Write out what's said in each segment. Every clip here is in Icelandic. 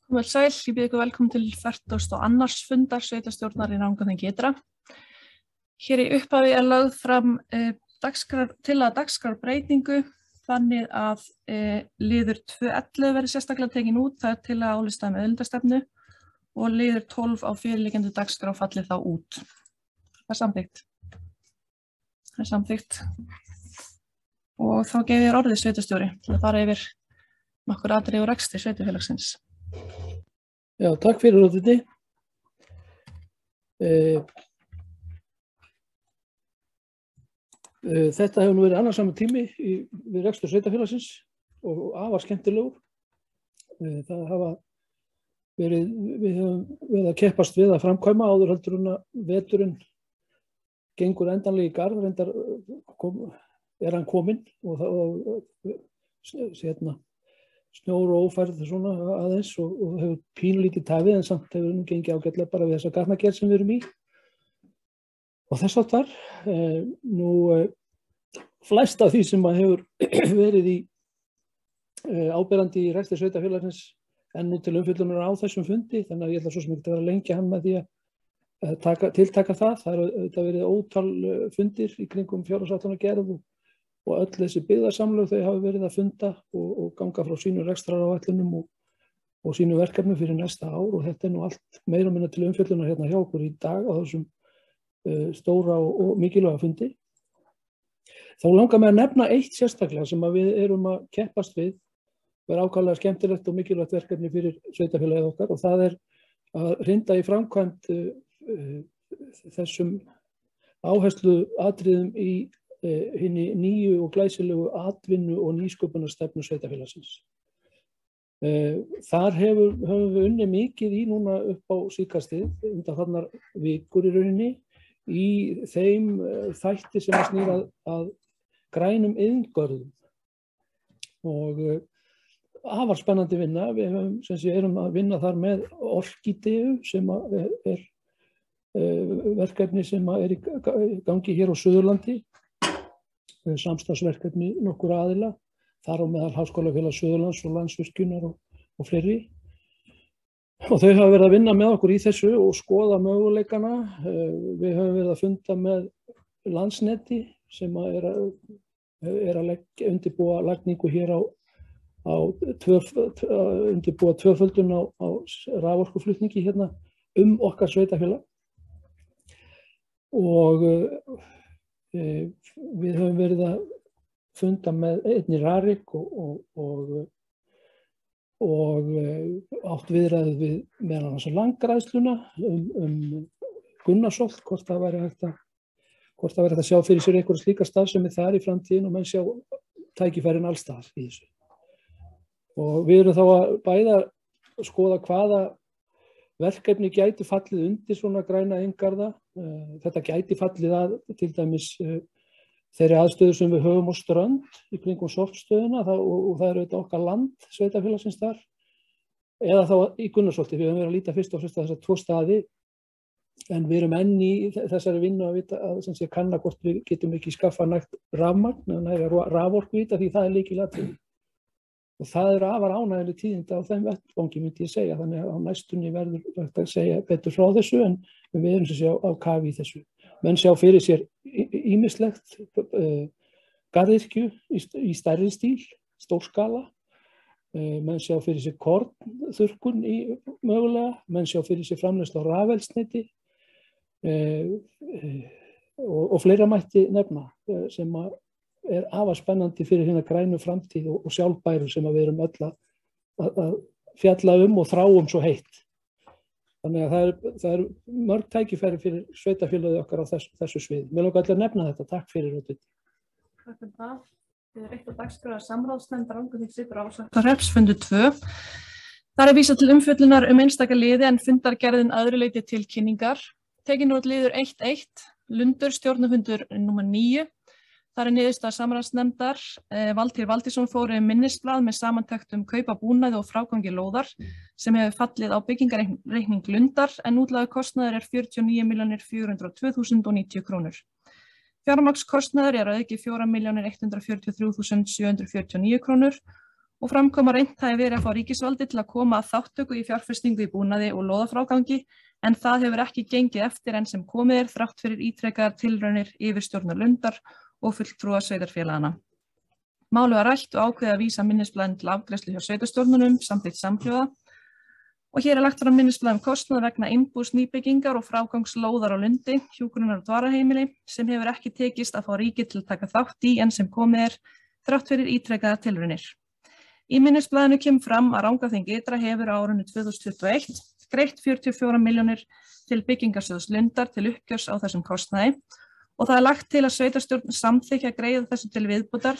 Vel sæl, ég býð ykkur velkomin til 42. fundar sveitarstjórnar í Rangárþingi ytra. Hér í upphafi lögð fram dagskrárbreytingu þannig að liður 2.11 verði sérstaklega tekin út, það til að álista með auðlindastefnu og liður 12 á fyrirliggjandi dagskrá falli þá út. Það er samþykkt. Það er samþykkt. Og þá gef ég orðið sveitarstjóri til að fara yfir nokkur atriði og rekstri sveitarfélagsins. Já, takk fyrir orðinni. Þetta hefur nú verið annarsamur tími við rekstur sveitarfélagsins og afar skemmtilegur. Það hafa verið, við höfum verið að keppast við að framkvæma áður heldur en að veturinn gengur endanlega í garð, reyndar er hann kominn og snjór og ófærð svona aðeins og hefur pínlítið tafið en samt hefur nú gengið ágætlega bara við þessa gatnagerð sem við erum í. Og þess áttar, flest af því sem hefur verið í áberandi í rekstri sveitarfélagsins en nú til umfjöllunar á þessum fundi, þannig að ég ætla svo sem ekki að vera að lengja hann með því að tiltaka það. Það hefur auðvitað verið ótal fundir í kringum fjárhagsáætlanagerð og öll þessi byggðarsamlög þau hafa verið að funda og ganga frá sínu rekstraráætlunum og sínu verkefnum fyrir næsta ár og þetta er nú allt meira og minna til umfjöllunar hérna hjá okkur í dag á þessum stóra og mikilvæga fundi. Þá langar mig að nefna eitt sérstaklega sem að við erum að keppast við og er ákaflega skemmtilegt og mikilvægt verkefni fyrir sveitarfélagið okkar og það er að hrinda í framkvæmd þessum áhersluatriðum í hinni nýju og glæsilegu atvinnu og nýsköpunarstefnu sveitarfélagsins. Þar höfum við unnið mikið í núna upp á síðkastið, undanfarnar vikur í rauninni, í þeim þætti sem snýr að grænum iðngörðum. Og afar spennandi vinna, við erum að vinna þar með Orkídeu sem er verkefni sem er í gangi hér á Suðurlandi. Samstarfsverkefni nokkur aðila, þar á meðal Háskólafélag Suðurlands og Landsvirkjunar og fleiri. Og þau hafa verið að vinna með okkur í þessu og skoða möguleikana. Við höfum verið að funda með Landsneti sem er að undirbúa lagningu hér undirbúa tvöföldun á raforkuflutningi hérna okkar sveitarfélag. Og við höfum verið að funda með einni Rarik og átt viðræðu við meðal annars landgræðsluna Gunnarsholt, hvort það væri hægt að sjá fyrir sér einhverja slíka starfsemi þar í framtíðin og menn sjá tækifærin alls staðar í þessu. Og við erum þá að bæða skoða hvaða verkefni gæti fallið undir svona græna iðngarða. Þetta gæti fallið að til dæmis þeirri aðstöðu sem við höfum á Strönd í kringum sorpstöðuna og það er auðvitað okkar land sveitarfélagsins þar. Eða þá í Gunnarsholti, við höfum verið að líta fyrst og fremst á þessa tvo staði en við erum enn í þessari vinnu að kanna hvort við getum ekki skaffað nægt rafmagn eða raforkuvita því það er lykilatriði. Og það eru afar ánægjuleg tíðindi á þeim vettvangi myndi ég segja, þannig að á næstunni verður hægt að segja betur frá þessu en við erum sem sé á kafi í þessu. Menn sjá fyrir sér ýmislegt garðyrkju í stærri stíl, stórskala. Menn sjá fyrir sér kornþurrkun mögulega, menn sjá fyrir sér framleiðslu á rafeldsneyti og fleira mætti nefna sem er afar spennandi fyrir hérna grænu framtíð og sjálfbæru sem við erum öll að fjalla og þráum svo heitt. Þannig að það er mörg tækifæri fyrir sveitarfélagið okkar á þessu sviði. Mér langar að nefna þetta. Takk fyrir þetta. Takk fyrir það. Þið er eitt af dagskrá samráðsnefndar Rangárþings ytra hrepsfundi 2. Þar er vísað til umfjöllunar einstaka liði en fundargerðin öðru leyti til kynningar. Tekin út liður 1.1, Lundur, stjórnarfundur nr. 9. Þar er niðurstaða samráðsnefndar. Valtýr Valtýsson fór minnisblað með samantekt kaupa búnaði og frágangi lóðar sem hefur fallið á byggingarreikning Lundar en útlagður kostnaður er 49.402.090 krónur. Fjármagnskostnaður er að auki 4.143.749 krónur og framkom að reynt hafi verið að fá ríkisvaldið til að koma að þátttöku í fjárfestingu í búnaði og lóðafrágangi en það hefur ekki gengið eftir enn sem komið þrátt fyrir ítrekaðar tilraunir yfirstjórnar Lundar og fulltrúa sveitarfélagana. Málið var rætt og ákveðið að vísa minnisblaðinu til afgreiðslu hjá sveitarstjórnunum samþykkt samhljóða og hér lagt fram minnisblað kostnað vegna innbús nýbyggingar og frágangslóðar á Lundi, hjúkrunar- og dvalarheimili sem hefur ekki tekist að fá ríkið til að taka þátt í enn sem komið þrátt fyrir ítrekaðar tilraunir. Í minnisblaðinu kemur fram að Rangárþing ytra hefur á árinu 2021 greitt 44 milljónir til byggingarsjóðs Lundar til uppgjörs á þessum kostnaði og það lagt til að sveitarstjórn samþykkja að greiða þessu til viðbótar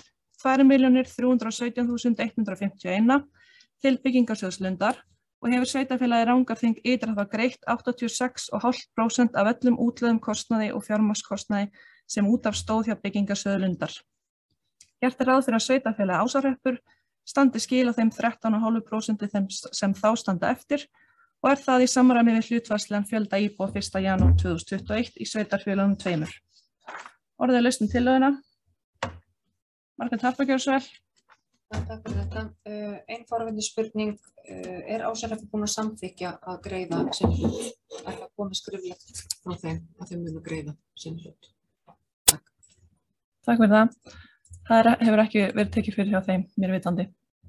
2.317.151 til byggingarsjóðs Lundar og hefur sveitarfélagið Rangárþing ytra þá greitt 86,5% af öllum útlögðum kostnaði og fjármagnskostnaði sem út af stóð hjá byggingarsjóði Lundar. Gert ráð fyrir að sveitarfélagið Ásahreppur standi skil á þeim 13,5% sem þá standa eftir og það í samræmi við hlutfallslegan fjölda íbúa 1. janúar 2021 í sveitarfélögunum tveimur. Orðið lausn tillöguna. Margrét Harpa, gjörðu svo vel. Takk fyrir þetta. Ein forvitni spurning, Ásahreppur búin að samþykkja að greiða sinn hlut? Það komið skriflegt frá þeim að þeim munu greiða sinn hlut? Takk. Takk fyrir það. Það hefur ekki verið tekið fyrir hjá þeim, mér vitandi.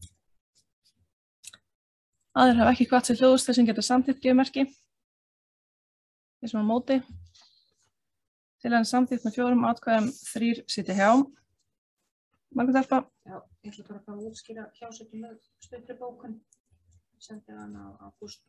Aðrir hafa ekki hvatt sér hljóðust þeir sem geta samþykkt gefumerki. Þeir sem á móti. Tillagan samþykkt með 4 atkvæðum, 3 sitja hjá. Margrét Harpa. Já, ég ætla bara að fá að útskýra hjásættu með stuttri bókun. Sendi hana á ágúst.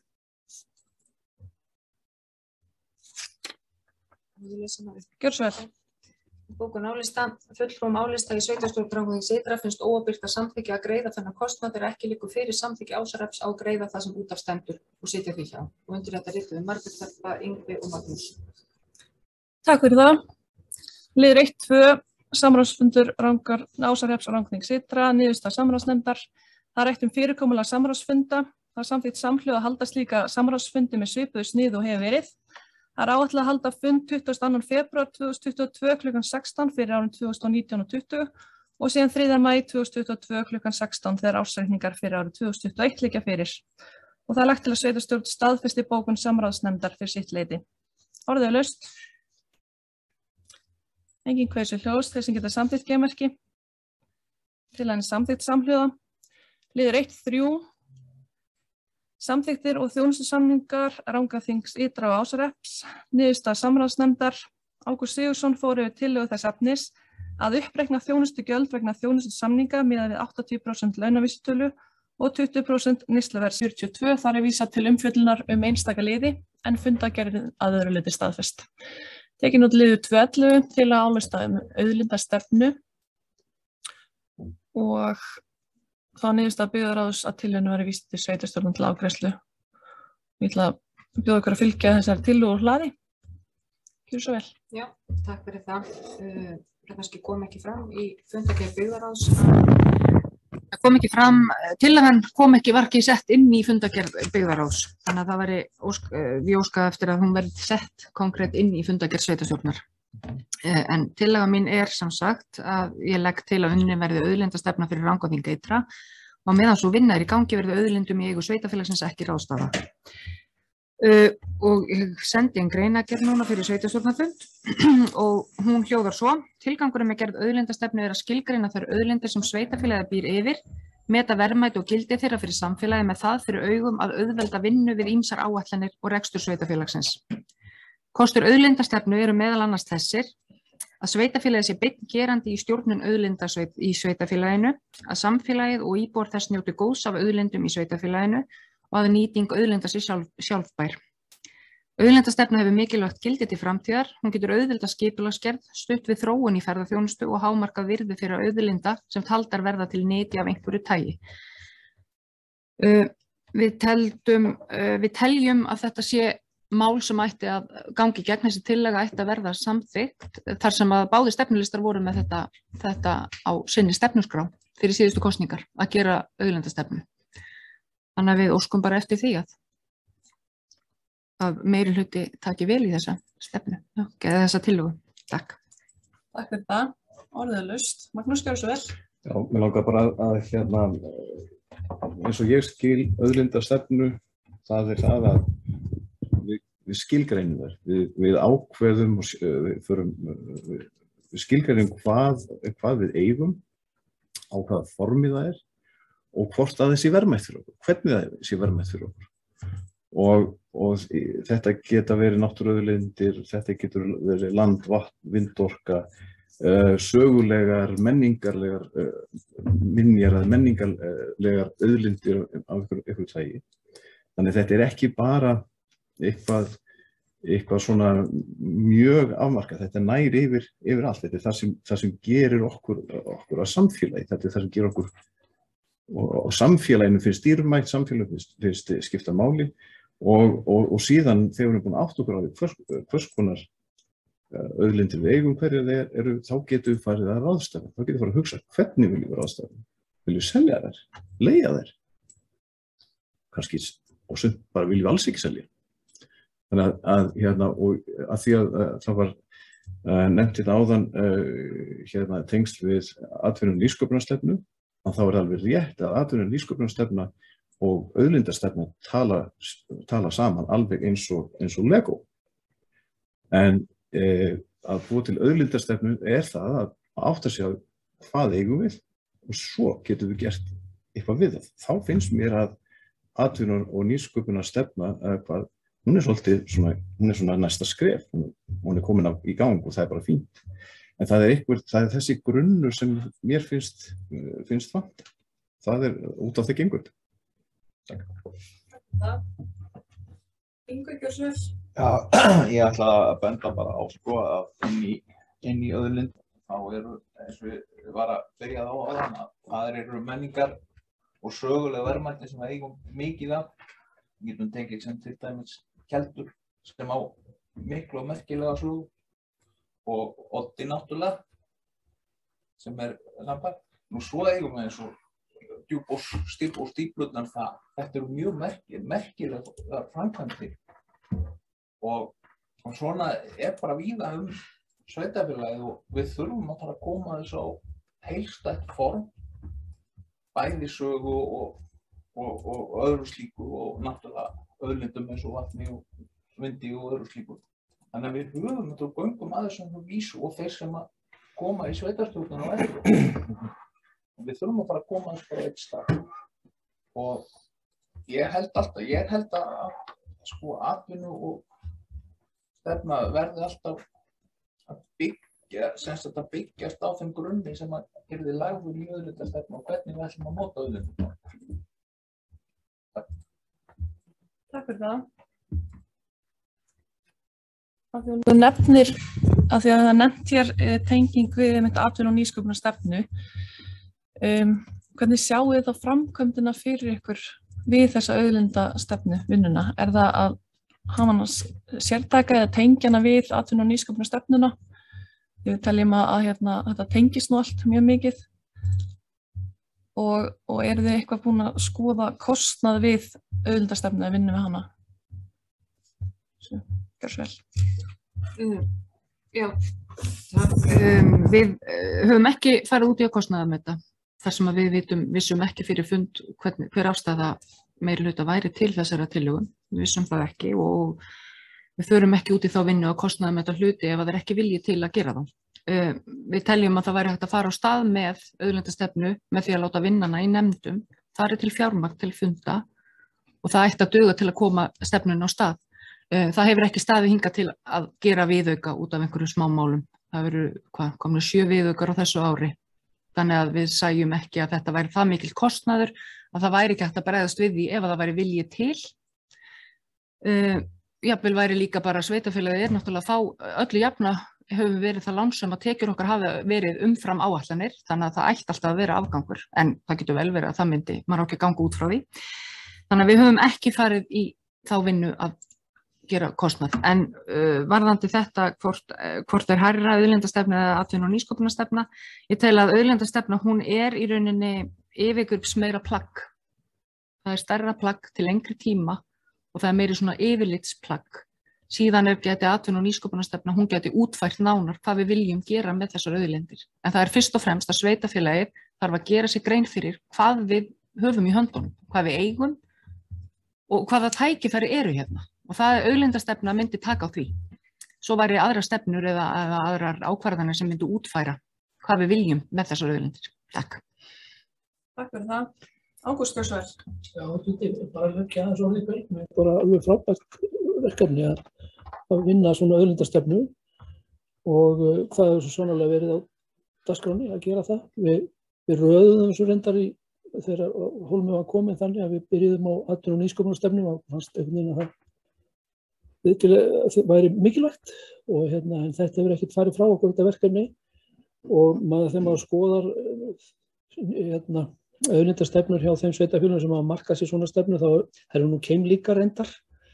Gjörðu svo vel. Bókun álista, fulltrúum álista í sveitarstjórn Rangárþings ytra finnst óábyrgt að samþykkja að greiða þennan kostnað þegar ekki liggur fyrir samþykki Ásahreps á að greiða það sem út af stendur og sitja því hjá. Og undir þetta rituðu Margrét Harpa, Yngvi og Magnús. Takk fyrir það. Liður 1-2, samráðsfundur Ásahreps og Rangárþings ytra, niðurstaða samráðsnefndar. Það rætt fyrirkomulag samráðsfunda. Það samþykkt samhljóða að halda slíka samráðsfundi með svipuðu sniði og hefur verið. Það áætlað að halda fund 22. febrúar 2022 kl. 16 fyrir árin 2019 og 20 og síðan 3. maí 2022 kl. 16 þegar ársreikningar fyrir árið 2021 liggja fyrir. Og það er lagt til að sveitarstjórn staðfesti bókun samráðsnefndar fyrir sitt leyti. Orðið er laust. Engin kveður sér hljóðst, þeir sem geta samþykkt gefumerki. Tillagan er samþykkt samhljóða. Liður 1-3. Samþykktir og þjónustusamningar Rangárþings ytra og Ásahreps, niðurstaða samráðsnefndar. Ágúst Sigurðsson fór yfir tillögu þess efnis að uppreikna þjónustugjöld vegna þjónustusamninga miðað við 80% launavísitölu og 20% neysluverðs 42. Þar er vísað til umfjöllunar einstaka liði en fundargerðin að öðru leyti staðfest. Tekin út liður 2.11 til að álista auðlindastefnu og þá niðurstaða byggðarráðs að tillögunni verði vísað til sveitarstjórnar til afgreiðslu. Ég ætla að bjóða ykkur að fylgja þessari tillögu úr hlaði. Gjörðu svo vel. Já, takk fyrir það. Það kannski kom ekki fram í fundargerð byggðarráðs. Það kom ekki fram, tillagan kom ekki, var ekki sett inn í fundargerð byggðarráðs. Þannig að það væri, við óskaði eftir að hún verði sett konkrétt inn í fundargerð sveitarstjórnar. En tillaga mín er sem sagt að ég legg til að unnin verði auðlindastefna fyrir Rangárþing ytra og meðan svo vinna í gangi verði auðlindum í eigu sveitarfélagsins ekki ráðstafað. Og ég sendi einn greinargerð núna fyrir sveitarstjórnarfund og hún hljóðar svo: tilgangurinn með gerð auðlindastefnu er að skilgreina þær auðlindir sem sveitarfélagið býr yfir, meta verðmæti og gildi þeirra fyrir samfélagið með það fyrir augum að auðvelda vinnu við ýmsar áætlanir og rekstur sveitarfélagsins. Kostur auðlindastefnu eru meðal annars þessir: að sveitarfélagið sé beinn gerandi í stjórnun auðlinda í sveitarfélaginu, að samfélagið og íbúar þess njóti góðs af auðlindum í sveitarfélaginu og að nýting auðlinda sé sjálfbær. Auðlindastefna hefur mikilvægt gildi til framtíðar, hún getur auðvelda skipulagsgerð, stutt við þróun í ferðaþjónustu og hámarkað virði fyrir auðlinda sem taldar verða til nyti af einhverju tagi. Við teljum að þetta sé mál sem ætti að gangi gegn þessi tillaga ætti að verða samþykkt þar sem að báðir stefnulistar voru með þetta á sinni stefnuskrá fyrir síðustu kosningar að gera auðlindastefnu. Þannig að við óskum bara eftir því að meiri hluti taki vel í þessa stefnu, eða þessa tillögu. Takk. Takk fyrir það. Orðið er laust. Magnús, gjörðu svo vel. Já, mér langar bara að eins og ég skil auðlindastefnu, það það að við skilgreinum þær, við ákveðum og við skilgreinum hvað við eigum, á hvaða formi það og hvort það sé verðmætt fyrir okkur, hvernig það sé verðmætt fyrir okkur. Og þetta geta verið náttúruauðlindir, þetta getur verið land, vatn, vindorka, sögulegar, menningarlegar minjar eða menningarlegar auðlindir af einhverju tagi. Þannig þetta ekki bara eitthvað svona mjög afmarkað, þetta nær yfir allt, þetta það sem gerir okkur að samfélagi, þetta það sem gerir okkur og samfélaginu finnst dýrmætt, samfélaginu finnst skipta máli og síðan þegar við erum búin að átta okkur á því hvers konar auðlindir við eigum, hverjar þeir eru, þá getum við farið að ráðstafa, þá getum við farið að hugsa hvernig viljum við ráðstafa, viljum við selja þær, leigja þær, kannski og sumt bara viljum við alls ekki selja. Þannig að því að það var nefnt þetta áðan tengsl við atvinnu- og nýsköpunarstefnu, að þá alveg rétt að atvinnu- og nýsköpunarstefna og auðlindastefna tala saman alveg eins og Lego. En að búa til auðlindastefnu það að átta sig á hvað eigum við og svo getum við gert eitthvað við það. Þá finnst mér að atvinnu- og nýsköpunarstefna hún svolítið svona næsta skref, hún komin í gang og það bara fínt. En það þessi grunnur sem mér finnst vant. Það út af það gengur. Takk. Ingo, gjör svo vel. Já, ég ætla að benda bara á að inn í auðlind þá eins og við var að byrja á áðan að það eru menningar og sögulega verðmæti sem við eigum mikið af. Við getum tekið sem til dæmis Keldur sem á miklu og merkilega sögu og Oddi náttúrulega sem lampar. Nú svo eigum við eins og Djúpós og Stíflurnar þetta eru mjög merkilega framkvæmdir og svona bara víða sveitarfélagið og við þurfum að fara að koma þessu á heildstætt form, bæði sögu og öðru slíku og náttúrulega auðlindum eins og vatni og vindi og öðru slíku. Þannig að við höfum þetta og göngum aðeins sem þú vísu og þeir sem að koma í sveitarstjórnina á eftir. Við þurfum að fara að koma þessu bara eitt stað. Og ég held að atvinnu og stefna verði alltaf að byggjast á þeim grunni sem að yrði lagður í auðlindastefnu og hvernig við ætlum að móta auðlindastefnu. Takk fyrir það. Af því að það nefnt hér tenging við atvinnu- og nýsköpunarstefnu. Hvernig sjáu þið þá framkvæmdina fyrir ykkur við þessa auðlindastefnu vinnuna? Það að hafa hana sértæka eða tengja hana við atvinnu- og nýsköpunarstefnuna? Við teljum að þetta tengist nú allt mjög mikið. Og eru þið eitthvað búin að skoða kostnað við auðlindastefnu að vinna við hana? Gjör svo vel. Já, við höfum ekki farið út í að kostnaða með þetta. Þar sem að við vissum ekki fyrir fund hver afstaða meirihluta væri til þessara tillögu. Við vissum það ekki og við förum ekki út í þá vinnu að kostnaða með þetta hluti ef það ekki vilji til að gera þá. Við teljum að það væri hægt að fara á stað með auðlindastefnu með því að láta vinnana í nefndum, fari til fjármagn til funda og það ætti að duga til að koma stefnunni á stað. Það hefur ekki staðið hingað til að gera viðauka út af einhverjum smámálum. Það eru komnir 7 viðaukar á þessu ári. Þannig að við sæjum ekki að þetta væri það mikil kostnaður að það væri ekki hægt að bregðast við því ef það væri vilji til. Jafnvel væri líka bara sveitarfélagið náttúrulega þá öllu jafna hefur verið það lánsöm að tekjur okkar hafi verið umfram áætlanir, þannig að það ætti alltaf að vera afgangur, en það getur vel verið að það myndi, maður á ekki að ganga út frá því. Þannig að við höfum ekki farið í þá vinnu að gera kostnað, en varðandi þetta hvort hærra auðlindastefna eða atvinnu- og nýsköpunarstefna, ég tel að auðlindastefna hún í rauninni yfirgripsmeira plagg. Það stærra plagg til lengri tíma og það meiri svona yfirlitsplagg. Síðan geti atvinnu- og nýsköpunarstefna, hún geti útfært nánar hvað við viljum gera með þessar auðlindir. En það fyrst og fremst að sveitarfélagið þarf að gera sér grein fyrir hvað við höfum í höndunum, hvað við eigum og hvaða tækifæri eru hérna. Og það auðlindastefna myndi taka á því. Svo væri aðrar stefnur eða aðrar ákvarðanir sem myndu útfæra hvað við viljum með þessar auðlindir. Takk. Takk fyrir það. Ágúst Björnsson. Já, þetta er bara ekki aðeins orðið beint, bara alveg frábært verkefni að vinna svona auðlindastefnu og það hefur svo sannarlega verið á dagskránni að gera það. Við röðum þessu reyndar í þegar Hólmi var komið þannig að við byrjuðum á atvinnu- og nýsköpunarstefnu og fannst einhvern veginn að það væri mikilvægt og en þetta hefur ekkert farið frá okkur þetta verkefni og þegar maður skoðar auðlindastefnur hjá þeim sveitarfélögum sem hafa markað sér svona stefnu þá eru nú keimlíkar reyndar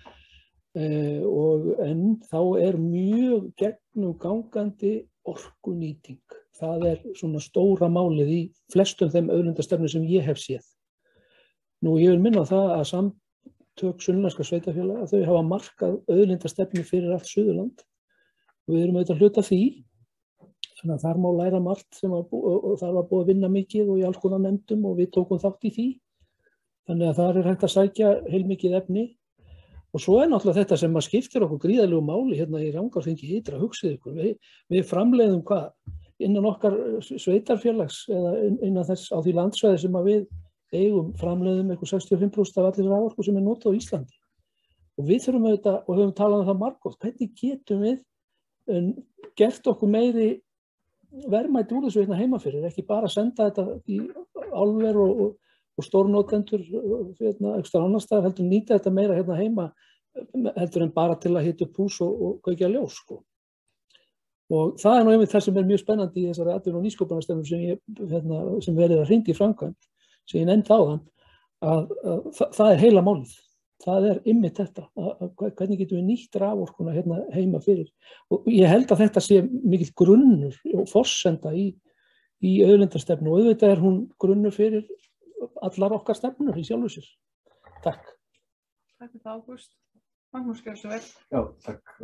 en þá er mjög gegnumgangandi orkunýting. Það er svona stóra málið í flestum þeim auðlindastefnum sem ég hef séð. Nú ég vil minna á það að samtök sunnlenskra sveitarfélaga þau hafa markað auðlindastefnu fyrir allt Suðurland og við erum auðvitað hluta því. Þannig að þar má læra margt og þar var búið að vinna mikið og í alls konar nefndum og við tókum þátt í því. Þannig að þar er hægt að sækja heilmikið efni. Og svo er náttúrulega þetta sem skiptir okkur gríðarlegu máli hérna í Rangárþingi ytra, hugsið ykkur. Við framleiðum hvað? Innan okkar sveitarfélags eða innan þess á því landsvæði sem að við eigum framleiðum eitthvað 65% af allir raforku sem er notað á Íslandi. Og við þurfum auðvitað, og höfum talað um það margoft, hvernig getum við gert okkur meiri verðmæti úr þessu hérna heima fyrir, ekki bara senda þetta í álver og stórnotendur ekstra annar stað, heldur nýta þetta meira hérna heima heldur en bara til að hita upp hús og kveikja ljós sko. Og það er nú einmitt það sem er mjög spennandi í þessari atvinnu- og nýsköpunarstefnu sem verið að hrinda í framkvæmd, sem ég nefndi áðan, að það er heila málið. Það er einmitt þetta, hvernig getum við nýtt raforkuna hérna heima fyrir. Og ég held að þetta sé mikill grunnur og forsenda í auðlindastefnu og auðvitað er hún grunnur fyrir allar okkar stefnur í sjálfu sér. Takk. Takk fyrir það, Ágúst. Magnús Björnsson. Já, takk.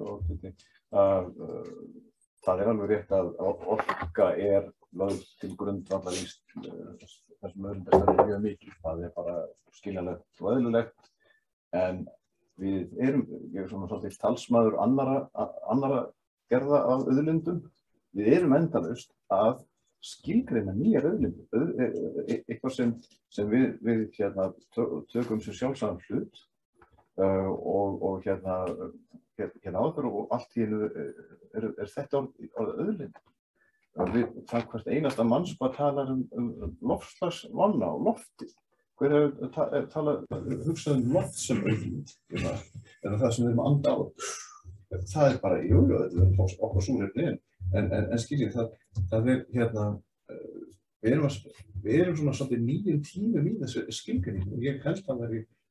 Það er alveg rétt að orka er lögð til grundvallar í þessum auðlindastefnu mjög mikið. Það er bara skiljanlegt og eðlilegt. En ég er svona svolítið talsmaður annara gerða af auðlindum. Við erum endalaust að skilgreina nýjar auðlindir, eitthvað sem við tökum sem sjálfsagðan hlut og áður og allt í einu er þetta orðið auðlind. Það hvert einasta mannsbarn talar loftslagsvána og loftið. Hver hefur hugsað loft sem auðlind, eða það sem við erum að anda á. Það er bara, þetta er okkar súrefni, en skiljið, það er við erum svona svolítið nýjum tímum í þessu skilgreiningu og ég held að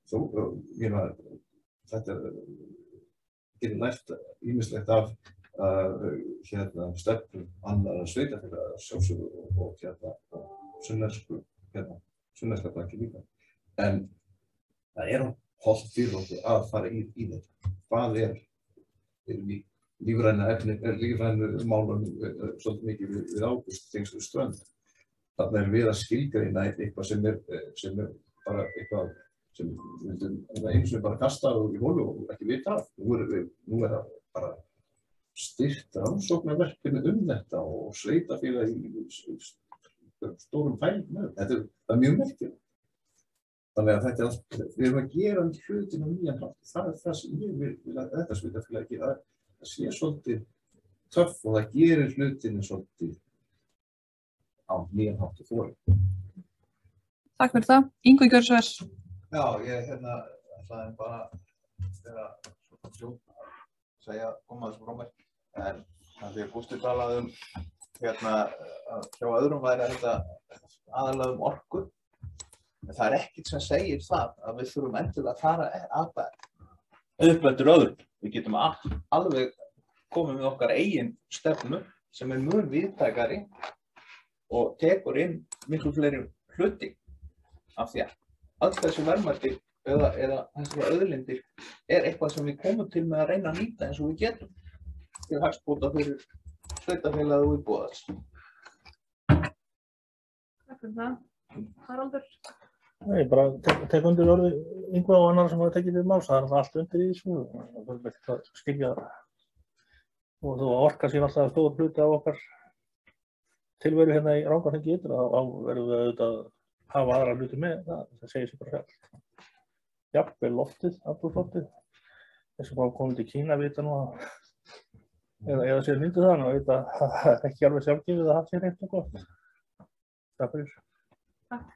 þetta getur lært ýmislegt af stefnum annarra sveitarfélaga, sjálfsögðu og sunnlenska blanki líka. En það er hollt fyrir okkur að fara í þetta. Hvað lífrænu málum svolítið mikið við Ágúst tengslu strönd. Þarna er við að skilgreina eitthvað sem er bara eitthvað sem við myndum einu sem bara kasta í hólu og ekki vita af. Nú er það bara styrkt rannsóknarverkefni þetta og sveitarfélag í stórum pælingum með þetta. Það er mjög merkilegt. Þannig að við erum að gera hlutin á nýjan hátt. Það er það sem ég vil að þetta sveitarfélag gera. Það sé svolítið töff og það gerir hlutinu svolítið á nýjan hátt og fóri. Takk fyrir það. Ingvi Gjörðsver. Já, ég ætlaði bara að koma þessu frá mér. En því að Gústi talaði að hjá öðrum væri þetta aðalega orku. En það er ekkert sem segir það að við þurfum endilega að fara að auðveldur öðrum. Við getum alveg komið með okkar eigin stefnu sem er mun víðtækari og tekur inn miklu fleiri hluti af því að öll þessi verðmæti eða þessar auðlindir er eitthvað sem við komum til með að reyna að nýta eins og við getum til hagsbóta fyrir sveitarfélagið og íbúa þess. Takk Takk fyrir það. Haraldur? Nei, bara tek undir orði Yngva og annar sem hafa tekið til máls. Það allt undir í þessu. Það ekki að skilja og þó að orka sér alltaf stór hluti af okkar tilveru hérna í Rangárþingi ytra, þá verðum við auðvitað að hafa aðra hluti með það. Það segir sig bara sjálft. Jafnvel loftið, andrúmsloftið. Þessi fá komið til Kína vita nú að eða sér nýttu það, og veit að það er ekki alveg sjálfgefið að hafa sér reynt og gott. Takk fyrir. Takk.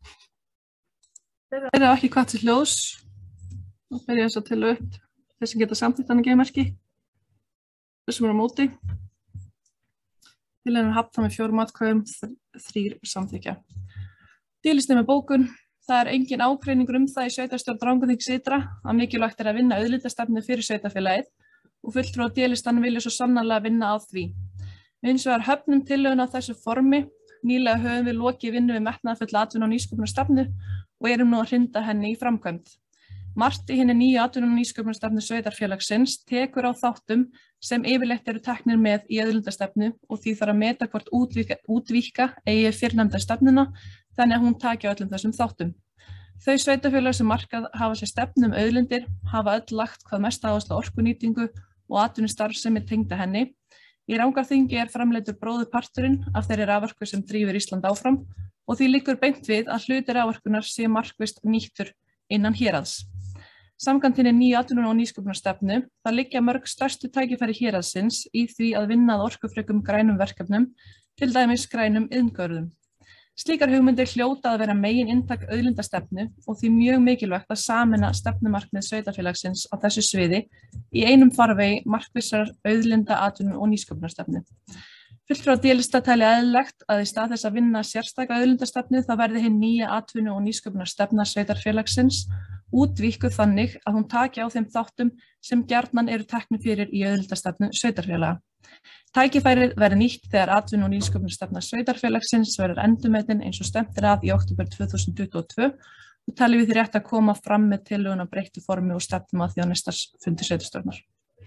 Þeir eru ekki hvað til hljóðs. Nú fer ég þess að tala upp þeir sem geta samþykkt þennan geimmerki. Þeir sem eru á móti. Tillagan er hafnað með 4 atkvæðum, 3 samþykkja. D-listi með bókun. Það er engin ágreiningur það í sveitarstjórn Rangárþings ytra að mikilvægt er að vinna auðlindastefnu fyrir sveitarfélagið og fulltrúar D-listann vilja svo sannarlega vinna á því. Við hins vegar höfnum tillöguna á þessu formi. Nýlega höfum við lokið vinnu við metnaðarfulla atvinnu- og nýsköpunarstefnu og erum nú að hrinda henni í framkvæmd. Margt í hinni nýju atvinnu- og nýsköpunarstefnu sveitarfélagsins tekur á þáttum sem yfirleitt eru teknir með í auðlindastefnu og því þarf að meta hvort útvíkka eigi fyrrnefnda stefnuna þannig að hún taki á öllum þessum þáttum. Þau sveitarfélög sem markað hafa sér stefnu auðlindir hafa öll lagt hvað mesta áherslu á orkunýtingu og atvinnustarfsemi tengda henni. Í Rangárþingi er framleiddur bróðurparturinn af þeirri raforku sem drífur Ísland áfram og því liggur beint við að hluti raforkunnar sé markvisst nýttur innan héraðs. Samkvæmt hinni nýju atvinnu- og nýsköpunarstefnu það liggja mörg stærstu tækifæri héraðsins í því að vinna að orkufrekum grænum verkefnum, til dæmis grænum iðngörðum. Slíkar hugmyndir hljóta að vera megin inntak auðlindastefnu og því mjög mikilvægt að sameina stefnumarkmið sveitarfélagsins á þessu sviði í einum farvegi markvissar auðlinda, atvinnu- og nýsköpunarstefnu. Fulltrúar D-lista telja eðlilegt að í stað þess að vinna sérstaka auðlindastefnu þá verði hin nýja atvinnu- og nýsköpunarstefna sveitarfélagsins útvíkkuð þannig að hún taki á þeim þáttum sem gjarnan eru teknir fyrir í auðlindastefnu sveitarfélaga. Tækifærið verði nýtt þegar atvinnu- og nýsköpunarstefna sveitarfélagsins verður endurmetin eins og stefnt er að í október 2022 og teljum við því rétt að koma fram með tillögun á breyttu formi og stefnum að því á næsta fundi sveitarstjórnar.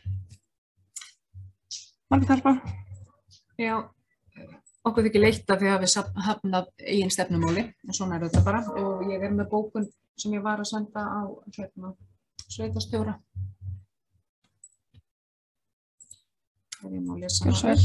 Margrét Harpa. Já, okkur þykir leitt að því að við hafnað eigin stefnumóli, en svona er þetta bara, og ég er með bókun sem ég var að senda á sveitarstjóra. Ef ég má lesa hana.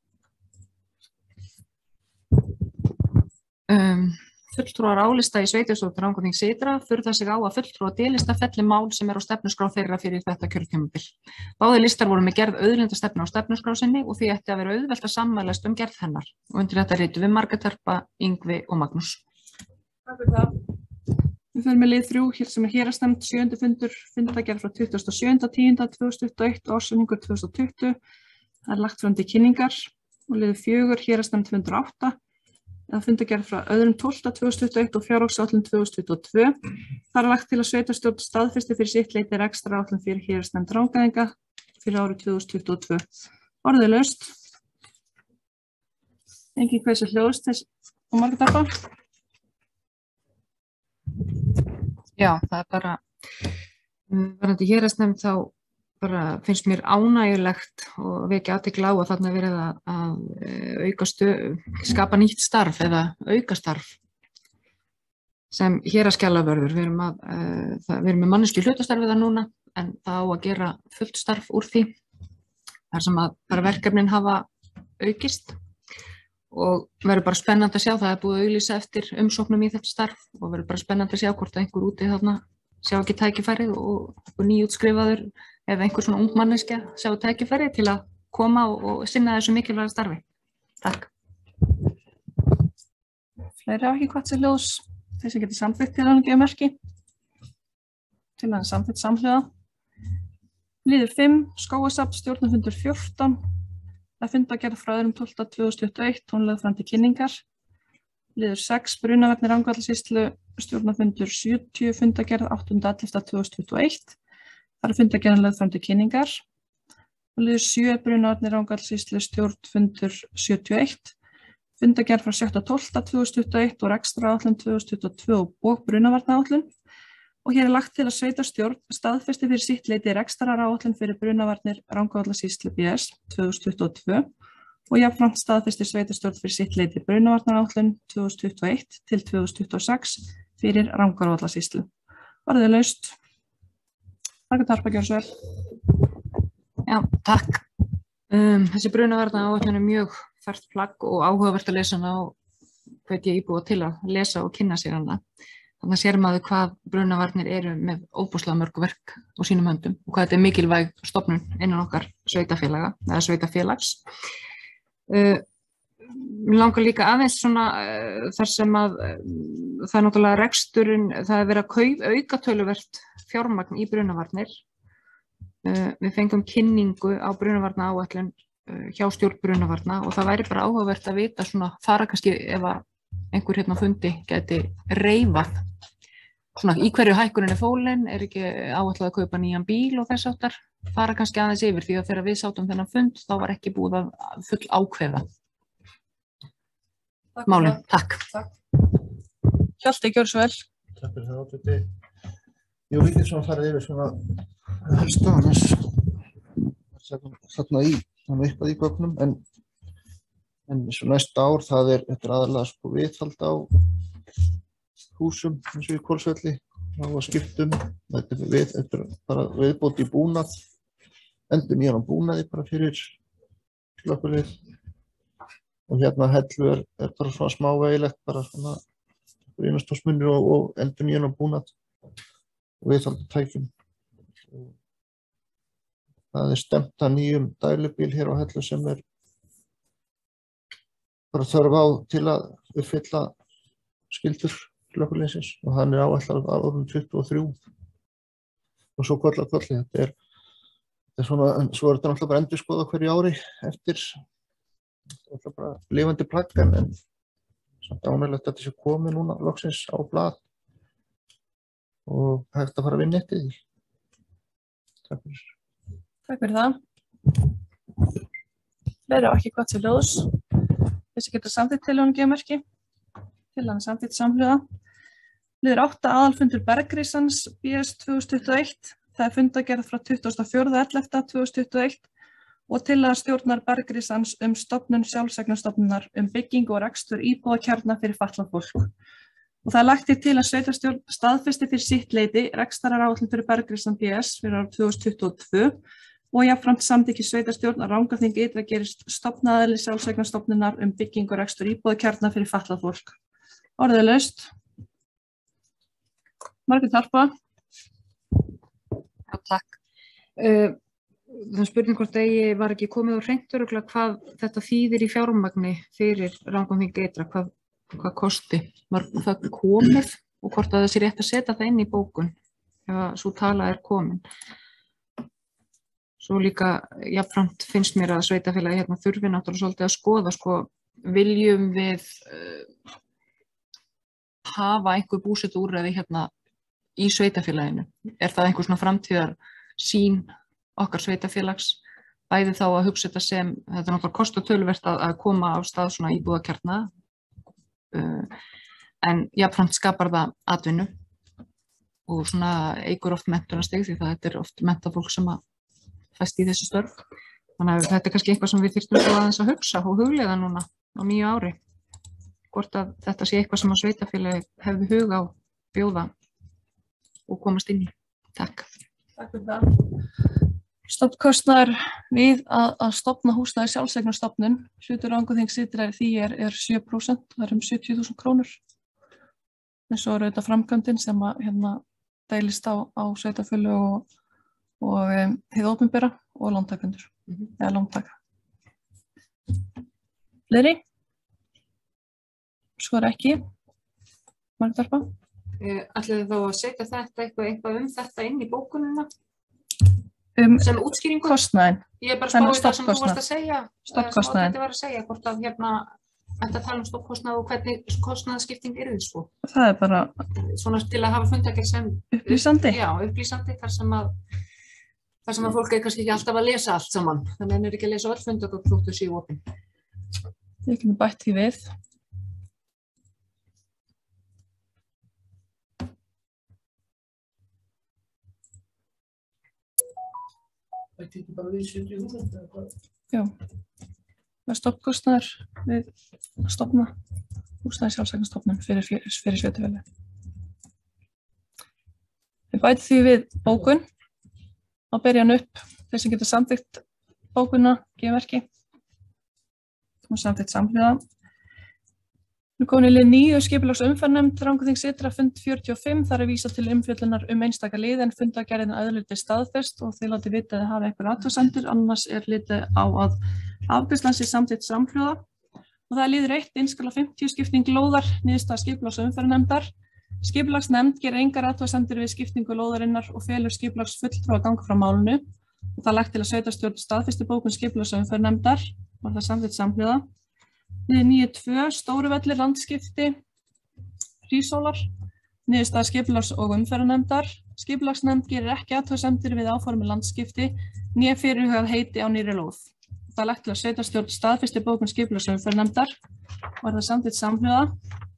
Fulltrúar álista í sveitarstjórn Rangárþings ytra furða sig á að fulltrúar D-lista felli mál sem er á stefnuskrá þeirra fyrir þetta kjörtímabil. Báðir listar voru með gerð auðlindastefnu á stefnuskrá sinni og því ætti að vera auðvelt að sammælast gerð hennar. Og undir þetta ritum við Margrét Harpa, Yngvi og Magnús. Takk fyrir það. Við fyrir með lið 3 hér sem er héraðsnefnd 7. fundur, fundargerð frá 27.10.2021 og ársreikningur 2020. Það er lagt fram til kynningar og lið 4 héraðsnefnd fundur 8. eða fundargerð frá 2.12.2021 og fjárhagsáætlun 2022. Það er lagt til að sveitarstjórn staðfesti fyrir sitt leyti rekstraráætlun fyrir héraðsnefnd Rangæinga fyrir árið 2022. Orðið laust. Engin hversu hljóðst þess og Margrét Harpa. Já, það er bara, varðandi héraðsnefnd þá bara finnst mér ánægjulegt og vekja athygli á að þarna verið að skapa nýtt starf eða auka starf sem héraðsskjalavörður. Við erum með manneskju hlutastarfið það núna en það á að gera fullt starf úr því þar sem að bara verkefnin hafa aukist og verður bara spennandi að sjá, það er búið að auglýsa eftir umsóknum í þetta starf og verður bara spennandi að sjá hvort einhver úti þarna sjá ekki tækifærið og nýútskrifaður eða einhver svona ung manneskja sjá tækifæri til að koma og sinna þessu mikilvæga starfi. Takk. Fleiri hafa ekki hvað til hljóðs. Þeir sem getur samþykkt til hann gefa merki. Til hann samþykkt samhliða. Liður 5, Skógasafn, stjórnarfundur 14. Það er fundargerð frá 2.12.2021, hún lögð fram til kynningar. Liður 6, Brunavarnir Rangárvallasýslu, stjórnarfundur 70, fundargerð 8.11.2021. Það er fundargerðin lögð fram til kynningar. Og liður 7, Brunavarnir Rangárvallasýslu, stjórnfundur 71. Fundargerð frá 7.12.2021 og rekstraráætlun 2022 og brunavarnaáætlun. Og hér er lagt til að sveitarstjórn staðfesti fyrir sitt leyti rekstraráætlun fyrir Brunavarnir Rangárvallasýslu BS 2022 og jafnframt staðfestir sveitarstjórn fyrir sitt leyti brunavarnaáætlun 2021 til 2026 fyrir Rangárvallasýslu. Orðið laust. Margrét Harpa, gjörðu svo vel. Já, takk. Þessi brunavarnaáætlun mjög fært plagg og áhugavert að lesa hana og hvet ég íbúa til að lesa og kynna sér hana. Þannig að sér maður hvað brunavarnir eru með óbúslega mörg verk á sínum höndum og hvað þetta mikilvæg stofnun innan okkar sveitafélaga eða sveitafélags. Mér langar líka aðeins svona þar sem að það er náttúrulega reksturinn, það er verið að auka töluvert fjármagn í brunavarnir. Við fengum kynningu á brunavarnaáætlun hjá stjórn brunavarna og það væri bara áhugavert að vita svona fara kannski ef að einhver hérna fundi geti reifað svona í hverju hækkunin fólin, ekki áætlað að kaupa nýjan bíl og þess áttar, fara kannski aðeins yfir því að þegar við sátum þennan fund þá var ekki búið að full ákveða málin. Takk. Hjalti, gjörðu svo vel. Takk fyrir það átökti. Jú, við getum svona farið yfir svona helsta annars þarna í, þannig eitthvað í gögnum, en svo næsta ár þetta er aðalega sko viðhald á húsum eins og í Hvolsvelli, þá var skiptum, þetta er bara viðbót í búnað, endurnýjan á búnaði bara fyrir slökkvilið og hérna Hellu er bara svona smávegilegt, bara svona innastóðsmunir og endurnýjan á búnað og viðhald á tækjum. Það er stemt að nýjum dælubíl hér á Hellu sem er bara þörf á til að uppfylla skyldur slökkviliðsins og hann er áætlaður á árinu 23 og svo kolli. Þetta er svona, svo er þetta náttúrulega bara endurskoðað hverju ári eftir bara lifandi plagg en samt ánægilegt að þetta sé komið núna loksins á blað og hægt að fara að vinna eftir því. Takk fyrir. Takk fyrir það. Fleiri á ekki gott til ljóðs. Þessi getur samþykkt tillögunum gefa merki. Tillagan er samþykkt samhljóða. Liður 8 aðalfundur Bergrisans BS 2021. Það er fundargerð frá 24.11.2021 og tillaga stjórnar Bergrisans stofnun sjálfseignarstofnunar byggingu og rekstur íbúðakjarna fyrir fatlað fólk. Og það er lagt til að sveitarstjórn staðfesti fyrir sitt leyti rekstraráætlun fyrir Bergrisan BS fyrir árið 2022 og jafnframt samþykki sveitarstjórn að Rangárþing ytra gerist stofnaðili sjálfseignarstofnunar byggingu og rekstur íbúðakjarna fyrir fatlað fólk. Orðið laust. Margrét Harpa. Já, takk. Það spurning hvort eigi var ekki komið á hreint örugglega hvað þetta þýðir í fjármagni fyrir Rangárþing ytra, hvað kosti var það komið og hvort að það sé rétt að setja það inn í bókun ef svo tala er komin. Svo líka jafnframt finnst mér að sveitafélagi hérna þurfi náttúrulega svolítið að skoða sko, viljum við hafa einhver búsetuúrræði hérna í sveitafélaginu? Er það einhver svona framtíðar sýn okkar sveitafélags, bæði þá að hugsa þetta sem, þetta er náttúrulega kosta töluvert að koma á stað svona íbúðakjarna, en jafnframt skapar það atvinnu og svona eykur oft menntunarstig því það þetta er oft menntað fólk sem að fæst í þessu störf. Þannig að þetta er kannski eitthvað sem við þyrftum aðeins að hugsa og hugleiða núna á nýju ári. Hvort að þetta sé eitthvað sem að sveitafélagi hefði hug á bjóða og komast inn í. Takk. Takk fyrir það. Stofnkostnaður við að stofna húsnæði sjálfseignarstofnun, hlutur Rangárþings ytra því er 7%, það er 70.000 krónur. En svo er þetta framkvæmdin sem að hérna deilist á sveitafélög og hið opinbera og lántakendur, eða lántaka. Fleiri? Svo er ekki. Margrét Harpa? Ætlaðu þá að setja þetta eitthvað þetta inn í bókunina? Sem útskýringu? Kostnaðinn. Ég er bara spáði það sem þú varst að segja. Stofnkostnaðinn. Þetta var að segja hvort að hérna ætti að tala stofnkostnað og hvernig kostnaðarskipting yrði svo. Það er bara svona til að hafa fundargerð sem upplýsandi. Já, upplýsandi þar sem að fólk er kannski ekki alltaf að lesa allt saman. Þannig að er ekki að lesa öll fundargögn þótt þau séu opin. Ég getum bætt því við. Það getur bara við 70.000 eða hvað? Já. Það stofnkostnaður við að stofna húsnæði sjálfseignarstofnun fyrir sveitarfélög. Við bætum því við bókun og byrja hann upp þeir sem getur samþykkt bókunna, gefa og samþykkt samhliða. Nú komin í lið 9 skipulags- og umferðarnefnd Rangárþings ytra fund 45. Þar vísað til umfjöllunar einstaka liði en fundargerðin að öðru leyti staðfest og þið látið vita að þið hafi einhver athugasemdir, annars litið á að afgreiðslan sé samþykkt samhljóða. Og það er liður 1, innskala 50 skipting lóðar, niðurstaða skipulags- og umferðarnefndar. Skipulagsnefnd gerir engar athugasemdir við skiptingu lóðarinnar og felur skipulagsfulltrúa að ganga frá málinu. Og það lagt til að sveitarstjórn staðfesti bókun skipulags- og umferðarnefndar, var það samþykkt samhljóða. Liður 9.2, Stóruvellir landskipti, Hríshólar, niðurstaða skipulags- og umferðarnefndar. Skipulagsnefnd gerir ekki athugasemdir við áformi landskipti, né fyrirhugað heiti á nýrri lóð. Það lagt til að sveitarstjórn staðfesti bókun skipulags- og umferðarnefndar, var það samþykkt samhljóða.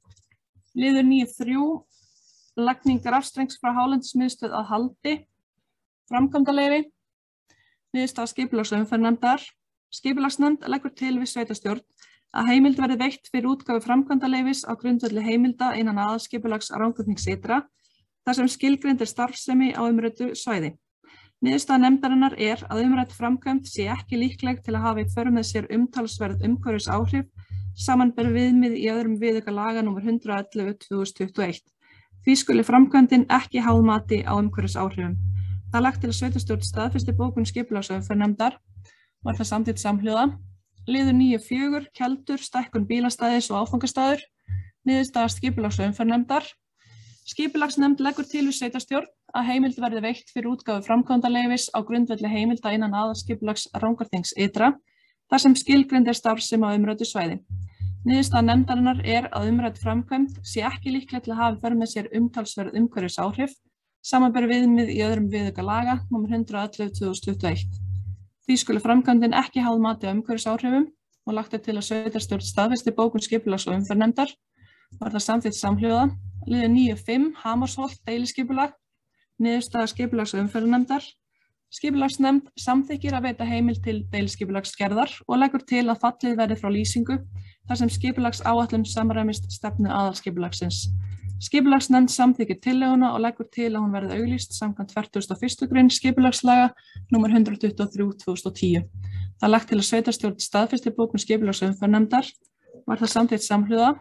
Liður 9.3, lagning rafstrengs frá hálendismiðstöð að Haldi, framkvæmdaleyfi, niðurstaða skipulags- og umferðarnefndar. Skipulagsnefnd leggur til við sveitarstjórn að heimild verði veitt fyrir útgáfu framkvæmdaleyfis á grundvelli heimilda innan aðalskipulags Rangárþings ytra, þar sem skilgreind starfsemi á umræddu svæði. Niðurstaða nefndarinnar er að umrædd framkvæmd sé ekki líkleg til að hafa í för með sér umtalsverð umhverfisáhrif, samanber viðmið í öðrum viðauka laga nr. 111/2021. Því skuli framkvæmdin ekki háð mati á umhverfisáhrifum. Það lagt til að sveitarstjórn staðfesti bókun skipulags- og umferðarnefndar, var það samþykkt samhljóða. Liður 9.4, keldur, stækkun bílastæðis og áfangastaður, niðurstaða skipulags- og umferðarnefndar. Skipulagsnefnd leggur til við sveitarstjórn að heimild verði veitt fyrir útgáfu framkvæmdaleyfis á grundvelli heimilda innan aðalskipulags Rangárþings ytra, þar sem skilgreind starfsemi á umræddu svæði. Niðurstaða nefndarinnar er að umrædd framkvæmd sé ekki líkleg til að hafa í för með sér umtalsverð umhverfisáhrif, samanber viðmið í öðrum viðauka laga nr. 111/2021. Því skuli framkvæmdin ekki háð mati á umhverfisáhrifum og lagt er til að sveitarstjórn staðfesti bókun skipulags- og umferðarnefndar, var það samþykkt samhljóða. Liður 9.5, Hamarsholt deiliskipulag, niðurstaða skipulags- og umferðarnefndar. Skipulagsnefnd samþykkir að veita heimild til deiliskipulagsgerðar og leggur til að fallið verði frá lýsingu þar sem skipulagsáætlun samræmist stefnu aðalskipulagsins. Skipulagsnefnd samþykkir tillöguna og leggur til að hún verði auglýst samkvæmt 41. grein skipulagslaga nr. 123/2010. Það lagt til að sveitarstjórn staðfesti bókun skipulags- og umferðarnefndar, var það samþykkt samhljóða.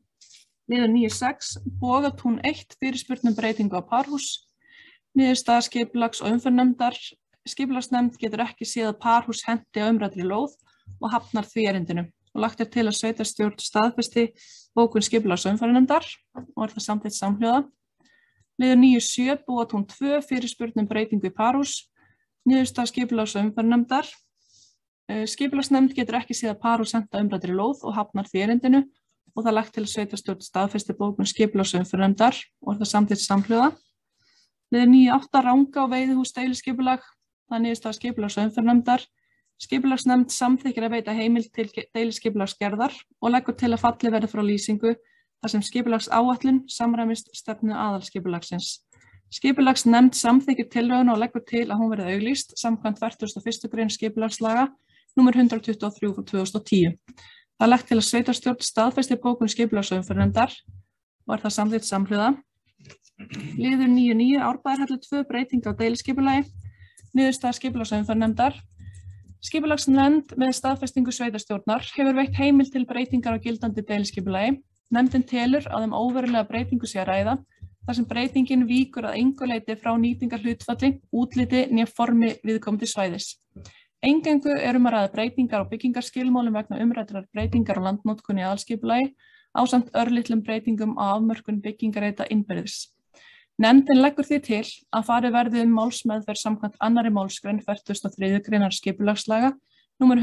Liður 9.6, Bogatún 1, fyrirspurn breytingu á parhús, niðurstaða skipulags- og umferðarnefndar. Skipulagsnefnd getur ekki séð að parhús henti á umræddri lóð og hafnar því erindinu og lagt er til að sveitarstjórn staðfesti bókun skipulags- og umferðarnefndar, og það samþykkt samhljóða. Liður 9.7, Bogatún 2, fyrirspurn breytingu í parhús, niðurstaða skipulags- og umferðarnefndar. Skipulagsnefnd getur ekki séð að parhús henti á umræddri lóð og hafnar því erindinu og það lagt til að sveitarstjórn staðfesti bókun skipulags- og umferðarnefndar, og það samþykkt samhljóða. Liður 9.8, Rangá veiðihús deiliskipulag, það niðurstaða skipulags- og umferðarnefndar. Skipulagsnefnd samþykkir að veita heimild til deiliskipulagsgerðar og leggur til að fallið verði frá lýsingu þar sem skipulagsáætlun samræmist stefnu aðalskipulagsins. Skipulagsnefnd samþykkir tillöguna og leggur til að hún verði auglýst samkvæmt 41. grein skipulagslaga nr. 123/2010. Það er lagt til að sveitarstjórn staðfesti bókun skipulags- og umferðarnefndar, var það samþykkt samhljóða. Liður 9.9, Árbæjarhellu 2, breyting á deiliskipulagi, niðurstaða skipulags- og umferðarnefndar. Skipulagsnefnd með staðfestingu sveitarstjórnar hefur veitt heimild til breytingar á gildandi deiliskipulagi. Nefndin telur að óverulega breytingu sé að ræða, þar sem breytingin víkur að engu leyti frá nýtingarhlutfalli, útliti né formi viðkomandi svæðis. Eingöngu að ræða breytingar á byggingarskilmálum vegna umræddrar breytingar á landnotkun í aðalskipulagi, ásamt örlitlum breytingum á afmörkun byggingareita innbyrðis. Nefndin leggur því til að farið verði málsmeðferð samkvæmt 2. málsgrein 43. greinar skipulagslaga nr.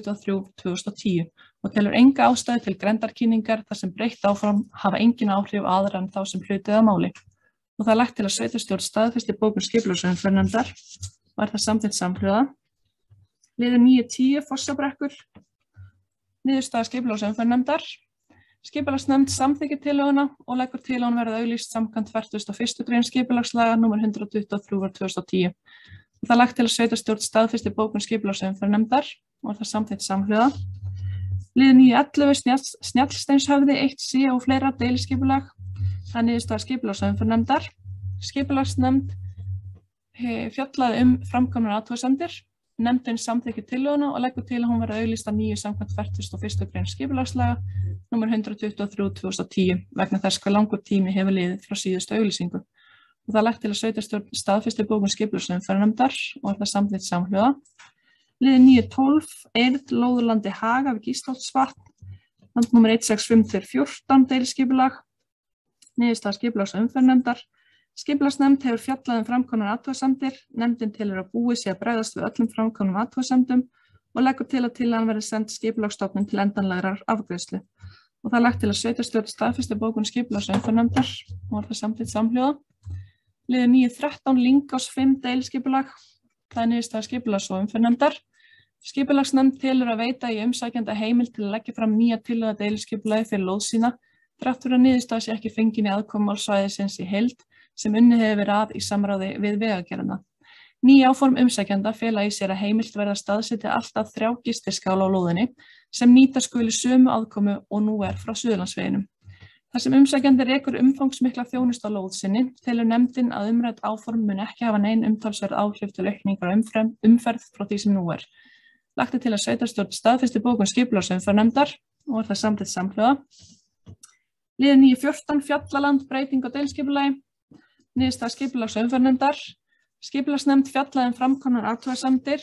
123/2010 og telur enga ástæðu til grenndarkynningar þar sem breytt áfram hafa engin áhrif aðra en þá sem hlutið að máli. Og það er lagt til að sveitarstjórn staðfesti bókun skipulags- og umferðarnefndar, var það samþykkt samhljóða. Liður 9.10, Fossabrekkur, niðurstaða skipulags- og umferðarnefndar. Skipulagsnefnd samþykkir tillöguna og leggur til að hún verði auglýst samkvæmt 41. grein skipulagslaga nr. 123/2010. Það er lagt til að sveitarstjórn staðfesti bókun skipulags- og umferðarnefndar, og það samþykkt samhljóða. Lið 9.11 Snjallsteinshöfði 1C og fleira deiliskipulag. Það er niðurstaða skipulags- og umferðarnefndar. Skipulagsnefnd fjallaði framkomnar athugasemdir. Nefndin samþykkir tillöguna og leggur til að hún verði auglýst að nýju samkvæmt 41. grein skipulagslaga nr. 123/2010 vegna þess hve langur tími hefur liðið frá síðustu auglýsingu. Og það er lagt til að sveitarstjórn staðfesti bókun skipulags- og umferðarnefndar og er það samþykkt samhljóða. Liður 9.12 Eyrð Lóðurlandi Haga við Gíslholtsvatn, land nr. 165/14 deiliskipulag, niðurstaða skipulags- og umferðarnefndar. Skipulagsnefnd hefur fjallað framkomnar athugasemdir, nefndin telur að búið sé að bregðast við öllum framkomnum athugasemdum og leggur til að tillagan verði send Skipulagsstofnun til endanlegrar afgreiðslu. Og það er lagt til að sveitarstjórn staðfesti bókun skipulags- og umferðarnefndar og er það samþykkt samhljóða. Liður 9.13 Lyngás 5 deiliskipulag, það er niðurstaða skipulags- og umferðarnefndar. Skipulagsnefnd telur að veita í umsækjanda heimild til að leggja fram nýja tillögu að deiliskipulagi fyrir lóð sína, þrátt fyrir að niðurstaða sé ekki fengin í aðkomu svæðisins í heild sem unnið hefur verið að í samráði við vegagerðina. Ný áform umsækjanda fela í sér að heimilt verði að staðsetja allt að 3 gistiskála á lóðinni sem nýta skuli sömu aðkomu og nú er frá Suðurlandsveginum. Þar sem umsækjandi rekur umfangsmikla þjónustu á lóð sinni telur nefndin að umrædd áform mun ekki hafa nein umtalsverð áhrif til aukningar á umferð frá því sem nú er. Lagt er til að sveitarstjórn staðfesti bókun skipulags- og umferðarnefndar og er það samþykkt samhljóða. Liður 9.14 Fjallaland breyting á deiliskipulagi, niðurstaða skipulags- og umferðarnefndar. Skipulagsnefnd fjallaði framkomnar athugasemdir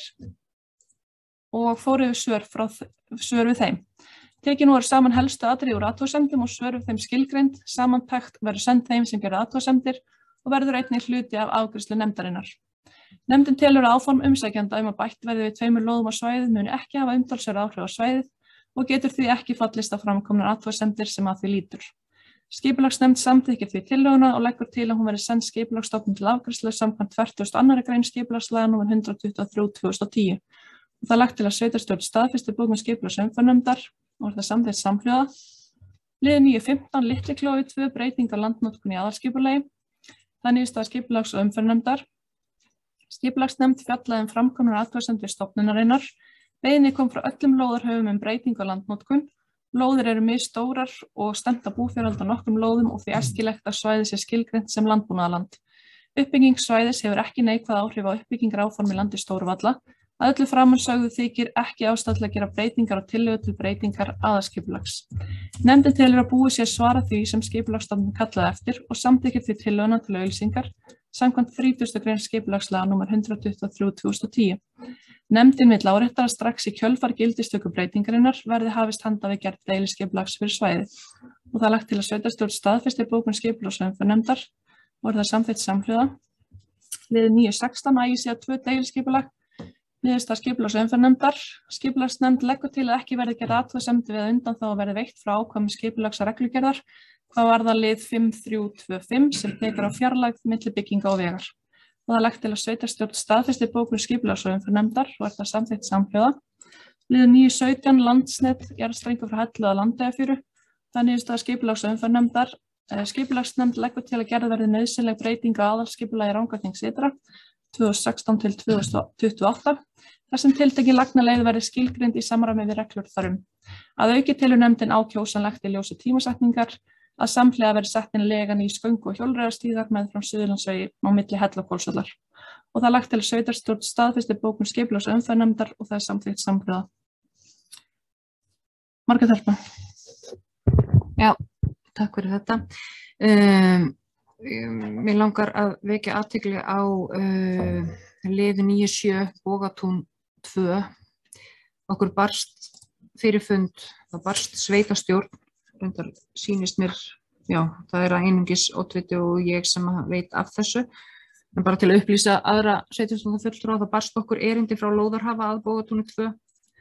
og fór yfir svör við þeim. Tekin voru saman helstu atriði úr athugasemdum og svör við þeim skilgreind. Samantekt verður send þeim sem gerðu athugasemdir og verður einnig hluti af afgreiðslu nefndarinnar. Nefndin telur að áform umsækjanda að bætt verði við 2 lóðum á svæðið muni ekki hafa umtalsverð áhrif á svæðið og getur því ekki fallist á framkomnar athugasemdir sem að því lítur. Skipulagsnefnd samþykkir því tillöguna og leggur til að hún verði send Skipulagsstofnun til afgreiðslu samkvæmt 42. grein skipulagslaga nr. 123/2010. Það er lagt til að sveitarstjórn staðfesti bókun skipulags- og umferðarnefndar og er það samþykkt samhljóða. Liður 9.15 Litli-Klofi 2 breyting á landnotkun í aðalskipulagi. Það er niðurstaða skipulags- og umferðarnefndar. Skipulagsnefnd fjallaði framkomnar athugasemdir stofnunarinnar. Beiðni kom frá öllum lóðarhöfum breyting á landnotkun. Lóðir eru misstórar og stefnt að búfjárhald á nokkrum lóðum og því æskilegt að svæðið sé skilgreint sem landbúnaðarland. Uppbygging svæðis hefur ekki neikvæð áhrif á uppbyggingaráform í landi Stóruvalla. Að öllu framansögðu þykir ekki ástæða til að gera breytingar á tillögu til breytingar aðalskipulags. Nefndin telur að búið sé að svara því sem Skipulagsstofnun kallaði eftir og samþykkir því tillöguna til auglýsingar samkvæmt 30. grein skipulagslaga nr. 123/2010. Nefndin vill árétta að strax í kjölfar gildistöku breytingarinnar verði hafist handa við gerð deiliskipulags fyrir svæðið og það er lagt til að sveitarstjórn staðfesti bókun skipulags- og umferðarnefndar og er það samþykkt samhljóða. Liður 9.16 Ægisíða 2 deiliskipulag, niðurstaða skipulags- og umferðarnefndar. Skipulagsnefnd leggur til að ekki verði gerð athugasemd við að undanþága verði veitt frá ákvæðum skipulags- og reglugerðar hvað varðar lið 5.3.2.5 sem tekur á fjarlægð milli bygginga og vegar. Og það er lagt til að sveitarstjórn staðfesti bókun skipulags- og umferðarnefndar og er það samþykkt samhljóða. Liður 9.17 Landsnet jarðstrengur frá Hellu að Landeyjafjöru. Það er niðurstaða skipulags- og umferðarnefndar. Skipulagsnefnd leggur til að gerð verði nauðsynleg breyting á aðalskipulagi Rangárþings ytra 2016 til 2028 þar sem tiltekin lagnaleið verði skilgreind í samræmi við reglur þarum. Að auki telur nefndin ákjósanlegt í ljósi tímasetningar að samhliða verði sett inn legan í sköngu og hjólreiðastígar meðfram Suðurlandsvegi á milli Hellu og Hvolsvallar. Og það er lagt til að sveitarstjórn staðfesti bókun skipulags- og umferðarnefndar og það er samþykkt samhljóða. Margrét Harpa. Já, takk fyrir þetta. Mér langar að vekja athygli á liði 9.7 Bogatún 2. Okkur barst fyrir fund, það barst sveitarstjórn, reyndar sýnist mér, já, það er einungis Oddviti og ég sem veit af þessu, en bara til að upplýsa aðra sveitarstjórnarfulltrúa, það barst okkur erindi frá Lóðarhafa að Bogatúni 2,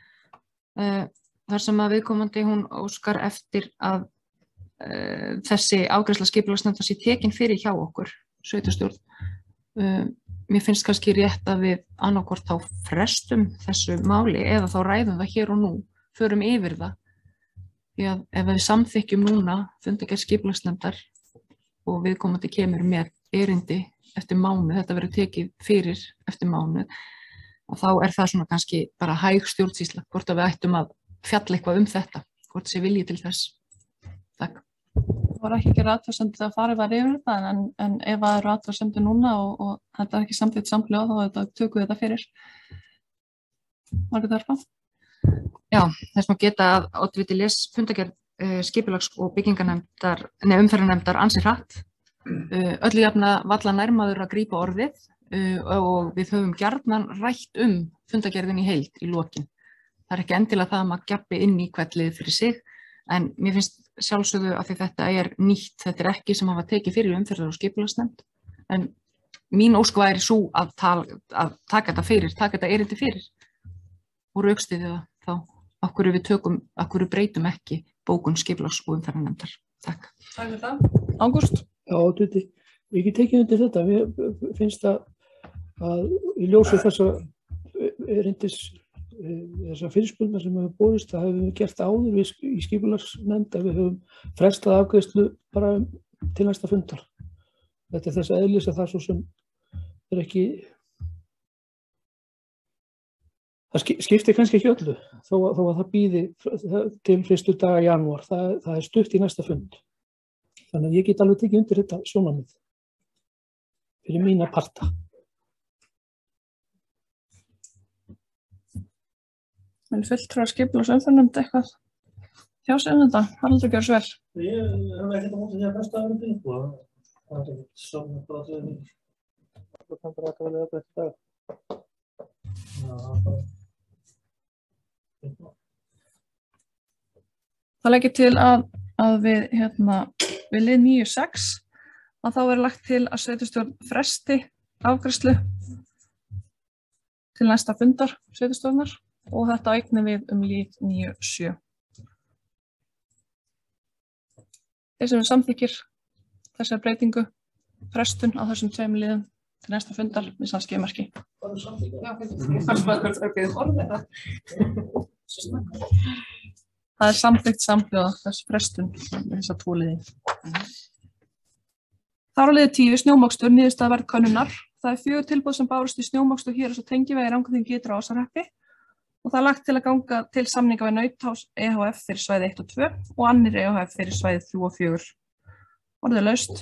þar sem að viðkomandi hún óskar eftir að þessi afgreiðsla skipulagsnefndar sé tekin fyrir hjá okkur, sveitarstjórn. Mér finnst kannski rétt að við annaðhvort þá frestum þessu máli eða þá ræðum það hér og nú, förum yfir það. Því að ef við samþykkjum núna fundargerð skipulagsnefndar og viðkomandi kemur með erindi eftir mánuð, þetta verður tekið fyrir eftir mánuð, og þá er það svona kannski bara hæg stjórnsýsla, hvort að við ættum að fjalla eitthvað þetta, hvort sé vilji til þess. Takk. Það var ekki athugasemdir að farið var yfir þetta en ef það eru athugasemdir núna og þetta ekki samþykkt samhljóða þá tökum við þetta fyrir. Margrét Harpa? Já, þess má geta að oddviti les fundargerð skipulags- og umferðarnefndar ansi hratt. Öllu jafna valla nærmaður að grípa orðið og við höfum gjarnan rætt fundargerðin í heild í lokin. Það ekki endilega það að maður gappi inn í hvert lið fyrir sig, en mér finnst sjálfsögðu að því þetta nýtt, þetta ekki sem hafa tekið fyrir umferðar- og skipulagsnefnd, en mín ósk væri sú að taka þetta erindi fyrir og rökstyðja það þá af hverju breytum ekki bókun skipulags- og umferðarnefndar. Takk. Takk fyrir það. Ágúst? Já, Dutti, ég get tekið undir þetta. Mér finnst að í ljósi þessa erindis þessar fyrirspurnar sem hefur borist, það hefur við gert áður í skipulagsnefnd að við höfum frestað afgreiðslu bara til næsta fundar. Þetta þess að eðlis að það svo sem ekki, það skiptir kannski ekki öllu þó að það býði til fyrstu daga janúar, það stutt í næsta fund. Þannig að ég get alveg tekið undir þetta sjónarmið fyrir mína parta. Men fulltrúar skipulags- og umferðarnefnd eitthvað hjá sig þetta? Haraldur, gjörðu svo vel. Ég hef ekkert á móti því að fresta erindi, það ekkert svona bara að það kan bara vel upp eftir dag. Það leggir til að við lið 9.6 að þá lagt til að sveitarstjórn fresti afgreiðslu til næsta fundar sveitarstjórnar og þetta eignum við lið 9.7. Þeir sem samþykkir þessar breytingu, frestun á þessum tveimur liðum til næsta fundar með samskiptamerki. Það samþykkt samhljóða þessu frestun þessar tvo liði. Þar á liði 10 snjómokstur niðurstaða verðkönnunar. Það 4 tilboð sem bárust í snjómokstur hér og tengivegi Rangárþingi Ytra- og Ásarhreppi og það lagt til að ganga til samninga við Nautás EHF fyrir svæði 1 og 2 og Annir EHF fyrir svæði 3 og 4. Orðið laust.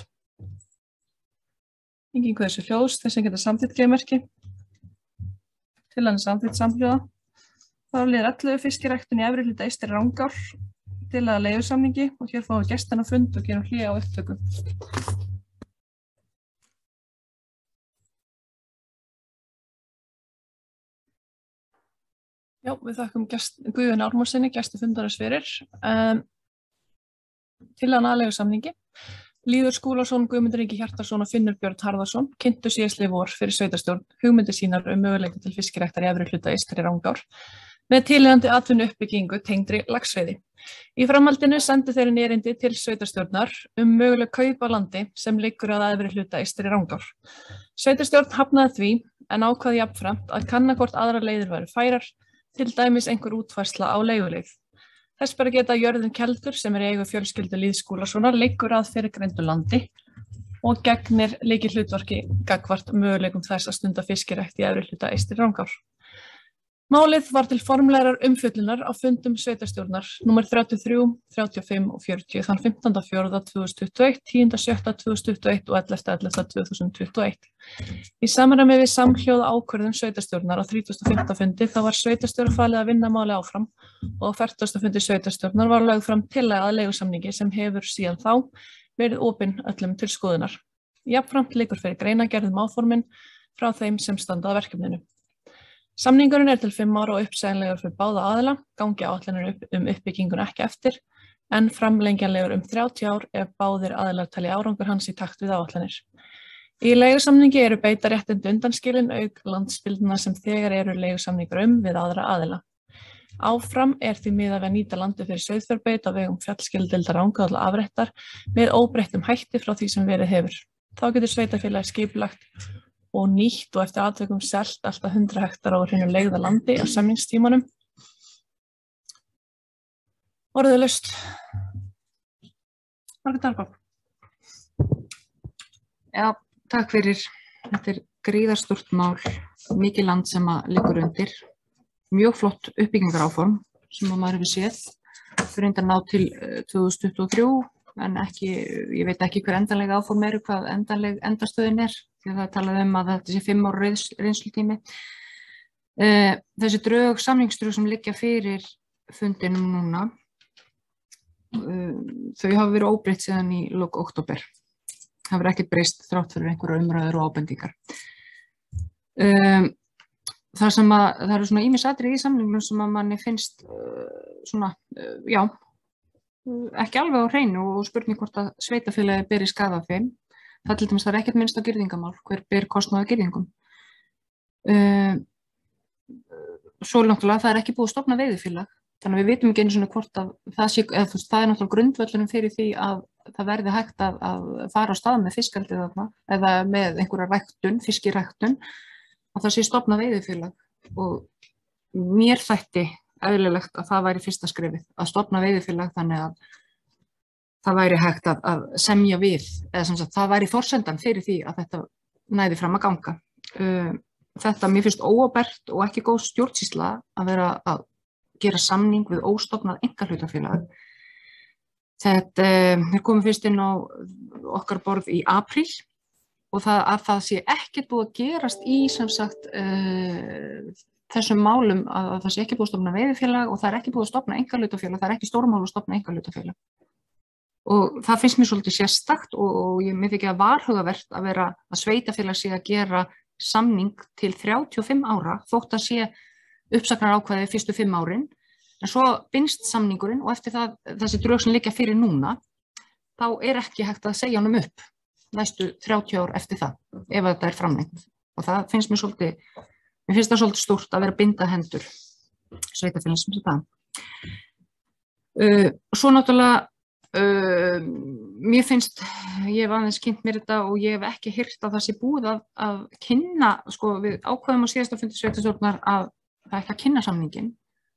Engin hversu hljóðs, þeir sem geta samþykkt G-merki. Til hann samþykkt samhljóða. Þar á liði 11 fiskiræktun í efri hluta Eystri Rangár til að leigusamningi og hér fáum við gestina á fund og gerum hlé á upptöku. Já, við þakkum Guðjóni Ármónsssyni, gesti fundarins fyrir. Til að leigusamningi. Lýður Skúlason, Guðmundur Ingi Hjartarson og Finnur Björn Harðarson kynntu síðastliðið vor fyrir sveitarstjórn hugmyndir sínar möguleika til fiskiræktar í efri hluta Eystri Rangár með tilheyrandi atvinnuuppbyggingu tengdri laxveiði. Í framhaldinu sendu þeir erindi til sveitarstjórnar möguleg kaup á landi sem liggur að efri hluta Eystri Rangár. Sveitarstjórn hafnaði því en ákvað jafnframt að kanna hvort aðrar leiðir væru færar, til dæmis einhver útfærsla á leiguleið. Þess ber að geta að jörðin Keldur sem í eigu fjölskyldu Lýðs Skúlasonar liggur að fyrirgreindu landi og gegnir lykilhlutverki gagnvart möguleikum þess að stunda fiskirækt í efri hluta Eystri Rangár. Málið var til formlegrar umfjöllunar á fundum sveitarstjórnar nr. 33, 35 og 40 þann 15.4.2021, 10.7.2021 og 11.11.2021. Í samræmi við samhljóða ákvörðun sveitarstjórnar á 35. fundi þá var sveitarstjóra falið að vinna máli áfram og á 40. fundi sveitarstjórnar var lögð fram tillaga að leigusamningi sem hefur síðan þá verið opinn öllum til skoðunar. Jafnframt liggur fyrir greinargerð áformin frá þeim sem standa að verkefninu. Samningurinn til 5 ára og uppsegjanlegur fyrir báða aðila, gangi áætlanir uppbyggingun ekki eftir, en framlengjanlegur 30 ár ef báðir aðilar telja árangur hans í takt við áætlanir. Í leigusamningi eru beitaréttindi undanskilin auk landsbyggðina sem þegar eru leigusamningur við aðra aðila. Áfram því miðað við að nýta landi fyrir sauðfjárbeit á vegum fjallskildeildar Rangárþing afréttar með óbreyttum hætti frá því sem verið hefur. Þá getur sveitarfélagið skipulagt og nýtt og eftir atvikum selt alltaf 100 hektar á hreinu leigða landi á samningstímanum. Orðið laust. Margrét Harpa. Já, takk fyrir. Þetta gríðarstórt mál, mikið land sem liggur undir. Mjög flott uppbyggingaráform sem að maður hefur séð fyrir að ná til 2023 en ekki, ég veit ekki hver endanlega áform eru, hvað endanleg endastöðin því að það talaði að þetta sé 5 ára reynslutími. Þessi samningsdrög sem liggja fyrir fundinum núna, þau hafa verið óbreytt síðan í lok október. Það verið ekkert breyst þrátt fyrir einhverja umræður og ábendingar. Það eru svona ýmis atriði í samningnum sem að manni finnst ekki alveg á hreinu og spurning hvort að sveitarfélagið beri skaða af þeim. Það til dæmis það ekkert minnst á girðingamál, hver ber kostnað af girðingum. Svo náttúrulega það ekki búið að stofna veiðifélag, þannig að við vitum ekki einu svona hvort að það náttúrulega grundvöllunum fyrir því að það verði hægt að fara á stað með fiskeldið þarna eða með einhverja ræktun, fiskiræktun, að það sé stofna veiðifélag og mér þætti eðlilegt að það væri fyrsta skrefið, að stofna veiðifélag þannig að það væri hægt að semja við, eða sem sagt það væri forsendan fyrir því að þetta næði fram að ganga. Þetta mér finnst óábært og ekki góð stjórnsýsla að vera að gera samning við óstofnað einkahlutafélag. Þetta komið fyrst inn á okkar borð í apríl og það sé ekkert búið að gerast í sem sagt þessum málum að það sé ekki búið að stofna veiðifélag og það ekki búið að stofna einkahlutafélag, það ekki stórmál að stofna einkahlutafélag. Og það finnst mér svolítið sérstakt og mér þykir að varhugavert að vera að sveitarfélag sé að gera samning til 35 ára þótt að sé uppsagnarákvæði fyrstu 5 árin, en svo binst samningurinn og eftir það þessi drög sem liggja fyrir núna, þá ekki hægt að segja honum upp næstu 30 ár eftir það, ef þetta framlengt. Og það finnst mér finnst það svolítið stórt að vera að binda hendur sveitarfélags sem það. Svo náttúrulega mér finnst, ég hef aðeins kynnt mér þetta og ég hef ekki heyrt að það sé búið að kynna, sko við ákveðum á síðasta fundi sveitarstjórnar að það ekki að kynna samningin.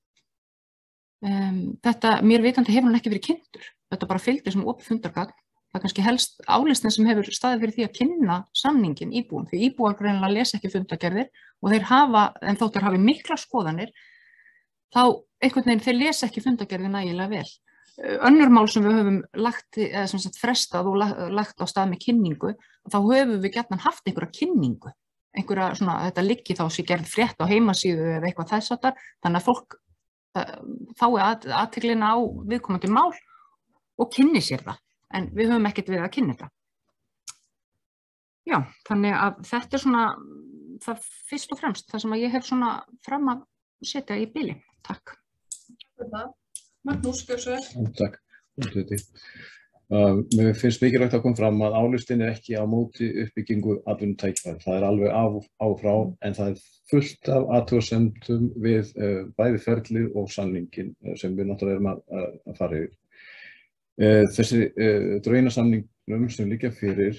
Þetta, mér vitandi hefur hann ekki verið kynntur, þetta bara fylgdi sem opið fundargagn. Það kannski helst álistin sem hefur staðið fyrir því að kynna samningin íbúum, því íbúar greinilega lesa ekki fundargerðir og þeir en þótt þeir hafi mikla skoðanir, þá einhvern veginn þeir lesa ekki fundargerðir nægilega vel. Önnur mál sem við höfum frestað og lagt á stað með kynningu, þá höfum við gjarnan haft einhverja kynningu, þetta liggi þá sé gerð frétt á heimasíðu eða eitthvað þess háttar, þannig að fólk fái athyglina á viðkomandi mál og kynni sér það, en við höfum ekkert verið að kynna þetta. Já, þannig að þetta svona það fyrst og fremst, það sem að ég hef svona fram að setja í bili. Takk. Magnús, gjörðu svo vel. Takk. Mér finnst mikilvægt að koma fram að álistin ekki á móti uppbyggingu atvinnutækifæra. Það alveg af og frá, en það fullt af athugasemdum við bæði ferlið og samningin sem við náttúrulega erum að fara yfir. Þessi draunasamningnum sem liggja fyrir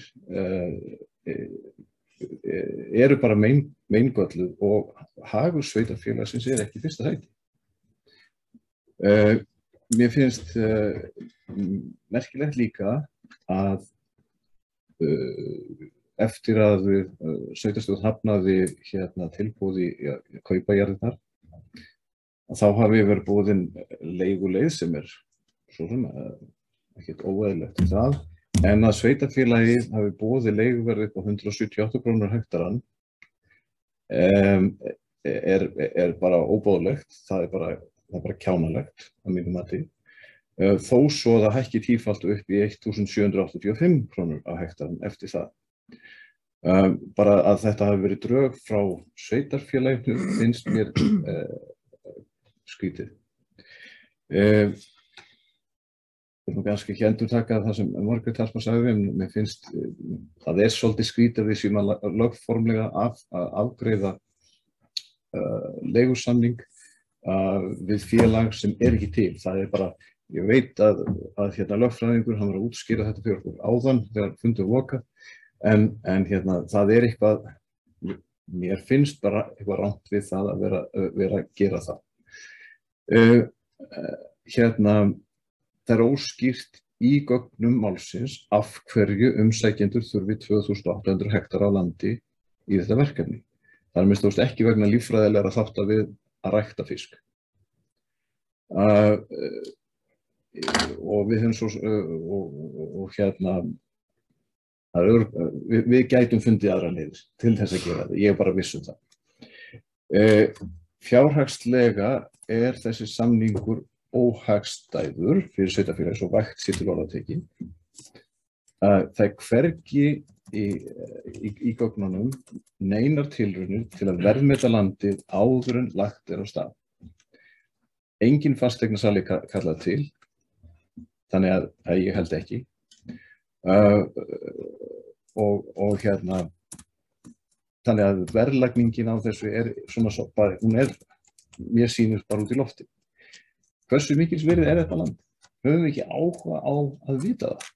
eru bara meingölluð og hagur sveitarfélagsins ekki fyrsta sæti. Mér finnst merkilegt líka að eftir að sveitarstjórn hafnaði tilboði að kaupa jarðirnar, þá hafi verið boðin leiguleið sem svo sem ekkert óeðlilegt það, en að sveitarfélagið hafi boðið leiguverð upp á 178 krónur hektarann bara óboðlegt, það bara kjánalegt að mínu mati, þó svo það hækki tífalt upp í 1785 krónur á hektarann eftir það. Bara að þetta hafi verið drög frá sveitarfélaginu finnst mér skrítið. Ég vil kannski ekki endurtaka það sem Margrét Hallmann sagði, en mér finnst það svolítið skrítið við séum að lögformlega að afgreiða leigusamning við félag sem ekki til. Það bara, ég veit að lögfræðingur, hann var að útskýra þetta fyrir okkur áðan þegar fundur lokað, en það eitthvað, mér finnst bara eitthvað rangt við það að vera að gera það. Það óskýrt í gögnum málsins af hverju umsækjendur þurfi 2800 hektar á landi í þetta verkefni. Það minnst ekki vegna líffræðilegra þátta við að rækta fisk. Og við höfum svo, og hérna, við gætum fundið aðra leiðir til þess að gera það, ég er bara viss um það. Fjárhagslega þessi samningur óhagstæður fyrir sveitarfélagið svo vægt sér til orða tekið. Það hvergi í gögnunum neinar tilraunir til að verðmeta landið áður en lagt á stað. Engin fasteignasali kallað til, þannig að ég held ekki. Og hérna, þannig að verðlagningin á þessu svona bara, mér sýnir bara út í lofti. Hversu mikils virði þetta land? Höfum við ekki áhuga á að vita það?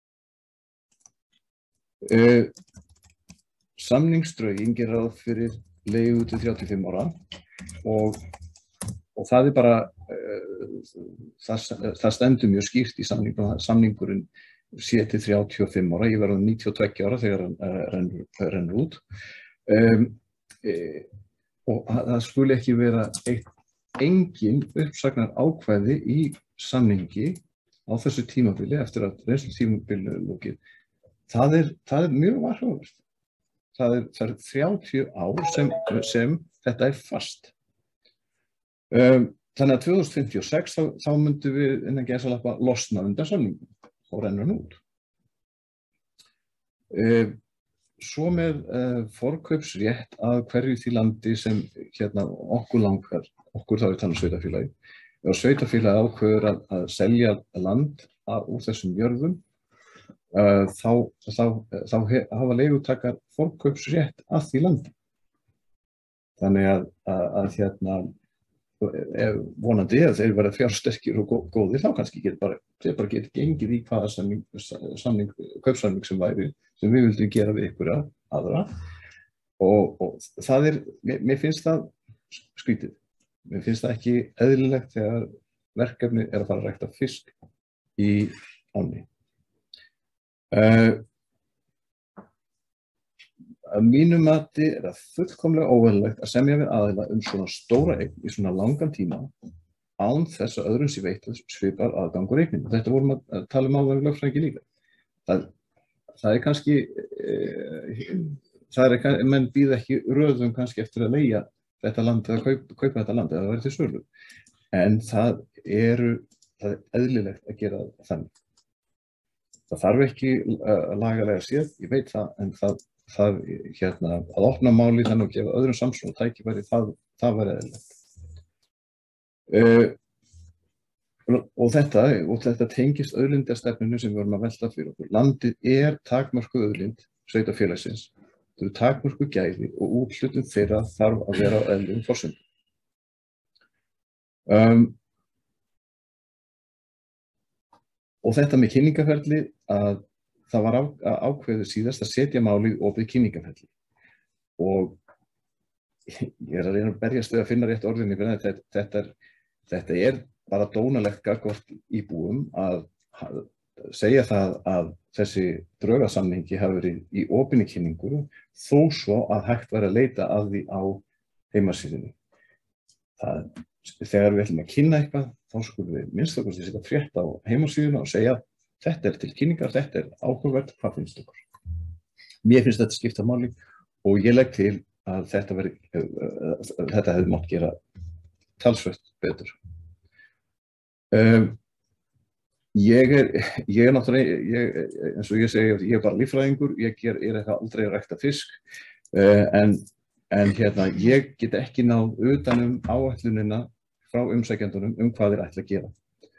Samningsdrögin gerir ráð fyrir leigu til 35 ára og það bara, það stendur mjög skýrt í samningurinn sé til 35 ára, ég verður 92 ára þegar hann rennur út. Og það skuli ekki vera engin uppsagnar ákvæði í samningi á þessu tímabili eftir að reynslu tímabilinu er lokið. Það er mjög varhugavert. Það er 30 ár sem þetta er fast. Þannig að 2056 þá myndum við innan gæsalappa losna undan samningum og rennur hann út. Svo með forkaupsrétt að hverju því landi sem hérna okkur langar, okkur þá þannig sveitarfélagi. Ef sveitarfélagi ákveður að selja land úr þessum jörðum, þá hafa leigutakar forkaupsrétt að því landi. Þannig að hérna, vonandi ef þeir verða fjársterkir og góðir, þá kannski þeir bara geta gengið í hvaða kaupsamning sem við vildum gera við ykkur aðra. Og það mér finnst það skrítið. Mér finnst það ekki eðlilegt þegar verkefni að fara að rækta fisk í ánni. Að mínu mati það fullkomlega óeðlilegt að semja við aðila svona stóra eign í svona langan tíma án þess að öðrum sé veitt svipar aðgangur eignin. Þetta vorum að tala um áður lögfræðingi líka. Það kannski, menn bíða ekki röðum kannski eftir að leigja þetta land eða kaupa þetta land eða það verður til sölu. En það er eðlilegt að gera þannig. Það þarf ekki lagalega séð, ég veit það, en það hérna, að opna máli þannig og gefa öðrum samsvon og tækifæri, það var eðlilegt. Og þetta tengist auðlindastefninu sem við vorum að velta fyrir okkur. Landið takmörkuð auðlind sveitarfélagsins. Það eru takmörkuð gæði og úthlutun þeirra þarf að vera á eðlilegum forsendum. Og þetta með kynningarferli að það var ákveðið síðast að setja málið opið kynningarferli. Og ég að reyna að berjast við að finna rétt orðinni fyrir þetta bara dónalegt gagnvart íbúum að segja það að þessi draugasamningi hafi verið í opinni kynningu þó svo að hægt væri að leita að því á heimasíðunni. Þegar við ætlum að kynna eitthvað, þá skulum við minnst okkur að setja frétt á heimasíðuna og segja þetta til kynningar, þetta áhugavert, hvað finnst okkur? Mér finnst þetta skipta máli og ég legg til að þetta hefði mátt gera talsvert betur. Ég er náttúrulega, eins og ég segi, ég er bara líffræðingur, ég er aldrei að rækta fisk, en hérna, ég get ekki náð utan áætlunina frá umsækjendunum hvað þeir ætla að gera.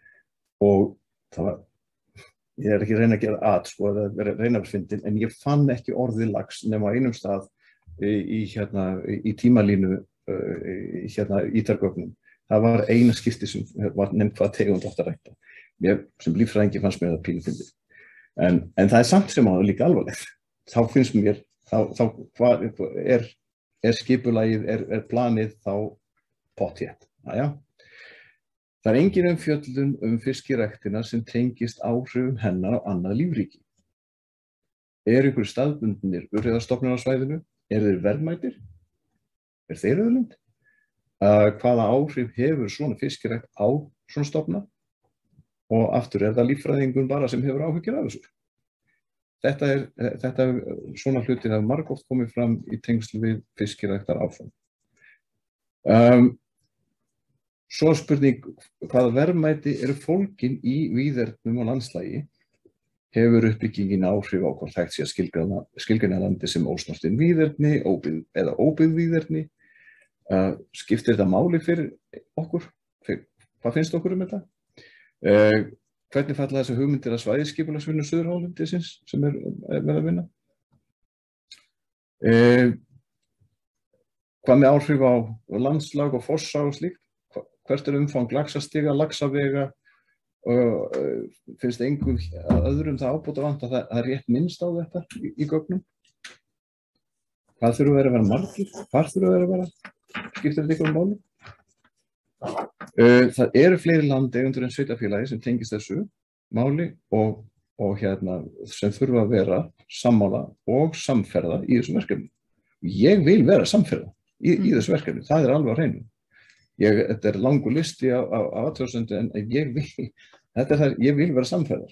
Og ég er ekki að reyna að gera sko, eða reyna að fyndin, en ég fann ekki orðið lax nema á einum stað í tímalínu í Tjargögnum. Það var eina skipti sem var nefnt hvað tegund átt að rækta. Mér sem líffræðingi fannst mér það pínu fyndið. En það samt sem áður líka alvarlegt. Þá finnst mér, hvað skipulagið, planið þá pottþétt. Það engin umfjöllun fiskiræktina sem tengist áhrifum hennar á annað lífríki. Einhverjir staðbundnir urriðastofnar á svæðinu? Þeir verðmætir? Þeir auðlind? Hvaða áhrif hefur svona fiskirækt á svona stofna og aftur það líffræðingur bara sem hefur áhyggjur af þessu. Svona hlutir hafa margoft komið fram í tengslu við fiskiræktar áform. Svo spurning hvaða verðmæti eru fólgin í víðernum og landslagi, hefur uppbyggingin áhrif á hvort hægt sé að skilgreina landi sem ósnortin víðerni eða óbyggð víðerni. Skiptir þetta máli fyrir okkur? Hvað finnst okkur þetta? Hvernig falla þessi hugmyndir að svæðisskipulagsvinnu Suðurhálendisins sem verið að vinna? Hvað með áhrif á landslag og fossa og slíkt? Hvert umfang laxastiga, laxavega? Finnst engum öðrum það ábótavant að það rétt minnst á þetta í gögnum? Hvað þurfa að vera margir? Hvar þurfa að vera? Skiptir þetta ykkur máli? Það eru fleiri landeigendur en sveitarfélagi sem tengist þessu máli og sem þurfa að vera sammála og samferða í þessu verkefni. Ég vil vera samferða í þessu verkefni, það er alveg á hreinu. Þetta er langur listi á athugasemdum en ég vil vera samferða.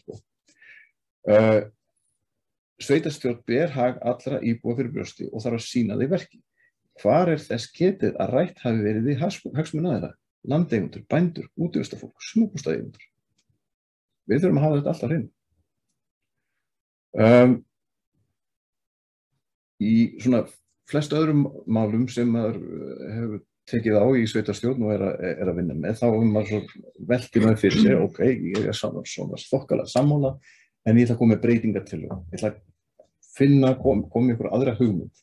Sveitarstjórn ber hag allra íbúa fyrir brjósti og þarf að sýna það í verki. Hvar er þess getið að rætt hafi verið í hagsmuna þeirra? Landeigendur, bændur, útivistafólk, sumarbústaðeigendur. Við þurfum að hafa þetta alltaf hreinu. Í svona flestu öðrum málum sem maður hefur tekið á í sveitarstjórn og er að vinna með, þá maður svo velti maður fyrir sér, ok, ég er svona þokkalega sammála, en ég ætla að koma með breytingartillögu. Ég ætla að koma ykkur aðra hugmynd.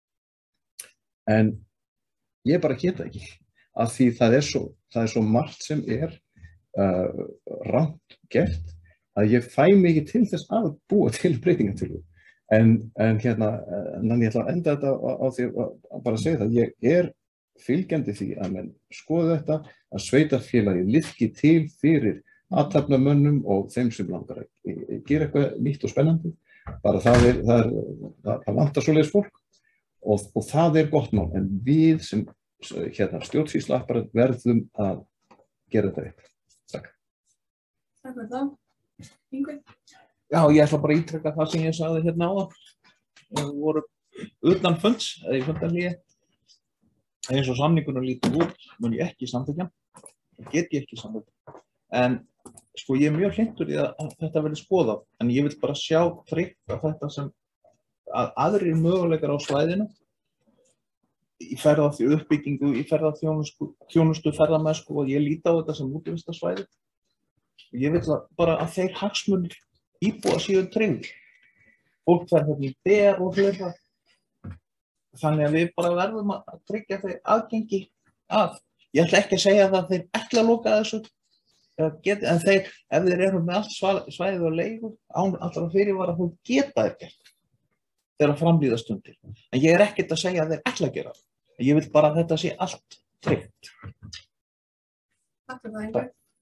En ég bara geta ekki, af því það er svo margt sem er rangt gert, að ég fæ mig ekki til þess að búa til breytingartillögu. En ég ætla að enda þetta á því að bara segja það, ég er fylgjandi því að menn skoðu þetta, að sveitarfélagi liðki til fyrir athafnamönnum og þeim sem langar að gera eitthvað nýtt og spennandi. Bara það vantar svoleiðis fólk og það er gott mál, en við sem stjórnsýsluapparat verðum að gera þetta rétt. Takk. Takk fyrir það. Yngvi? Já, ég ætla bara að ítreka það sem ég sagði hérna áðan. Við vorum utan funds, eða í fundarlíi. Eins og samningurinn lítur út, mun ég ekki samþykkja. Það get ég ekki samþykkja. En sko ég er mjög hlynntur í að þetta verði skoðað. En ég vil bara sjá tryggt að þetta sem að aðrir möguleikar á svæðinu í ferðaþjónustu, í ferðaþjónustu, ferðamennsku og ég líti á þetta sem útivistarsvæði. Ég vil bara að þeir hagsmunir íbúa séu tryggðir. Fólk fer hérna í ber og fleira. Þannig að við bara verðum að tryggja þeir aðgengi að. Ég ætla ekki að segja það að þeir ætla að loka þessu, en þeir, ef þeir eru með allt svæðið á leigu, án allra fyrirvara, þú geta þeir gert þegar framlíða stundir. En ég er ekkert að segja að þeir ætla að gera það. Ég vil bara að þetta sé allt tryggt. Takk fyrir það, Yngvi.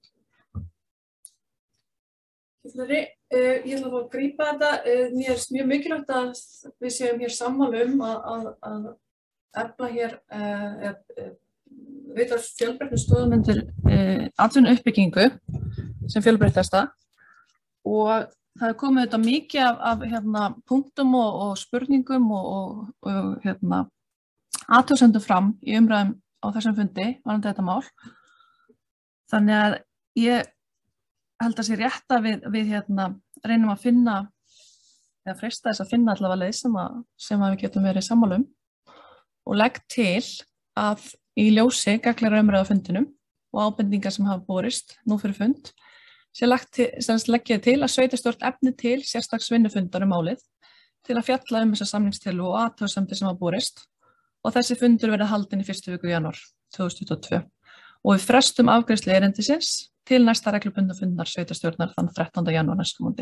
Ég ætla að grípa þetta. Mér er mjög mikilvægt að við séum hér sammála að efla hér veita fjölbreyttum stoðum undir atvinnuuppbyggingu sem fjölbreyttasta og það er komið þetta mikið af punktum og spurningum og athugasemdum fram í umræðum á þessum fundi varðandi þetta mál. Þannig að ég held að sé rétt að við reynum að finna eða freista þess að finna allavega leið sem við getum verið sammála og legg til að í ljósi gagnlegra umræðu á fundinum og ábendingar sem hafa borist nú fyrir fund leggja til að sveitarstjórn efni til sérstaks vinnufundar málið til að fjalla þessa samningstillögu og athugasemdir sem hafa borist og þessi fundur verði haldinn í 1. viku janúar 2022 og við frestum afgreiðslu erindisins til næsta reglubundna fundar sveitarstjórnar þann 13. janúar næstkomandi.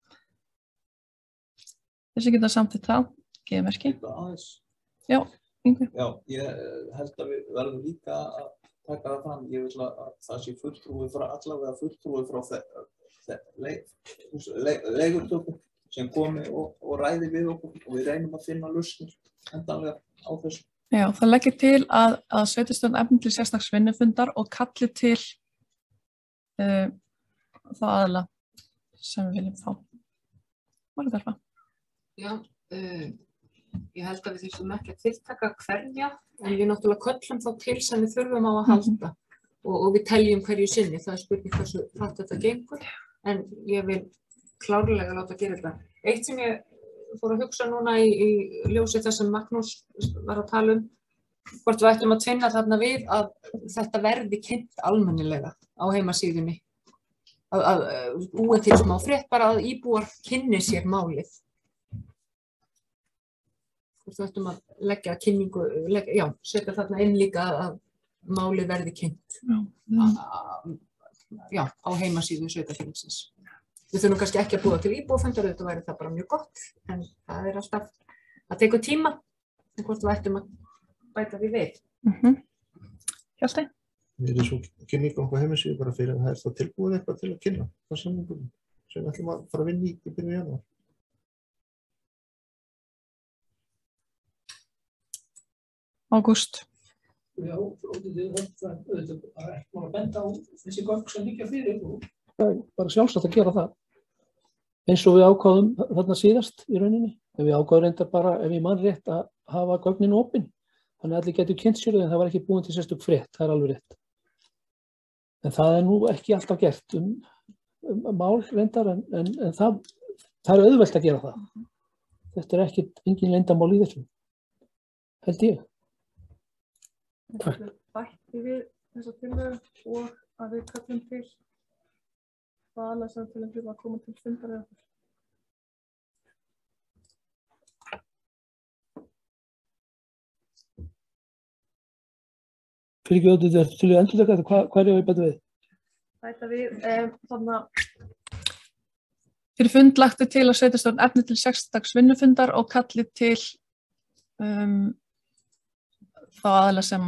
Þessi geta samþykkt það, gefa merki. Já, Yngvi. Já, ég held að við verðum líka að taka það fram. Ég vil að það sé allavega fulltrúi frá leigurtöku sem komi og ræði við okkur og við reynum að finna lausnir endanlega á þessu. Já, það leggir til að sveitarstjórn efni til sérstaks vinnufundar og kalli til þá aðila sem við viljum fá. Margarða. Já, ég held að við þurfum ekki að tiltaka hverja, en við náttúrulega köllum þá til sem við þurfum á að halda og við teljum hverju sinni. Það er spurning hversu hratt þetta gengur, en ég vil klárlega láta gera þetta. Eitt sem ég fór að hugsa núna í ljósi þess sem Magnús var að tala hvort við ættum að tvinna þarna við að þetta verði kynnt almennilega á heimasíðunni. Að búa til smá frétt bara að íbúar kynni sér málið. Hvort við ættum að leggja kynningu, setja þarna inn líka að málið verði kynnt á heimasíðu sveitarfélagsins. Við þurfum kannski ekki að búa til íbúafundar, þetta væri það bara mjög gott, en það er alltaf að tekur tíma, en hvort við ættum að bæta því við. Hjalti? Við erum svo kynning á okkur heimasíðu bara fyrir að það er þá tilbúið eitthvað til að kynna það samningunum sem við ætlum að fara að vinna í byrjun janúar. Ágúst. Já, það er ekki að benda á þessi gögn sem liggja fyrir og það er bara sjálfsagt að gera það. Eins og við ákváðum þarna síðast í rauninni. En við ákváðum reyndar bara, ef ég man rétt, að hafa gögnin opin. Þannig að allir getur kynnt sér en það var ekki búin til sérstök frétt, það er alveg rétt. En það er nú ekki alltaf gert mál reyndar, en það er auðvelt að gera það. Þetta er engin leyndarmál í þessu, held ég. Bætti við þessa tillögu og að við köllum til aðila samfélagið að koma til fundar eða okkur. Fyrir ekki auðvitað til að endurtaka þetta, hvað er ég að bæta við? Bæta við, þannig að fyrir fund lagt til að sveitarstjórn efni til 6 dags vinnufundar og kalli til þá aðila sem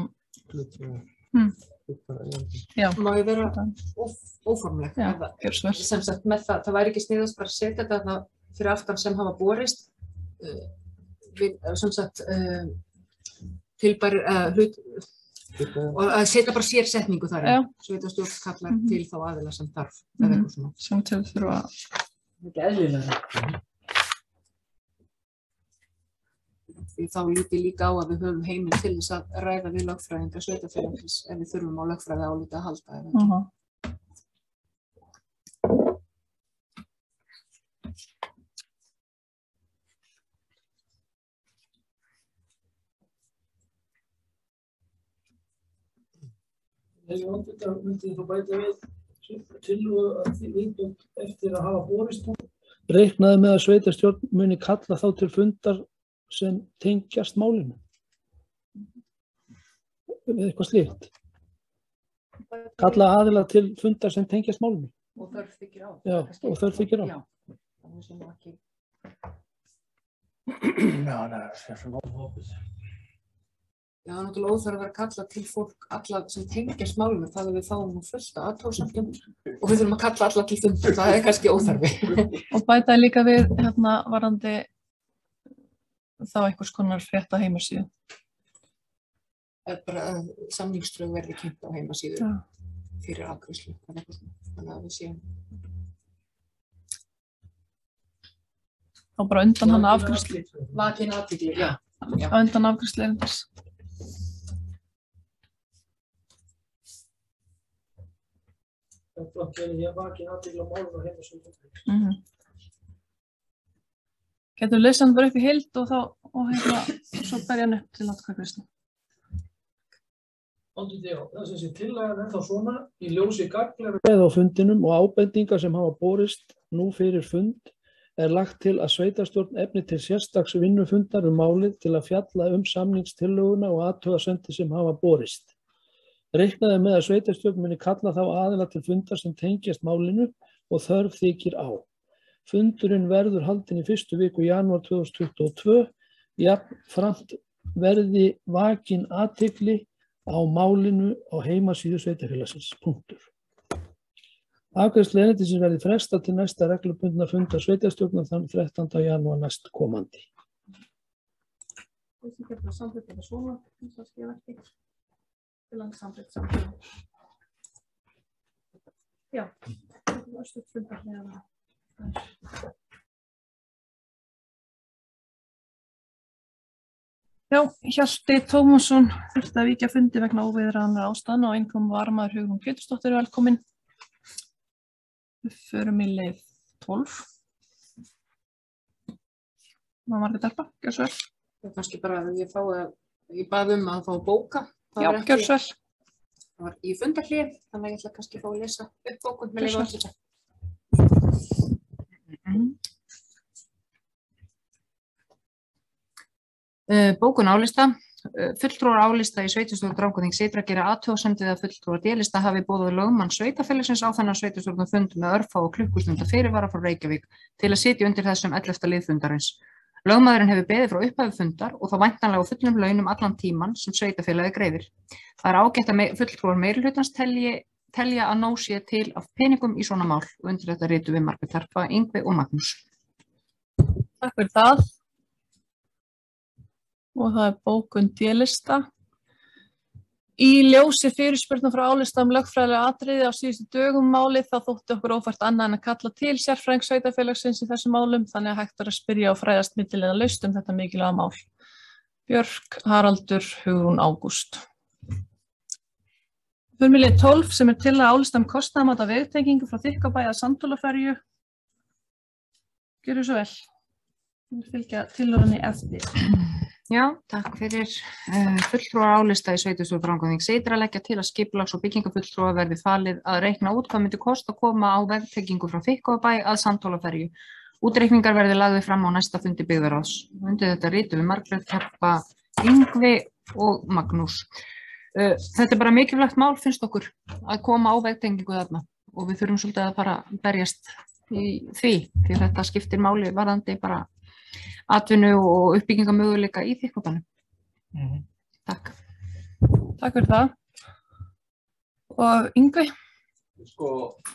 Má ég vera óformleg? Já, gjör svo vel. Sem sagt með það væri ekki sniðast bara að setja þetta fyrir aftan sem hafa borist sem sagt tilbærir hlut og að setja bara sér setningu þar sveitarstjórn kallar til þá aðila sem þarf eða eitthvað svona. Sem til þurfa Ekki eðlilega. Því þá lítið líka á að við höfum heimild til þess að ræða við lögfræðinga sveitarfélagsins ef við þurfum á lögfræði áliti að halda eða ekki. Þetta myndi þú bæta við tillögu að því viðbútt eftir að hafa borist hún. Reiknaði með að sveitarstjórn muni kalla þá til fundar sem tengjast málinu. Eða eitthvað slíkt. Kalla aðila til fundar sem tengjast málinu. Og þörf þykir á. Já, og þörf þykir á. Já, það sem ekki. Já, það er svona óhópið. Já, náttúrulega óþarf að vera kalla til fólk alla sem tengjast málinu, það við fáum fullt af athugasemdum og við þurfum að kalla alla til fundar, það er kannski óþarfi. Og bæta líka við varandi þá einhvers konar frétta heimasíðu. Bara að samningsdrög verði kynnt á heimasíðu fyrir afgreiðslu, þannig að við séum. Þá bara undan hann afgreiðslu. Vakin athygli, já. Á undan afgreiðslu erindis. Getur við leysa hann bara upp í heild og svo berja hann upp til atkvæðagreiðslu. Það sem sé tillagan þá svona í ljósi gagnlegra á fundinum og ábendingar sem hafa borist nú fyrir fund lagt til að sveitarstjórn efni til sérstaks vinnufundar málið til að fjalla samningstillöguna og athugasemdir sem hafa borist. Reiknaði með að sveitarstjórn muni kalla þá aðila til fundar sem tengjast málinu og þörf þykir á. Fundurinn verður haldinn í fyrstu viku janúar 2022. Jafnframt verði vakin athygli á málinu á heimasíðu sveitarfélagsins. Punktur. Afgreiðslu erindisins verði frestað til næsta reglubundna fundar sveitarstjórnar þann 13. janúar næstkomandi. Þú getur að samþykkja þetta svona, eins og skilja ekki. Til að samþykkja samþykkja. Já, fundarhlið. Já, Hjalti Tómasson þurfti að víkja fundi vegna óviðraðanlegra ástæðna og innkom varamaður Hugrún Pétursdóttir velkomin. Við förum í leið 12. Margrét Elba, gjör svo vel. Það er kannski bara að ég bað að fá að bóka. Já, gjör svo vel. Það var í fundarhlé, þannig að ég ætla kannski að fá að lesa upp bókun með leyfa að Bókun álista. Fulltrúar álista í sveitarstjórn Rangárþings Sytra gera athugasemd við að fulltrúar D-lista hafi boðað lögmann sveitarfélagsins á þennan sveitarstjórnarfund með örfá og klukkustunda fyrirvara frá Reykjavík til að sitja undir þessum 11. lið fundarins. Lögmaðurinn hefur beðið frá upphafi fundar og þá væntanlega á fullum launum allan tíman sem sveitarfélagið greiðir. Það er ágætt að fulltrúar meirihlutans telja að nóg sé til af peningum í svona mál og undir þetta ritum við Margrét Elba, Yngvi og Magnús. Takk fyrir það. Og það er bókun D-lista. Í ljósi fyrirspurna frá álista lögfræðilega atriði á síðustu dögum málið þá þótti okkur ófært annað en að kalla til sérfræðing sveitarfélagsins í þessum málum þannig að hægt er að spyrja og fræðast millilega laust þetta mikilvæga mál. Björk, Haraldur, Hugrún, Ágúst. Formúlið 12 sem er til að álista kostnaðarmat af vegtengingu frá Þykkvabæ að Sandhólaferju. Gjörðu svo vel. Við fylgja tillögunni eftir. Já, takk fyrir. Fulltrúar álista í sveitarstjórn Rangárþings Sytra leggja til að skipulags- og byggingafulltrúa verði falið að reikna út hvað myndi kosta að koma á vegtengingu frá Þykkvabæ að Sandhólaferju. Útreikningar verði lagðir fram á næsta fundi byggðarráðs. Undir þetta ritum við Margrét Elba, Yngvi og Magnús. Þetta er bara mikilvægt mál finnst okkur að koma á vegtengingu þarna og við þurfum svolítið að fara að berjast í því þetta skiptir máli varðandi bara atvinnu og uppbyggingamöguleika í Þykkvabænum. Takk. Takk fyrir það. Og Yngvi? Sko,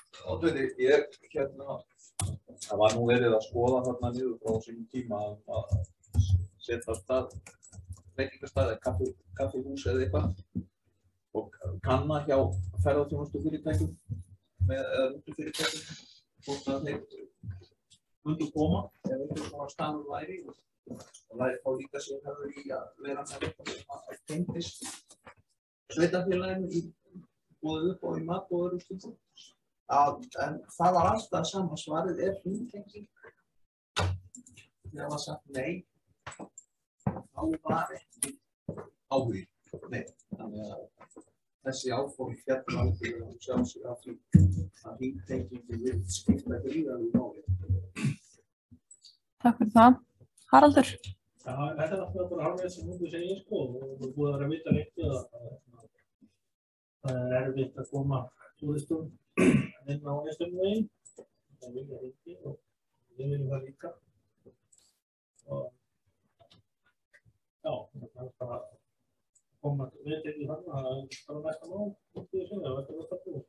það var nú verið að skoða þarna niður frá sínum tíma að setja af stað veitingastað eða kaffihús eða eitthvað og kanna hjá ferðaþjónustufyrirtækjum eða útufyrirtækjum hvort að þeir mundu koma ef einhver svona staður væri og læri þá líka sér hefur í að vera með eitthvað að tengdist sveitarfélaginu í boðið upp og í mat og öðru slíku. En það var alltaf sama svarið hringtenging. Þegar var sagt nei, þá var ekki áhugi. Nei, þannig að þessi áform fjalla aldrei að sjá sig af því að hringtengingu vil skipta gríðarlegu máli. Takk fyrir það. Haraldur? Já, þetta er alltaf bara alveg sem þú segir sko og þú búið að vera að vita lengi að það er erfitt að koma túristum inn á einstöðum veginn. Það vilja hringi og við viljum það líka. Og já, það er bara að koma við til því þarna að það er næsta mál og því að segja, þetta er næsta búið.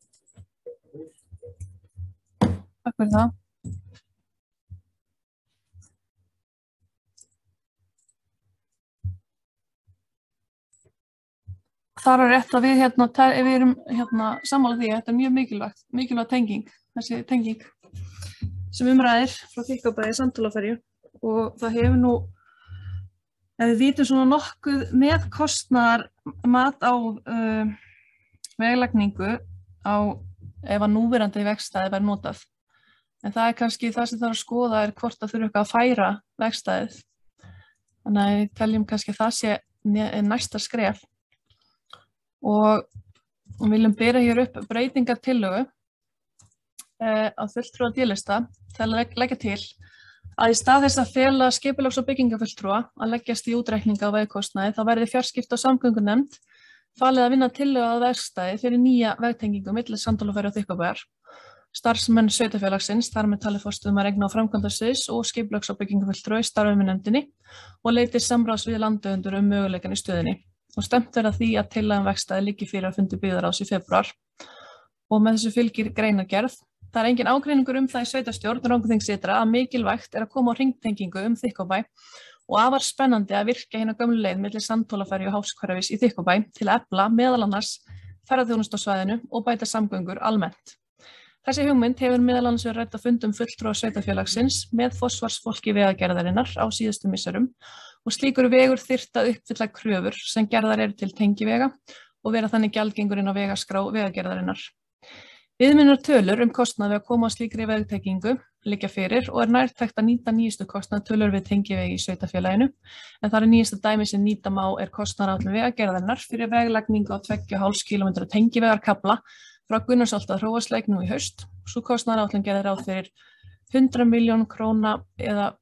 Takk fyrir það. Það er rétt að við erum sammála því að þetta er mjög mikilvæg tenging, þessi tenging sem ræðir frá Þykkvabæ í Sandhólaferju og það hefur nú, ef við vitum svona nokkuð með kostnaðarmat á veglagningu á ef að núverandi vegstæði verður notað. En það er kannski það sem þarf að skoða er hvort það þurfi eitthvað að færa vegstæðið. Þannig að við teljum kannski að það sé næsta skref. Og viljum bera hér upp breytingartillögu á fulltrúa D-lista til að leggja til að í stað þess að fela skipulags- og byggingafulltrúa að leggjast í útreikninga á vegkostnaði þá verði fjarskipta- og samgöngunefnd falið að vinna tillögu að vegstæði fyrir nýja vegtengingu milli Sandhólaferju og Þykkvabæjar. Starfsmenn sveitarfélagsins þar með talið forstöðumaður eigna- og framkvæmdasviðs og skipulags- og byggingafulltrúi starfa með nefndinni og leiti samráðs við landeigendur möguleikann í stöðinni. Og stefnt verið að því að tillagan vegstæði liggi fyrir að fundi byggðarráðs í febrúar og með þessu fylgir greinargerð. Það er engin ágreiningur það í sveitarstjórn Rangárþings Sytra að mikilvægt er að koma á hringtengingu Þykkvabæ og afar spennandi að virkja hina gömlu leið milli Sandhólaferju og Háskólavís í Þykkvabæ til að efla meðal annars ferðaþjónustu á svæðinu og bæta samgöngur almennt. Þessi hugmynd hefur meðal annars verið rædd á fundum fulltrúa sveitarfélagsins með forsvarsfólki Vegagerðarinnar á síðustu misserum og slíkur vegur þyrfti að uppfylla kröfur sem gerðar eru til tengivega og vera þannig gjaldgengur inn á vegaskrá Vegagerðarinnar. Viðmiðunartölur kostnað við að koma á slíkri vegtengingu liggja fyrir og nærtækt að nýta nýjustu kostnaðartölur við tengivegi í sveitarfélaginu, en þar nýjasta dæmi sem nýta má kostnaðaráætlun Vegagerðarinnar fyrir veglagningu á 2,5 km tengivegarkafla frá Gunnarsholt að Hróarslæk nú í haust. Sú kostnaðaráætlun gerði ráð fyrir 100 milljónir króna eða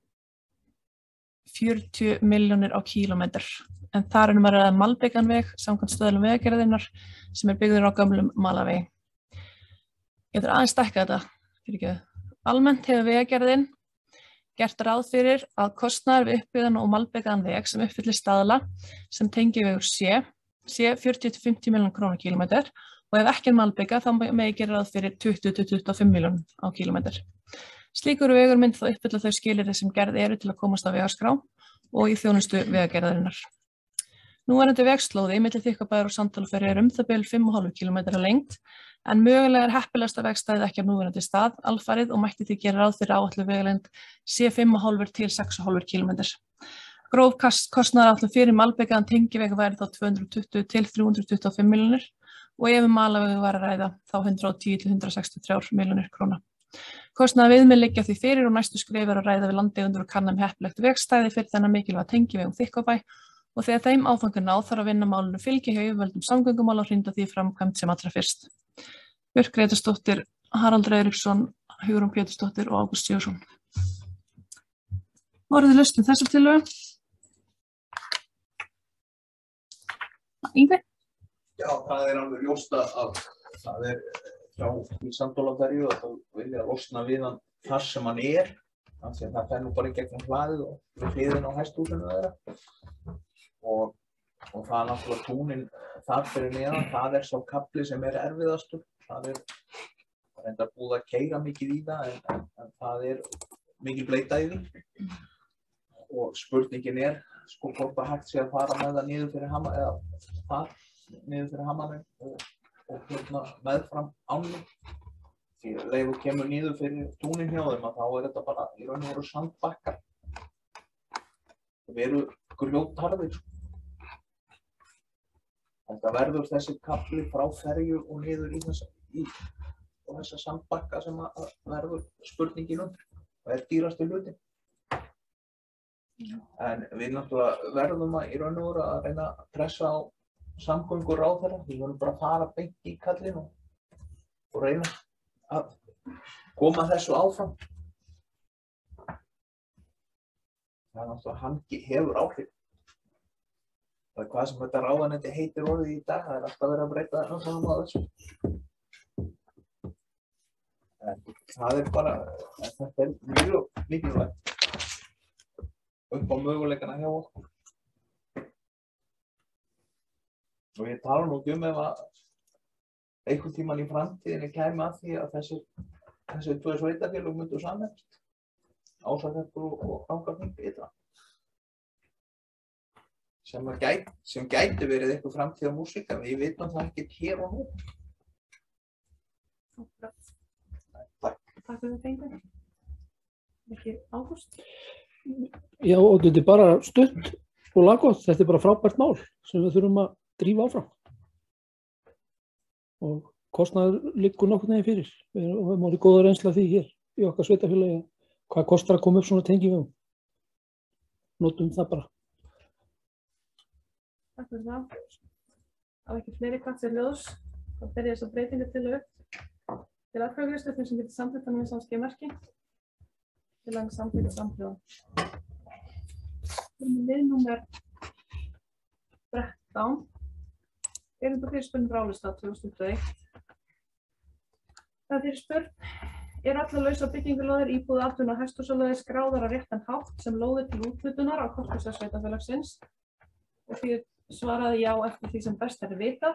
40 milljónir á kílómetr, en þar að ræða malbikanveg samkvæmt stöðlum Vegagerðarinnar sem byggður á gömlum malavegi. Ég ætla aðeins stækka þetta, fyrirgefðu. Almennt hefur Vegagerðin gert ráð fyrir að kostnaður við uppbyggðan og malbikaðan veg sem uppfyllir staðla sem tengivegur sé 40-50 milljónir króna á kílómetr og ef ekki malbikað þá megi gera ráð fyrir 20-25 milljónir á kílómetr. Slíkur vegur myndi þá uppfylla þau skilyrði sem gerð eru til að komast á vegaskrá og í þjónustu Vegagerðarinnar. Núverandi vegslóði milli Þykkvabæjar og Sandhólaferju það bil 5,5 km að lengd, en mögulega veglegasta vegstæðið ekki á núverandi stað alfarið og mætti því gera ráð fyrir áætluð vegalengd sé 5,5 til 6,5 km. Gróf kostnaðaráætlun fyrir malbikaðan tengiveg væri þá 220 til 325 milljónir og ef malavegu var að ræða þá 110 til 163 milljónir króna. Kostnaðarviðmið liggja því fyrir og næstu skref að ræða við landeigendur og kanna heppilegt vegstæði fyrir þennan mikilvæga tengiveg Þykkvabæ og þegar þeim áfangur náð þarf að vinna málinu fylgi hjá yfirvöldum samgöngumála og hrinda því framkvæmd sem allra fyrst. Björk Grétarsdóttir, Haraldur Eiríksson, Hugrún Pétursdóttir og Ágúst Sigurðsson. Voruð þið laust þessa tillögu? Yngvi? Já, það alveg ljóst að það hjá í Sandhólaferju að það vilja losna við hann þar sem hann þannig að það fer nú bara í gegnum hlaðið og við hliðin á hesthúsinu þeirra. Og það náttúrulega túnin þar fyrir neðan, það sá kafli sem erfiðastur. Það reyndar búið að keyra mikið í það en það mikil bleyta í því. Og spurningin sko hvort að hægt sé að fara með það niður fyrir Hamar eða þar niður fyrir Hamarinn og meðfram ánni. Því leið og kemur niður fyrir túnin hjá þeim að þá þetta bara í raun og veru sandbakkar. Það eru grjótharðir. Þetta verður þessi kafli frá ferju og niður í þessa sandbakka sem verður spurningin og dýrasti hluti. En við náttúrulega verðum í raun og veru að reyna að pressa á samgönguráðherra. Við verðum bara að fara beint í kallinn og reyna að koma þessu áfram. Það náttúrulega hann hefur áhrif. Það hvað sem þetta ráðuneyti heitir orðið í dag, það alltaf verið að breyta þessu. En það bara, þetta mjög mikilvægt upp á möguleikana hjá okkur. Og ég tala nú ef að einhvern tímann í framtíðinni kæmi að því að þessi tvö sveitarfélög myndu sameinast, Ásahreppur og Rangárþing ytra. Sem gæti verið eitthvað framtíða músík, en við vitum það ekki hér og nú. Takk. Takk fyrir þetta, Yngvi. Ekki Ágúst? Já, og þetta bara stutt og laggott. Þetta bara frábært mál sem við þurfum að drífa áfram. Og kostnaður liggur nokkurn veginn fyrir. Við höfum orðið góða reynsla af því hér í okkar sveitarfélagi. Hvað kostar að koma upp svona tengivegum? Notum það bara. Takk fyrir það. Ef ekki fleiri hvatt sér ljós, þá fer ég þessa breytingartillögu til atkvæðagreiðslu þeim sem getur samþykkt hana með samskiptamerki. Tillagan samþykkt samhljóða. Lið númer 13. Erindi og fyrirspurn Brálistad 2021. Það fyrirspurn: allar lausar byggingulóðir, íbúða, atvinnu og hesthúsalóðir skráðar á réttan hátt sem lóðir til úthlutunar á korpússtað sveitarfélagsins? Og því svaraði já eftir því sem best vitað.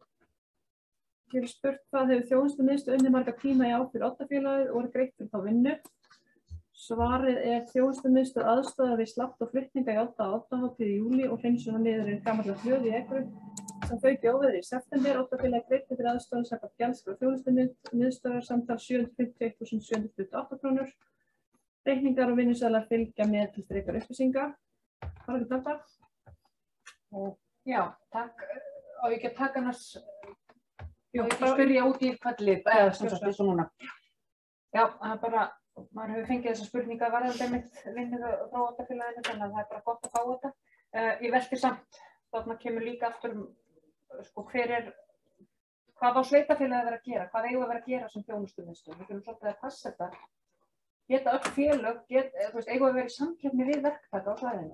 Spurt: hvað hefur þjónustumiðstöð unnið marga tíma í ár fyrir Oddafélagið og greitt fyrir þá vinnu? Svarið þjónustumiðstöð aðstoðar við slátt og flutninga í Odda á Oddahátíð í júlí og hreinsunar niður gamallar hlöðu í Ekru sem fauk í óveðri í september. Oddafélagið greiddi fyrir aðstoðun samkvæmt gjaldskrá þjónustumiðstöðvar samtals 751.728 krónur. Reikningar og vinnuseðlar fylgja með til frekari upplýsingar. Var ekki þetta? Já, takk. Á ég ekki að taka annars, á ég ekki að spyrja út í fallið, eða sem sagt eins og núna. Já, það er bara, maður hefur fengið þessa spurninga varðandi einmitt vinnur frá Oddafélaginu, þannig að það er bara gott að fá þetta. Ég velti samt, þarna kemur líka aftur sko hvað á sveitarfélagið að vera að gera, hvað eigum að vera að gera sem þjónustumiðstöð. Við þurfum svolítið að passa þetta. Geta öll félög, eigum að vera í samkeppni við verktaka á svæðinu.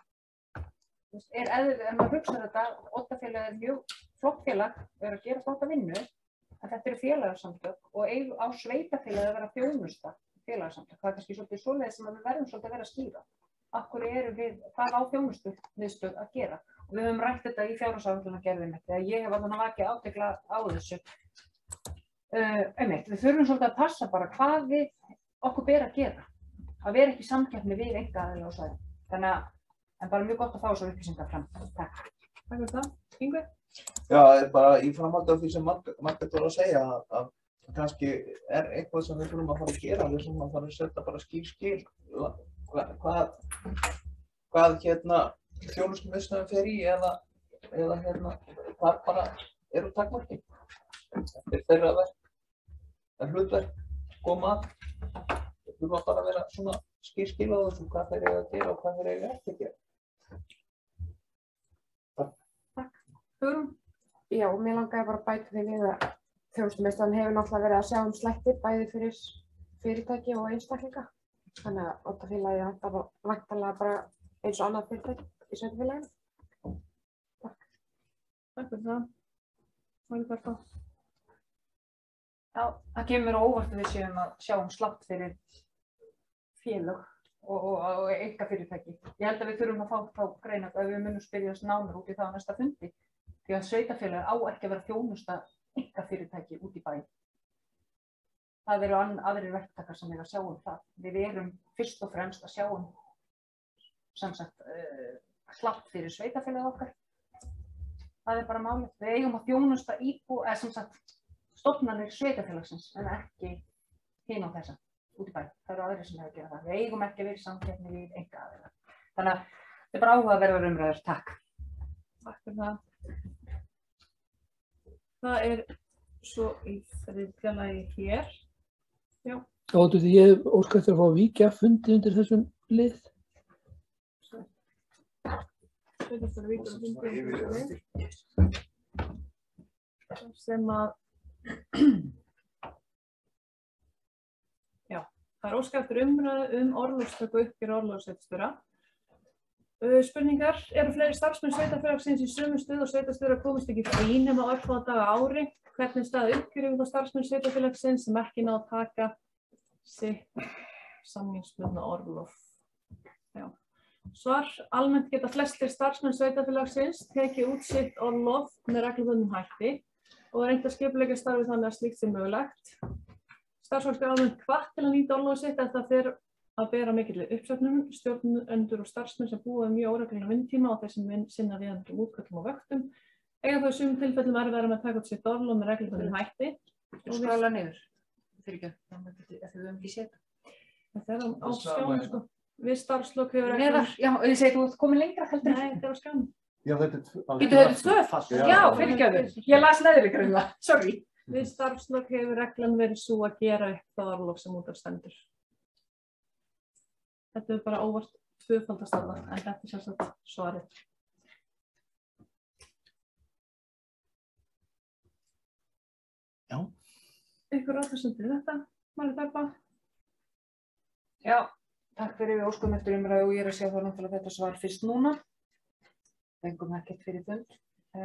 Ef maður hugsa þetta, Oddafélagið er mjög flott félag, er að gera flotta vinnu, en þetta eru félagasamtök og á sveitarfélagið að vera þjónusta félagasamtök. Það er kannski svolítið svoleiðis sem við verðum svolítið að vera að skýra. Akkur eru við, hvað á þjónustumiðstöð að gera? Og við höfum rætt þetta í fjárhagsáætlunargerðinni, þegar ég hef alveg vakið athygli á þessu. Við þurfum svolítið að passa bara hvað við okkur ber að gera. Að vera ekki í samkeppni við einkaaðila á svæðinu. Þannig að en bara mjög gott að fá þessu upplýsingar fram. Takk. Takk fyrir það. Yngvi? Já, bara í framhaldi af því sem Margrét var að segja að kannski er eitthvað sem við þurfum að fara að gera, við þurfum að fara að setja bara skil hvað þjónustumiðstöðin fer í eða hvað bara eru takmarki. Þetta er þeirra verk, hlutverk koma að. Við þurfum bara að vera svona skil á þessu hvað þeir eiga að gera og hvað þeir eiga ekki að gera. Hugrún? Já, mér langaði bara að bæta því við að þjónustumiðstöðin hefur náttúrulega verið að sjá slætti bæði fyrir fyrirtæki og einstaklinga. Þannig að Oddafélagið er væntanlega bara eins og annað fyrirtæki í sveitarfélaginu. Takk. Takk fyrir það. Margrét? Já, það kemur mér á óvart að við séum að sjá slátt fyrir félög og einkafyrirtæki. Ég held að við þurfum að fá þá greina að við munum spyrjast nánar út í það á næsta fundi. Því að sveitarfélagið á ekki að vera þjónusta einkafyrirtæki út í bæ. Það eru aðrir verktakar sem eru að sjá það. Við erum fyrst og fremst að sjá sem sagt slátt fyrir sveitarfélagið okkar. Það er bara málið. Við eigum að þjónusta sem sagt stofnanir sveitarfélagsins en ekki hin á þessa út í bæ. Það eru aðrir sem hefur að gera það. Við eigum ekki að vera í samkeppni við einkaaðila. Þannig að þetta er bara áhugaverðar umræður. Takk. Takk fyrir það. Það er svo í þriðja lagi hér. Já. Áttu því ég óska eftir að fá að víkja fundi undir þessum lið. Sem að já, það er óska eftir umræðu orlofstöku uppgjör orlofssveitarstjóra. Spurningar, eru fleiri starfsmenn sveitarfélagsins í sömu stöð og sveitarstjórar komist ekki frí nema örfáa daga á ári? Hvernig er staðið uppgjör þá starfsmenn sveitarfélagsins sem ekki ná að taka sitt samningsbundna orlof? Já. Svar, almennt geta flestir starfsmenn sveitarfélagsins tekið út sitt orlof með reglubundnum hætti og reynt að skipuleggja starfið þannig að slíkt sé mögulegt. Starfsfólk er almennt hvatt til að nýta orlofið sitt ef það fer að bera mikilli uppsöfnun, stjórnendur og starfsmenn sem búa mjög óreglulegan vinnutíma og þeir sem sinna viðeigandi útköllum og vöktum eiga þó í sumum tilfellum erfiðara með að taka út sitt orlof með reglubundnum hætti. Skrála niður. Fyrirgefðu, við höfum ekki séð það. Þetta er á skjánum sko. Við starfslok hefur Neðar, já, ég segi þú ert komin lengra heldur. Nei, þetta er á skjánum. Já, þetta er tvöfalt. Já, fyrirgefðu. Ég las neðri greinlega. Sorry. Við starfslok hefur reglan verið svo að gera upp það orlof sem út af stendur. Þetta er bara óvart tvöfaldast þarna, en þetta er sérstaklega svarið. Já. Ykkur áherslur þetta, Margrét? Já, takk fyrir við óskum eftir umræðu og ég er að sjá þá náttúrulega þetta svar fyrst núna. Fengum ekkert fyrir fund.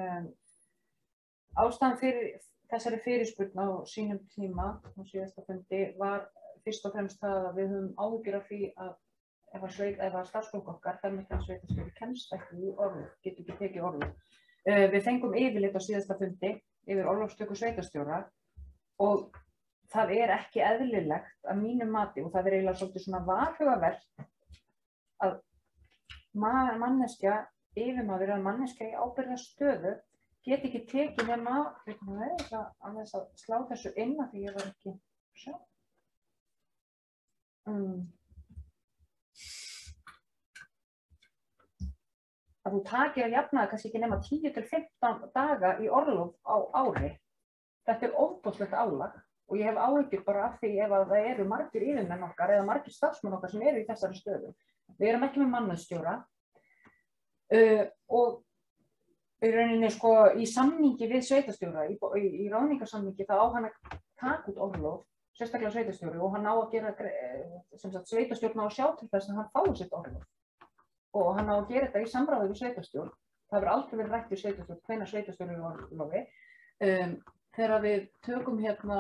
Ástæðan fyrir þessari fyrirspurn á sínum tíma á síðasta fundi var fyrst og fremst það að við höfum áhyggjur af því að ef að starfsfólk okkar þar með það sveitarstjóri kemst ekki í orlof, getur ekki tekið orlof. Við fengum yfirlit á síðasta fundi yfir orlofstöku sveitarstjóra og það er ekki eðlilegt að mínu mati og það er eiginlega svolítið svona varhugavert að manneskja, yfirmaður eða manneskja í ábyrgðarstöðu get ekki tekið nema aðeins að slá þessu inn af því ég var ekki sjá. Að þú takir að jafnaði kannski ekki nema 10 til 15 daga í orlof á ári. Þetta er ofboðslegt álag og ég hef áhyggjur bara af því ef að það eru margir yfirmenn okkar eða margir starfsmenn okkar sem eru í þessari stöðu. Við erum ekki með mannauðsstjóra og í rauninni sko í samningi við sveitarstjóra, í ráðningarsamningi þá á hann að taka út orlof, sérstaklega sveitarstjóri og hann á að gera, sem sagt sveitarstjórn á að sjá til þess að hann fái sitt orlof og hann á að gera þetta í samráði við sveitarstjórn. Það hefur aldrei verið rætt við sveitarstjórn, hvenær sveitarstjóri er orlofi. Þegar við tökum hérna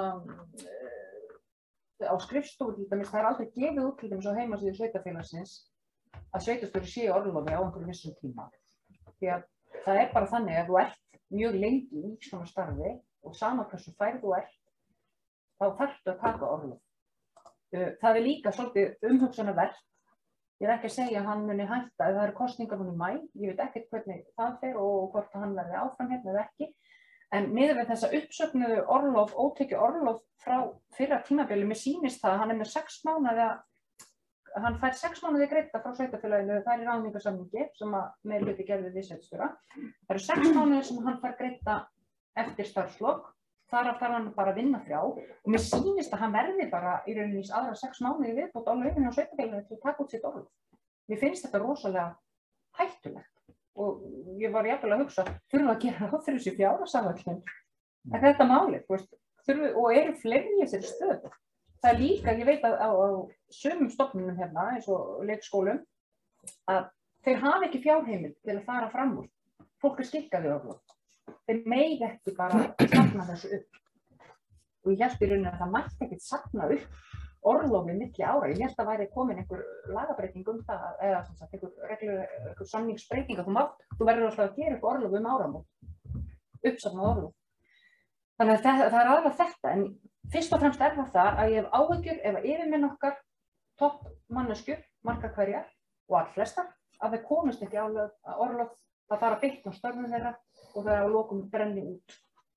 á skrifstofu til dæmis, það er aldrei gefið út til dæmis á heimasíðu sveitarfélagsins að sveitarstjóri sé í orlofi á einhverjum vissum tíma. Því að það er bara þannig að þú ert mjög lengi í svona starfi og sama hversu fær þú ert, þá þarftu að taka orlof. Það er líka svolítið umhugsunarvert. Ég er ekki að segja að hann muni hætta ef það eru kosningar núna í maí. Ég veit ekkert hvernig það fer og hvort hann verði áfram hérna eða ekki. En miðað við þessa uppsöfnuðu orlof, ótekju orlof frá fyrra tímabili, mér sýnist það að hann er með 6 mánuði hann fær 6 mánuði greidda frá sveitarfélaginu, það er í ráðningarsamningi sem að meirihluti gerði við sveitarstjóra. Það eru 6 mánuðir sem hann fær greidda eftir starfslok, þar þarf hann bara að vinna 3 og mér sýnist að hann verði bara í rauninni aðra 6 mánuði viðbót á launinu á sveitarfélaginu til að taka út sitt orlof. Mér finnst þetta rosalega hættulegt og ég var jafnvel að hugsa, þurfum að gera ráð fyrir þessi fjárhagsáætlun. Er þetta málið, og eru fleiri í þessari stöðu? Það er líka, ég veit að á sumum stofnunum hérna, eins og leikskólum, að þeir hafa ekki fjárheimild til að fara fram úr. Fólk er skikkað við orlof. Þeir megi ekki bara safna þessu upp. Og ég held í rauninni að það mætti ekkert safna upp orlofi milli ára. Ég held að væri komin einhver lagabreyting það, eða einhver samningsbreyting að þú verður alltaf að gera upp orlof áramót. Uppsafnað orlof. Þannig að það er aðalega þetta, en fyrst og fremst er það að ég hef áhyggjur ef að yfirmenn okkar, topp manneskjur, margar hverjar og allflestar, að þeir komist ekki á orlof, það þarf að bitna á störfum þeirra og það er að lokum brenni út.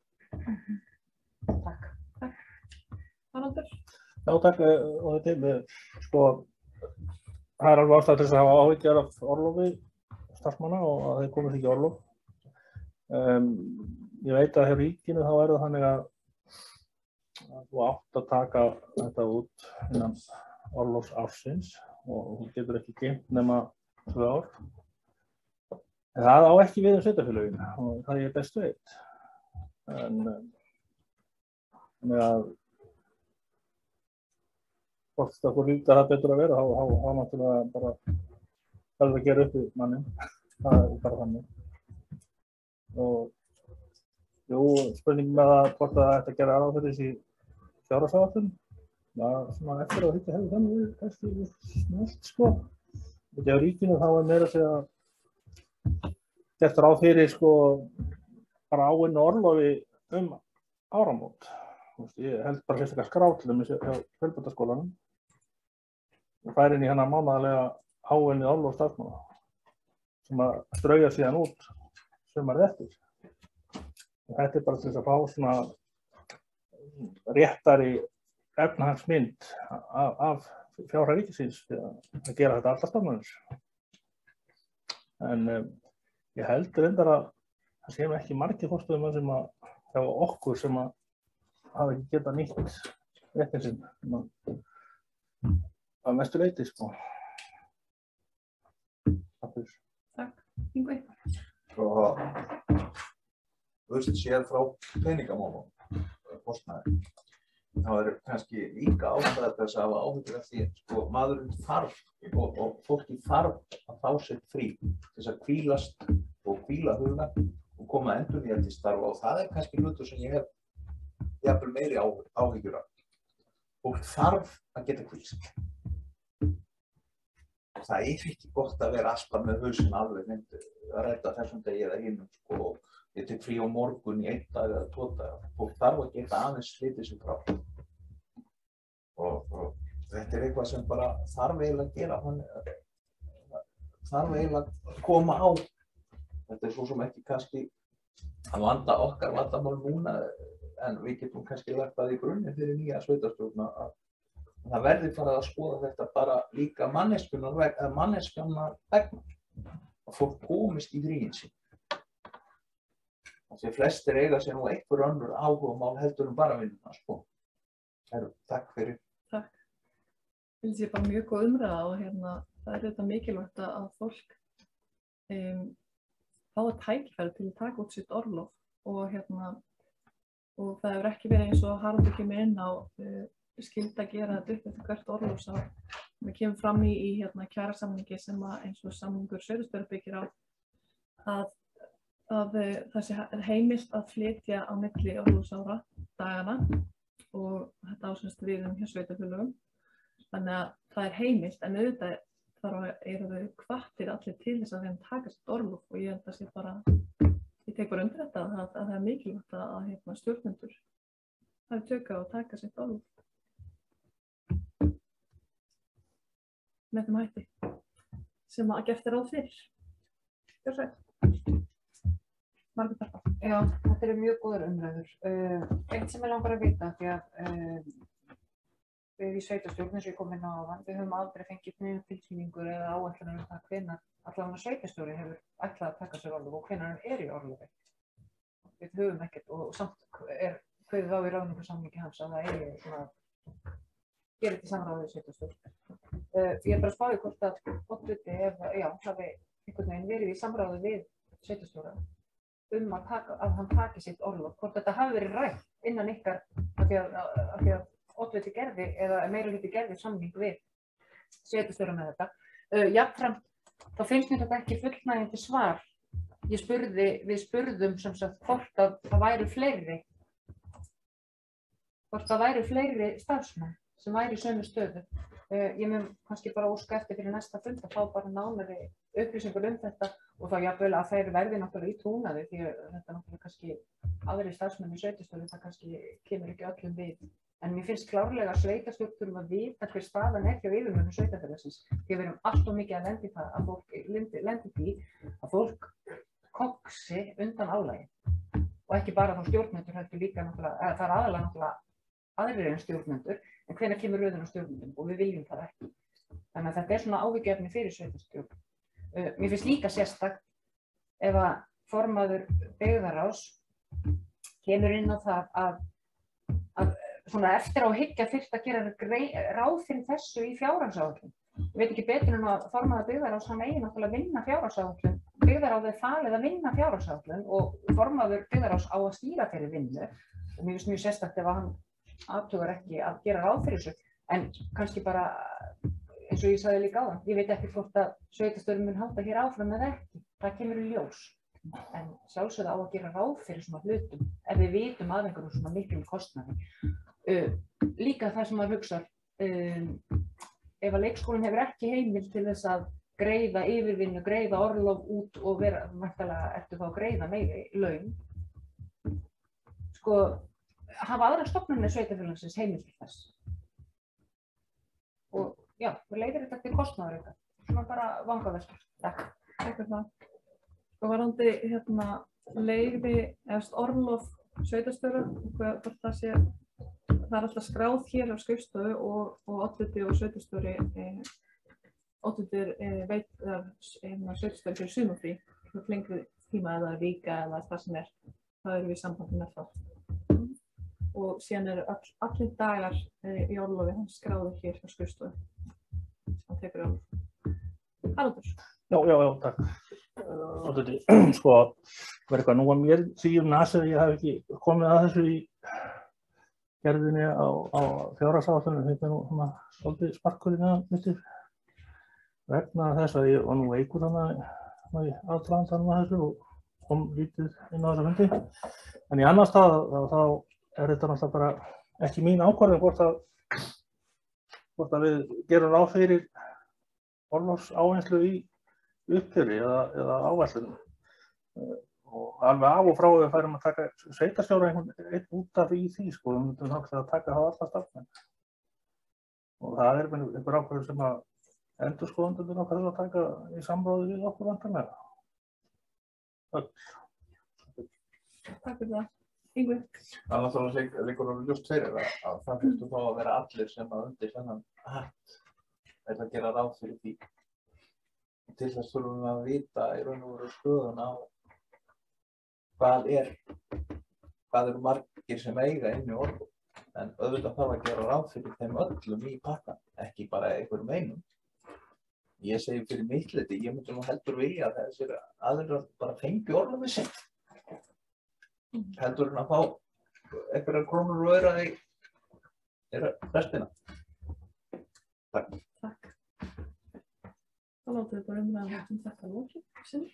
Takk. Haraldur? Já, takk. Og þetta sko, það er alveg ástæða til þess að hafa áhyggjur af orlofi starfsmanna og að þeir komist ekki á orlof. Ég veit að hjá ríkinu þá er það þannig að þú átt að taka þetta út innan orlofsársins og þú getur ekki geymt nema 2 ár. En það á ekki við sveitarfélögin og það ég best veit. Þannig að hvort það fór líka það betur að vera, þá náttúrulega bara verður að gera upp við manninn. Það er bara þannig. Og jú, spurning með það hvort það ætti að gera ráð fyrir þessi fjárhagsáætlun. Svona eftir að hitta hefur þannig kannski snölt sko. Þetta á ríkinu þá er meira að segja gert ráð fyrir sko bara áinnu orlofi áramót. Ég held bara sérstaklega skráttlum hjá Fjölbrautaskólanum og fær inn í hennar mánaðarlega áinnu orlof starfsmanna sem að strauja síðan út sumarið eftir. Þetta er bara til þess að fá svona réttari efnahagsmynd af fjárhag ríkisins að gera þetta allar stofnanir. En ég held reyndar að það séum ekki margir forstöðumenn sem að hjá okkur sem að hafa ekki getað nýtt réttinn sinn að mestu leyti sko. Takk. Yngvi? Burt séð frá peningamálum, kostnaði. Það er kannski líka ástæða þess að hafa áhyggjur af því sko, maðurinn þarf og fólki þarf að fá sér frí til þess að hvílast og hvíla hugan og koma endurnýjandi starfa og það er kannski hlutur sem ég hef jafnvel meiri áhyggjur af. Fólk þarf að geta hvílst. Það er ekki gott að vera alltaf með hausinn alveg myndu að redda þessum degi eða hinum sko. Ég tek frí á morgun í 1 dag eða 2 daga. Fólk þarf að geta aðeins slitið sig frá. Og þetta er eitthvað sem bara þarf eiginlega að gera. Þarf eiginlega að koma á. Þetta er svo sem ekki kannski okkar vandamál núna, en við getum kannski lagt það í grunninn fyrir nýja sveitarstjórn að það verði farið að skoða þetta bara líka manneskjunnar vegna, að fólk komist í fríin sín. Því flestir eiga sér nú einhver önnur áhugamál heldur bara vinnuna, sko. Takk fyrir. Takk. Ég finnst bara mjög góð umræða og það þetta mikilvægt að fólk fá að tækifæri til að taka út sitt orlof og og það hefur ekki verið eins og Haraldur kemur inn á skylda að gera þetta upp eftir hvert orlofsár. Við kemur fram í kjarasamningi sem eins og samningur sveitarstjóra byggir á að það sé heimilt að flytja á milli orlofsára dagana og þetta ásemst við hjá sveitarfélögum. Þannig að það heimilt en auðvitað eru þau hvattir allir til þess að þeim taka sitt orlof og ég held að sé bara, ég tek bara undir þetta að það mikilvægt að stjórnendur hafi tök á að taka sitt orlof með þeim hætti sem að gert ráð fyrir. Gjörðu svo. Margrét Harpa. Já, þetta eru mjög góðar umræður. Eitt sem ég langar að vita, því að við í sveitarstjórn, eins og ég kom inn á áðan, við höfum aldrei fengið niður tilsýningur eða áætlanir það hvenær allavega sveitarstjóri hefur ætlað að taka sér orlof og hvenær hann í orlofi. Við höfum ekkert og samt kveðið á í ráðningarsamningi hans að það svona gera þetta samráð við sveitarstjórn. Ég bara spáði hvort að oddviti hafi einhvern veginn verið í samráði við sveitarstjóra að hann taki sitt orlof, hvort þetta hafi verið rætt innan ykkar af því að oddviti gerði eða meirihluti gerði samning við sveitarstjóra með þetta. Jafnframt, þá finnst mér þetta ekki fullnægjandi svar. Við spurðum sem sagt hvort að það væru fleiri starfsmenn sem væri í sömu stöðu. Ég mun kannski bara óska eftir fyrir næsta fund að fá bara nánari upplýsingur þetta og þá jafnvel að þeir verði náttúrulega í trúnaði því að þetta náttúrulega kannski aðrir starfsmenn í sveitarstjórn það kannski kemur ekki öllum við. En mér finnst klárlega að sveitarstjórn þurfum að vita hver staðan hjá yfirmönnum sveitarfélagsins. Því við erum allt of mikið að lendi það að fólk lendi því að fólk koksi undan álagi. Og ekki bara þá stjórnendur heldur líka náttúrulega, það aðalega náttúrulega aðrir en stjórnendur, en hvenær kemur röðin á stjórnendum og við viljum það ekki. Þannig að þetta svona áhyggjuefni fyrir sveitarstjórn. Mér finnst líka sérstakt ef að formaður byggðarráðs kemur inn á það að svona eftir á hyggja þyrfti að gera ráð fyrir þessu í fjárhagsáætlun. Ég veit ekki betur en að formaður byggðarráðs hann eigi náttúrulega að vinna fjárhagsáætlun. Byggðarráð falið að vinna fjárhagsáætlun og formaður byggðarráðs á að stýra þeirri vinnu. Og mér finnst mjög sérstakt ef að hann athugar ekki að gera ráð fyrir þessu. En kannski bara eins og ég sagði líka áðan, ég veit ekki hvort að sveitarstjórinn mun halda hér áfram eða ekki. Það kemur í ljós. En sjálfsögðu á að gera ráð fyrir svona hlutum ef við vitum að einhverjum svona miklum kostnaði. Líka það sem maður hugsar, ef að leikskólinn hefur ekki heimild til þess að greiða yfirvinnu, greiða orlof út og vera, væntanlega ertu þá að greiða meiri laun, sko, hafa aðrar stofnanir sveitarfélagsins heimild til þess. Og já, við leiðir þetta til kostnaður eitthvað, svona bara vangaveltur. Takk. Takk fyrir það. Og varandi leyfi eftir orlof sveitarstjóra, hvort það sé, það alltaf skráð hér á skrifstofu og oddviti og sveitarstjóri, oddviti veit sveitarstjóri fyrir sumarfrí, fyrir lengri tíma eða vika eða það sem það eru við sambandi með það. Og síðan eru allir dagar í orlofi hans skráður hér á skrifstofu. Það tekur orlof. Haraldur. Já, takk. Sko, var eitthvað nú að mér því nasið að ég hef ekki komið að þessu í gerðinni á fjárhagsáætlunum. Þetta nú svona svolítið sparkur í það vegna þess að ég var nú veikur þarna í aðdragandanum að þessu og kom lítið inn á þessa fundi. En í annar stað þá þetta náttúrulega bara ekki mín ákvörðun hvort að við gerum ráð fyrir orlofsávinnslu í uppgjöri eða áætlunum. Og alveg af og frá við færum að taka sveitarstjóra einn út af í því, sko, við myndum náttúrulega að taka það alla starfsmenn. Og það einhver ákvörðun sem að endurskoðendurnir okkar að taka í samráði við okkur vantanlega. Takk fyrir það. Yngvi. Það er náttúrulega liggur alveg ljóst fyrir að það þurftu þá að vera allir sem að undir þennan hatt að gera ráð fyrir því. Til þess þurfum við að vita í raun og veru stöðun á hvað eru margir sem eiga inn í Orku. En auðvitað þarf að gera ráð fyrir þeim öllum í pakkan, ekki bara einhverjum einum. Ég segi fyrir mitt leyti, ég myndi nú heldur vilja að þessir aðrir bara fengi orlofið sitt. Heldur en að fá einhverjar krónur og aura í restina. Takk. Takk. Þá látum við bara umræða þetta lokið.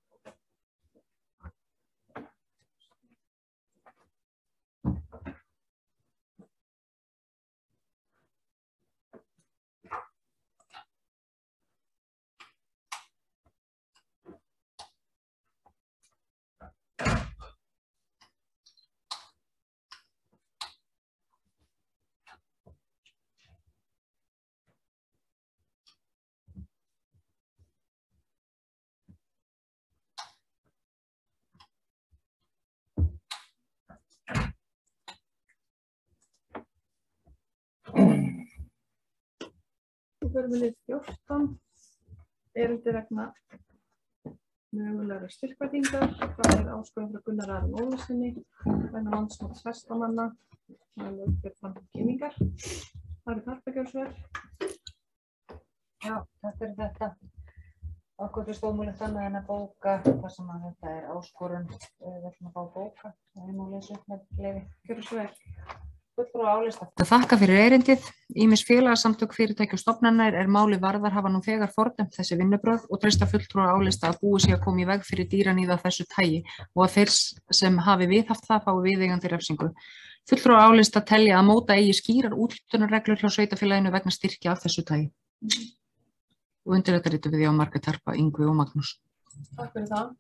Við förum við lið 14, erindi vegna mögulegra styrkveitingar. Það áskorun frá Gunnar Aron Ólafssyni vegna landsmóts hestamanna með löggjöf kynningar. Ari Tarpagjósver. Já, takk fyrir þetta. Okkur finnst ómögulegt annað en að bóka þar sem að þetta áskorun. Við ætlum að fá bóka og við má lesa upp með leyfi. Gjörðu svo vel. Fulltrúar álista. Þakka fyrir erindið. Ýmis félagasamtök fyrirtæki og stofnanir máli varðar hafa nú þegar fordæmt þessi vinnubrögð og treysta fulltrúar álista að búið sé að koma í veg fyrir dýraníð af þessu tagi og að þeir sem hafi viðhaft það fái viðeigandi refsingu. Fulltrúar álista telja að móta eigi skýrar úthlutunarreglur hjá sveitarfélaginu vegna styrkja af þessu tagi. Og undir þetta ritum við Margrét Harpa, Yngvi og Magnús. Takk fyrir það.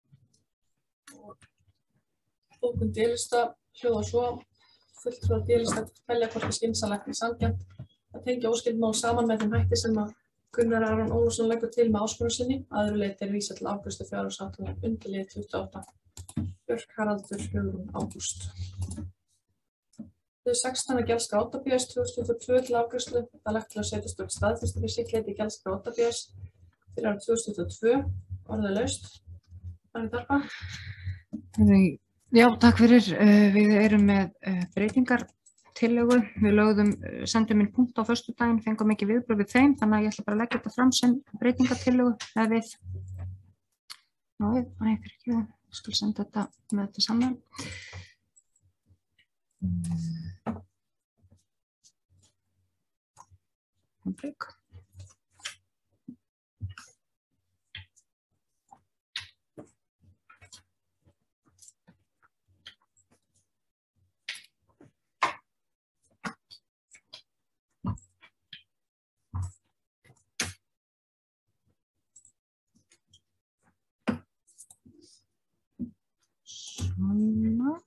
Bókun D-lista hljóðar svo. Fulltrúar D-lista telja hvorki skynsamlegt né sanngjarnt að tengja óskyld mál saman með þeim hætti sem að Gunnar Aron Ólafsson leggur til með áskorun sinni. Að öðru leyti vísað til afgreiðslu fjárhagsáttunar undir lið 28. Björk Haraldur, Hugrún Ágúst. Lið 16 er gjaldskrá 8BS 2022 til afgreiðslu. Það er lagt til að setja stjórn staðfestu fyrir sittleiti gjaldskrá 8BS fyrir árið 2022. Orðið laust. Ari Tarpa. Já, takk fyrir. Við erum með breytingartillögu. Við sendum inn punkt á föstudaginn, fengum ekki viðbrögð við þeim, þannig að ég ætla bara að leggja þetta fram sem breytingartillögu eða við. Ég skal senda þetta með þetta saman. Svona.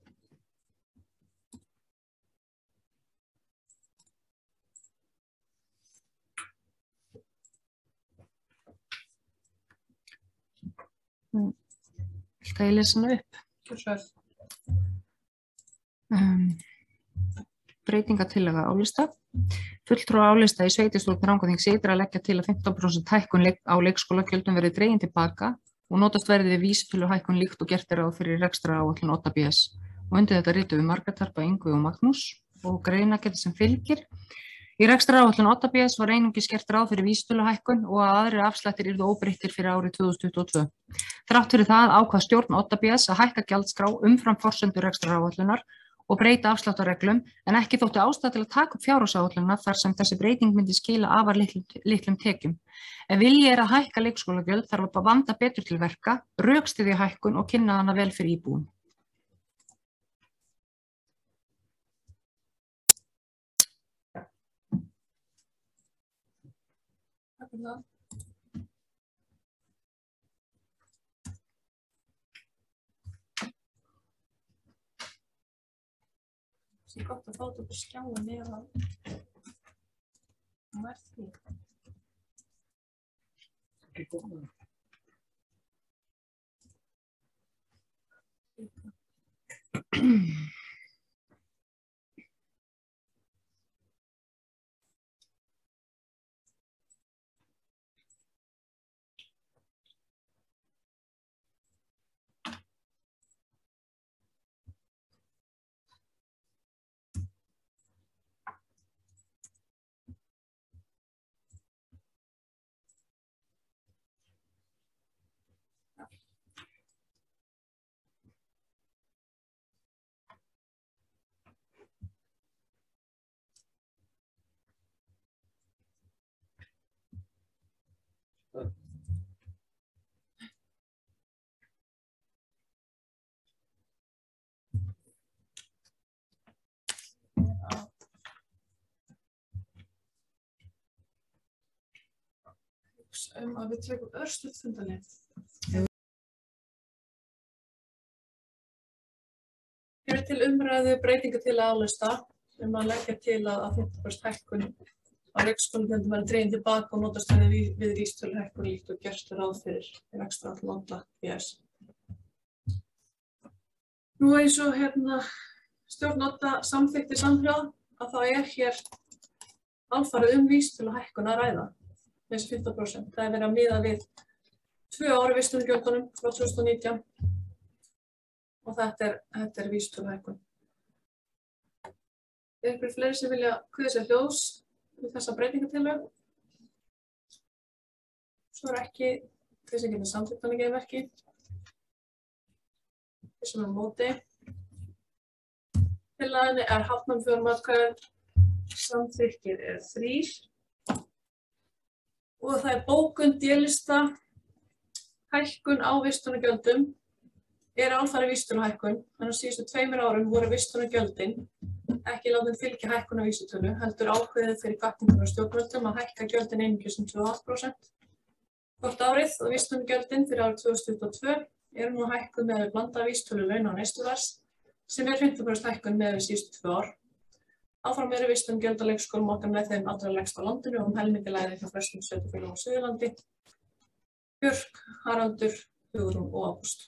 Viltu að ég lesa hana upp? Breytingartillaga álista. Fulltrúar álista í sveitarstjórn Rangárþings ytra að leggja til að 15% hækkun á leikskólagjöldum verði dregin tilbaka og notast verði við vísitöluhækkun líkt og gert ráð fyrir rekstraráætlun 8BS. Og undir þetta ritum við Margrét Harpa, Yngvi og Magnús og greinargerð sem fylgir. Í rekstraráætlun 8BS var einungis gert ráð fyrir vísitöluhækkun og að aðrir afslættir yrðu óbreyttir fyrir árið 2022. Þrátt fyrir það ákvað stjórn 8BS að hækka gjaldskrá umfram forsendur rekstraráætlunar og breyta afsláttarreglum en ekki þótti ástæða til að taka upp fjárhagsáætlunina þar sem þessi breyting myndi skila afar litlum tekjum. Ef vilji er að hækka leikskólagjöld þarf að vanda betur til verka, rökstyðja hækkun og kynna hana vel fyrir íbúum. Takk fyrir það. Það er gott að fá þetta upp á skjáin eða á eftir. Að við tökum örstutt fundarlið. Hér til umræðu breytinga til álista að leggja til að 50% hækkun á leikskólagjöldum verði dregin tilbaka og notast við vísitöluhækkun líkt og gert ráð fyrir rekstrarhalla nota BS. Nú eins og stjórn nota samþykkti samhljóða að það hér alfarið vísitöluhækkun að ræða. Þessi 15%. Það verið að miða við 2 ári vistunargjöldunum frá 2019 og þetta er vísitöluhækkun. Einhverjir fleiri sem vilja kveðja sér hljóðs við þessa breytingatillögu? Svo ekki þeir sem geta samþykkt hana geðverki. Þeir sem á móti. Tillagan hafnað með 4 atkvæðum. Samþykkir 3. Og það bókun D-lista hækkun á vistunargjöldum alfarið vísitöluhækkun. Þannig að síðustu 2 árum voru vistunargjöldin ekki látin fylgja hækkun á vísitölu, heldur ákveðið fyrir hvatningar og stjórnvöldum að hækka gjöldin einungis 2,5% hvort árið og vistunargjöldin fyrir árið 2022 nú hækkuð með blanda vísitölu launa og neysluverðs sem 50% hækkun með síðustu 2 ár. Áfram vistunargjöld á leikskólum okkar með þeim allra lægst á landinu og helmingi lægri hjá flestum sveitarfélögum á Suðurlandi. Björk, Haraldur, Hugrún og Ágúst.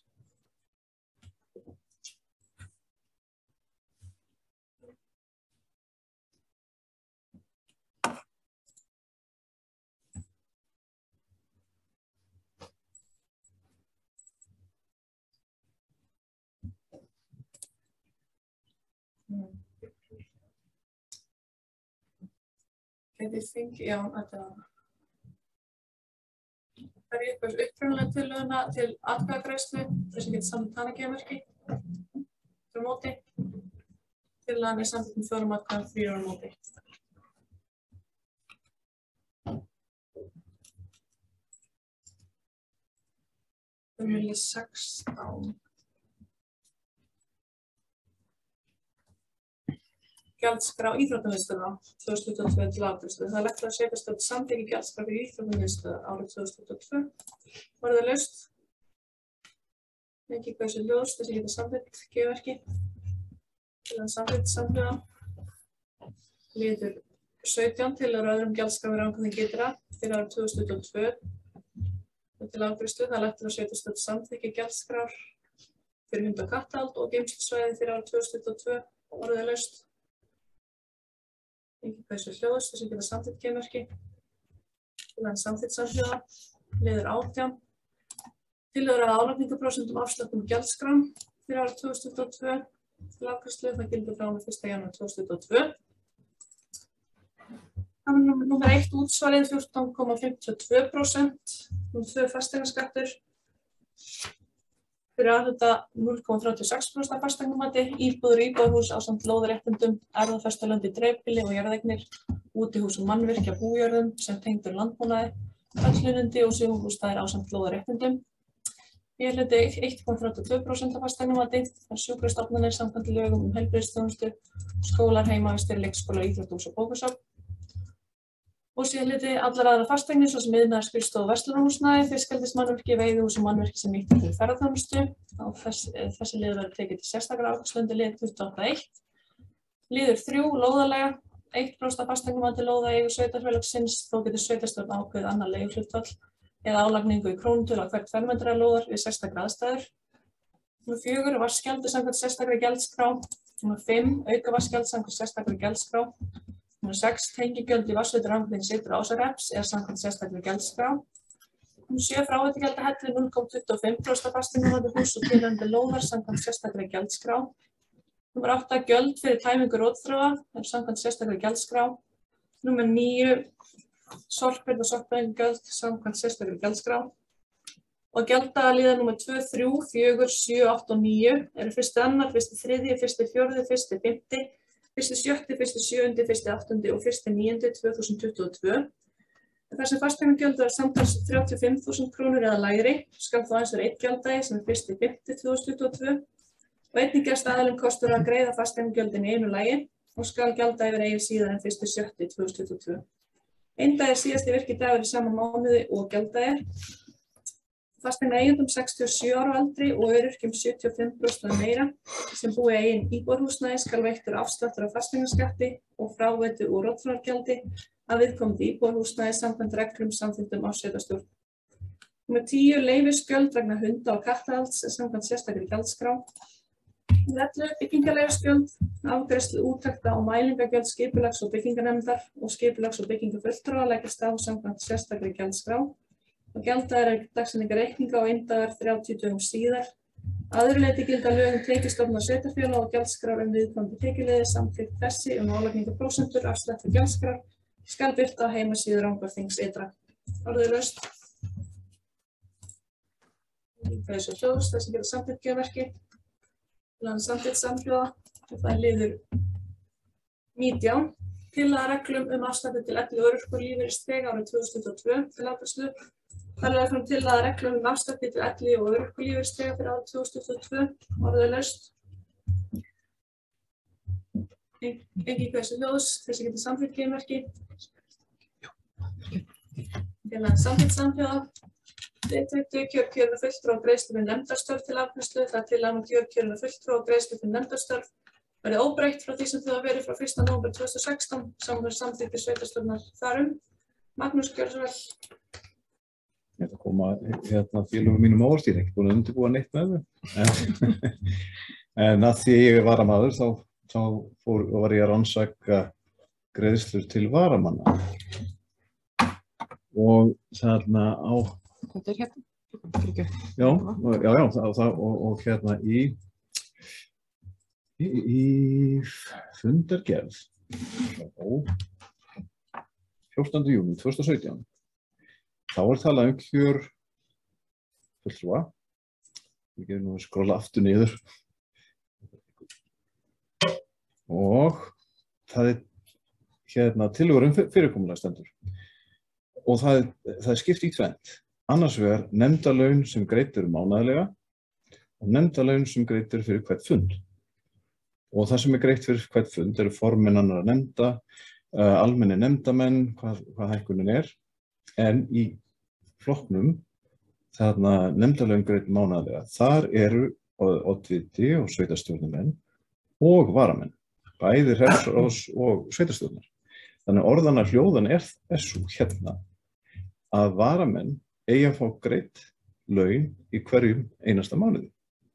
Já, þetta er upprunalega tillöguna til atkvæðagreiðslu þess að geta samþykkt hana geðmerki fyrir móti. Tillagan samþykkt með 4 atkvæðum 3 á móti. Nummer 16. Gjaldskrá íþróttamiðstöðva 2022 til afgreiðslu. Það lagt til að sveitarstjórn samþykki gjaldskrá fyrir íþróttamiðstöð árið 2022. Var það laust? Ekki hvað sem ljóst þess að geta samþykkt geðverki. Til að samþykkt samhliða. Liður 17 til að öðrum gjaldskrá fyrir ákveðin getra fyrir árið 2022. Til afgreiðslu. Það lagt til að sveitarstjórn samþykki gjaldskrár fyrir hund- og kattahald og geymslusvæði fyrir árið 2022. Var það laust? Ekki hvað sem hljóðast þess að geta samþykkt geðmerki. Tillagan samþykkt samhljóða. Liður 18. Tillögur að álagningarprósentum afsláttum gjaldskrám fyrir árið 2022 til afgreiðslu. Það gildir frá og með 1. janúar 2022. Númer 1 útsvarið 14,52%. Númer 2 fasteignaskattur. Fyrir aðhluta 0,36% af fasteignamati, íbúðir og íbúðarhús ásamt lóðaréttindum, erfðafestulönd í dreifbýli og jarðeignir, útihús og mannvirki á bújörðum sem tengdur landbúnaði, öllunindi og sumarbústaðir ásamt lóðaréttindum. B-hluti 1,32% af fasteignamati, þar sjúkrastofnanir samkvæmt lögum heilbrigðisþjónustu, skólar, heimavistir, leikskólar, íþróttahús og bókasöfn. Og síðan hluti allar aðra fasteignir svo sem iðnaðar, skrifstofu og verslunarhúsnæði, fiskeldismannvirki, veiðihús og mannvirki sem nýtt til ferðaþjónustu. Þessi liður verður tekið til sérstakra afgreiðslu undir lið 28.1. Liður 3, lóðalega, 1% af fasteignamati lóða í eigu sveitarfélagsins, þó getur sveitarstjórn ákveðið annað leiguhlutfall eða álagningu í krónutölu á hvert fermetra lóðar við sérstakra aðstæður. Númer 4, vatnsgjald samkvæmt sérstakri gjaldskrá. Númer 5, aukavatnsgjald samkvæmt sérstakri gjaldskrá. Númer 6, tengigjöld í vatnsveitu Rangárþings ytra Ásahrepps samkvæmt sérstakri gjaldskrá. Númer 7, fráveitugjald að hellu 0,25% af fasteignamati húss og tilheyrandi lóðar samkvæmt sérstakri gjaldskrá. Númer 8, gjöld fyrir tæmingu rótþróa samkvæmt sérstakri gjaldskrá. Númer 9, sorpbyrð og sorpbyrðingjöld samkvæmt sérstakri gjaldskrá. Og gjalddagaliðar númer 2, 3, 4, 7, 8 og 9 eru 1. 2., 1. 3., 1. 4., 1. 5., 1. 7., 1. 7., 1. 8. og 1. 9. 2022. Þar sem fasteignagjöld verða samtals 35.000 krónur eða lægri, skal þó aðeins vera einn gjalddagi sem 1. 5. 2022 og einnig gefst aðilum kostur að greiða fasteignagjöldin í einu lagi og skal gjalddagi vera eigi síðar en 1. 7. 2022. Einn dag síðasti virkidagur í sama mánuði og gjalddagir. Fasteignaeigendum 67 ára og eldri og öryrkjum 75% og meira sem búi í eigin íbúðarhúsnæði skal veittur afsláttur af fasteignaskatti og fráveitu og rótþróargjaldi að viðkomandi íbúðarhúsnæði samkvæmt reglum samþykktum af sveitarstjórn. Númer 10, leyfisgjöld vegna hunda og kattahalds samkvæmt sérstakri gjaldskrá. 11, byggingarleyfisgjöld, afgreiðslu úttekta og mælingagjöld skipulags- og byggingarnefndar og skipulags- og byggingarfulltrúa leggjast á samkvæmt sérstakri gjaldskrá. Og gjalddagar dagsetningar reikninga og inndagar 30 dögum síðar. Að öðru leyti gilda lög tekjustofna sveitarfélaga og gjaldskrár viðkomandi tekjuliði samþykkt þessi álagningu prósentur afslættur gjaldskrár skal birta á heimasíðu Rangárþings ytra. Orðið laust. Þessi hljóðs, þessi geta samþykkt gjöfverki. Samþykkt samhljóða. Það liður 19. Tillaga reglum afslætti til elli- og örorkulífeyrisþega árið 2022 til afgreiðslu. Það er fram tillaga reglum afslætti til elli- og örorkulífeyrisþega fyrir árið 2022. Orðið laust. Engin hversu hljóðs, þessi getur samþykkt gjöfverki. Tillaga samþykkt samhljóða. Kjörkjörinu fulltrúa og greiðslu fyrir nefndarstörf til afgreiðslu. Það er tillaga kjörkjörinu fulltrúa og greiðslu fyrir nefndarstörf verði óbreytt frá því sem þau hafa verið frá 1. nóvember 2016 saman samþykktir sveitarstjórnar þarum. Magnús, gjörðu svo vel. Ég ætla að koma félögum mínum á óvart, ég er ekki búin að undirbúa neitt með þau. En að því ég er varamaður þá var ég að rannsaka greiðslur til varamanna. Og þarna á... Þetta er hérna. Já, og hérna í fundargerð 14. júní 2017 þá er talað kjör fulltrúa. Við getum nú að skrolla aftur niður. Og það er tillögur fyrirkomulag stendur. Og það er skipt í tvennt. Annars vegar nefndarlaun sem greidd eru mánaðarlega og nefndarlaun sem greidd eru fyrir hvert fund. Og það sem er greitt fyrir hvert fund eru formenn annarra nefnda, almennir nefndamenn, hvað hækkunin er. En í flokknum, þarna nefndarlaun greidd mánaðarlega, þar eru oddviti og sveitarstjórnarmenn og varamenn, bæði hreppsráðs og sveitarstjórnar. Þannig orðanna hljóðan er svo hérna að varamenn eigi að fá greidd laun í hverjum einasta mánuði.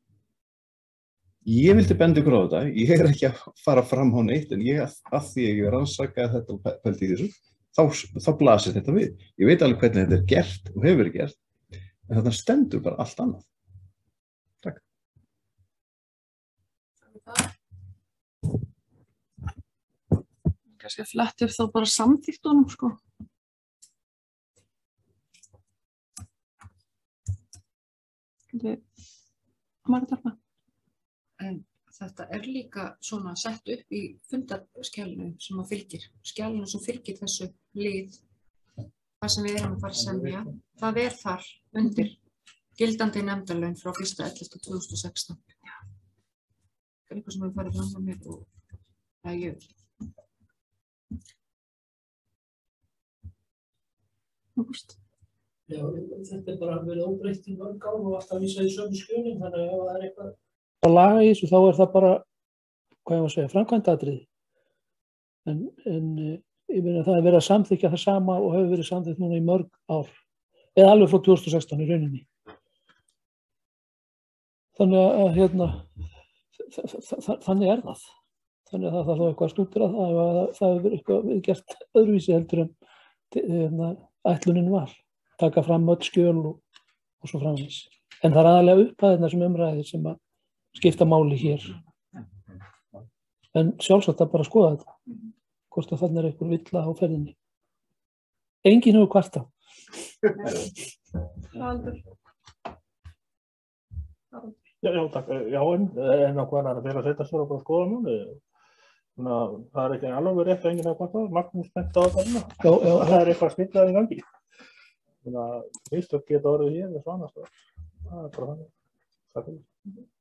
Ég vildi benda ykkur á þetta, ég er ekki að fara fram á neitt, en að því ég er rannsakað þetta og pældi í þessu, þá blasir þetta við. Ég veit alveg hvernig þetta er gert og hefur verið gert, en þetta stendur bara allt annað. Takk. Kannski flettir þá bara samþykktunum, sko. En þetta er líka svona sett upp í fundarskjælinu sem fylgir. Skjælinu sem fylgir þessu lið, það sem við erum að fara að semja, það er þar undir gildandi nefndarlaun frá 1.11.2016. Það er eitthvað sem við farið fram með mér og það er ég. Já, þetta er bara verið óbreytt í mörg ár og alltaf vísað í sömu skjölum, þannig að ef það er eitthvað að laga í þessu, þá er það bara, hvað ég var að segja, framkvæmdaatriði. En ég meina það er verið að samþykkja það sama og hefur verið samþykkt núna í mörg ár, eða alveg frá 2016 í rauninni. þannig að þannig það. Þannig að það þarf eitthvað að stúdera það ef það hefur eitthvað gert öðruvísi heldur en ætlunin var. Taka fram öll skjöl og svo framvegis. En það aðalega upphæðirnar sem umræðir sem að skipta máli hér. En sjálfsagt að bara skoða þetta. Hvort að þannig eitthvað villa á ferðinni. Enginn hefur kvartað. Aldur. Já, takk. Já, en á hvað er að vera að setja sér á bara skoða núna? Þannig að það ekki alveg rétt að enginn hefur kvartað. Magnús bent á þetta núna. Já. Það eitthvað smittað í gangi. Þannig að mistök geta orðið hér eða svo annars. Það bara þannig. Takk fyrir.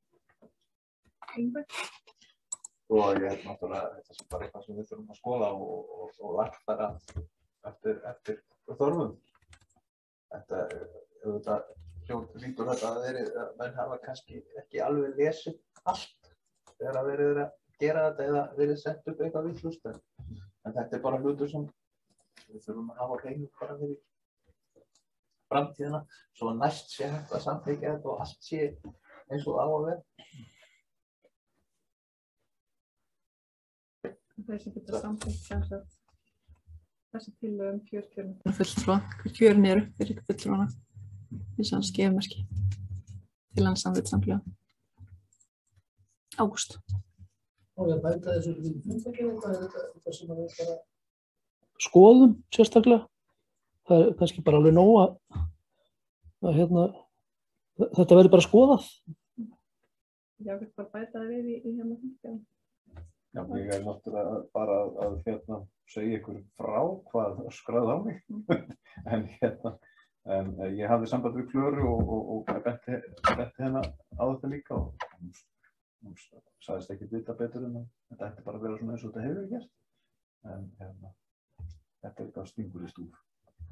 Og ég held náttúrulega þetta sem bara eitthvað sem við þurfum að skoða og lagfæra eftir þörfum. Þetta lítur þetta að menn hafa kannski ekki alveg lesið allt þegar að verið að gera þetta eða verið sett upp eitthvað vitlaust. En þetta bara hlutur sem við þurfum að hafa á hreinu bara fyrir framtíðina, svo næst sé hægt að samþykkja þetta og allt sé eins og á að vera. Þeir sem geta samþykkt sem sagt þessi tillögu kjörkjörn fulltrúa, hver kjörin eru fyrir fulltrúana í sann skefmerki til hans samþykkt samfélag. Ágúst. Og ég bæta þessu þetta sem við bara skoðum sérstaklega. Það kannski bara alveg nóg að þetta verður bara skoðað. Já, ég bara bæta það við í hérna. Já, ég náttúrulega bara að segja ykkur frá hvað skráði á mig. en ég hafði samband við Klöru og benti hennar á þetta líka og hún sagðist ekki vita betur en að þetta ætti bara að vera svona eins og þetta hefur gert. En þetta er eitthvað stingur í stúf.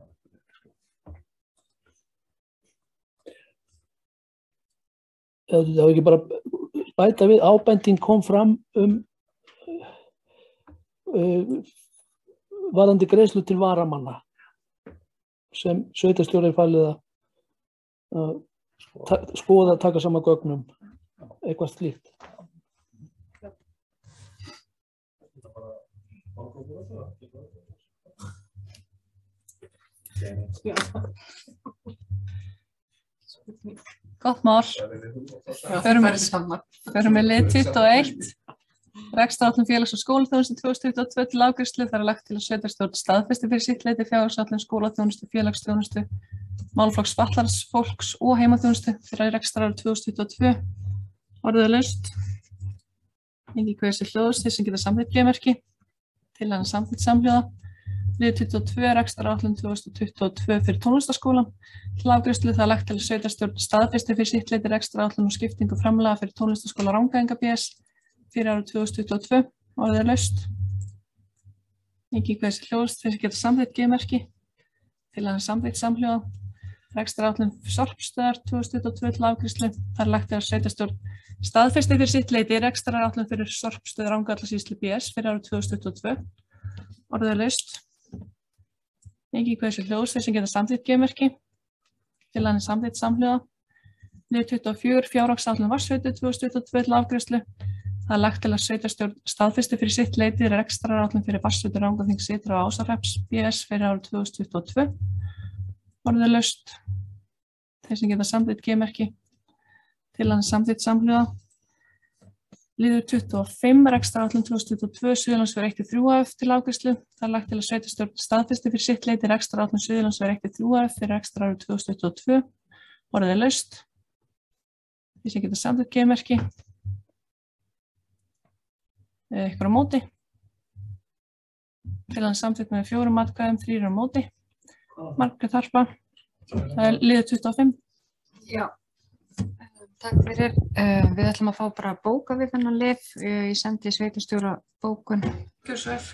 Það var ekki bara bæta við, ábending kom fram varðandi greiðslu til varamanna sem sveitarstjóri er falið að skoða að taka saman gögnum, eitthvað slíkt. Gott mál. Förum við lið 21. Rekstraráætlun félags- og skólaþjónustu 2022 til afgreiðslu. Það er lagt til að sveitarstjórn staðfesti fyrir sitt leyti fjárhagsáætlun skólaþjónustu, félagsþjónustu, málaflokks fatlaðs fólks og heimaþjónustu fyrir rekstrarárið 2022. Orðið er laust. Engin hver sér hljóðust þeir sem geta samþykkt bréfmerki. Til hann samþykkt samhljóða. Lið 22 rekstraráætlun 2022 fyrir tónlistarskólann. Til afgreiðslu það er lagt til að sveitarstjórn staðfesti fyrir sitt leyti rekstraráætlun og skiptingu framlaga fyrir tónlistarskóla Rangæinga BS fyrir árið 2022. Orðið er laust. Engin hver sér hljóðust þeir sem geta samþykkt bréfmerki. Til hann samþykkt samhljóða. Rekstraráætlun Sorpstöðvar 2022 til afgreiðslu. Það er lagt til að sveitarstjórn staðfesti fyrir sitt leyti rekstraráætlun fyrir Sorpstöð Rangárvallasýslu BS fyrir árið 2022. Orðið er laust. Engin hver sér hljóðust þeir sem geta samþykkt bréfmerki. Til hann samþykkt samhljóða. Lið 24 fjárhagsáætlun Vatnsveitu 2022 til afgreiðslu. Það er lagt til að sveitarstjórn staðfesti fyrir sitt leyti rekstraráætlun fyrir Vatnsveitu Rangárþings Ytra og Ásarhrepps BS fyrir árið 2022. Orðið er laust. Þeir sem geta samþykkt bréfmerki. Til hann samþykkt samhljóða. Liður 25 rekstraráætlun 2022 Suðurlandsvegur 1-3 AF til afgreiðslu. Það er lagt til að sveitarstjórn staðfesti fyrir sitt leyti rekstraráætlun Suðurlandsvegur 1-3 AF fyrir rekstrarárið 2022. Orðið er laust. Þeir sem geta samþykkt bréfmerki. Eitthvað á móti. Til hann samþykkt með 4 atkvæðum, 3 á móti. Margrét Harpa. Það er liður 25. Já, takk fyrir. Við ætlum að fá bara að bóka við þennan lið. Ég sendi sveitarstjóra bókun. Kjörsveif.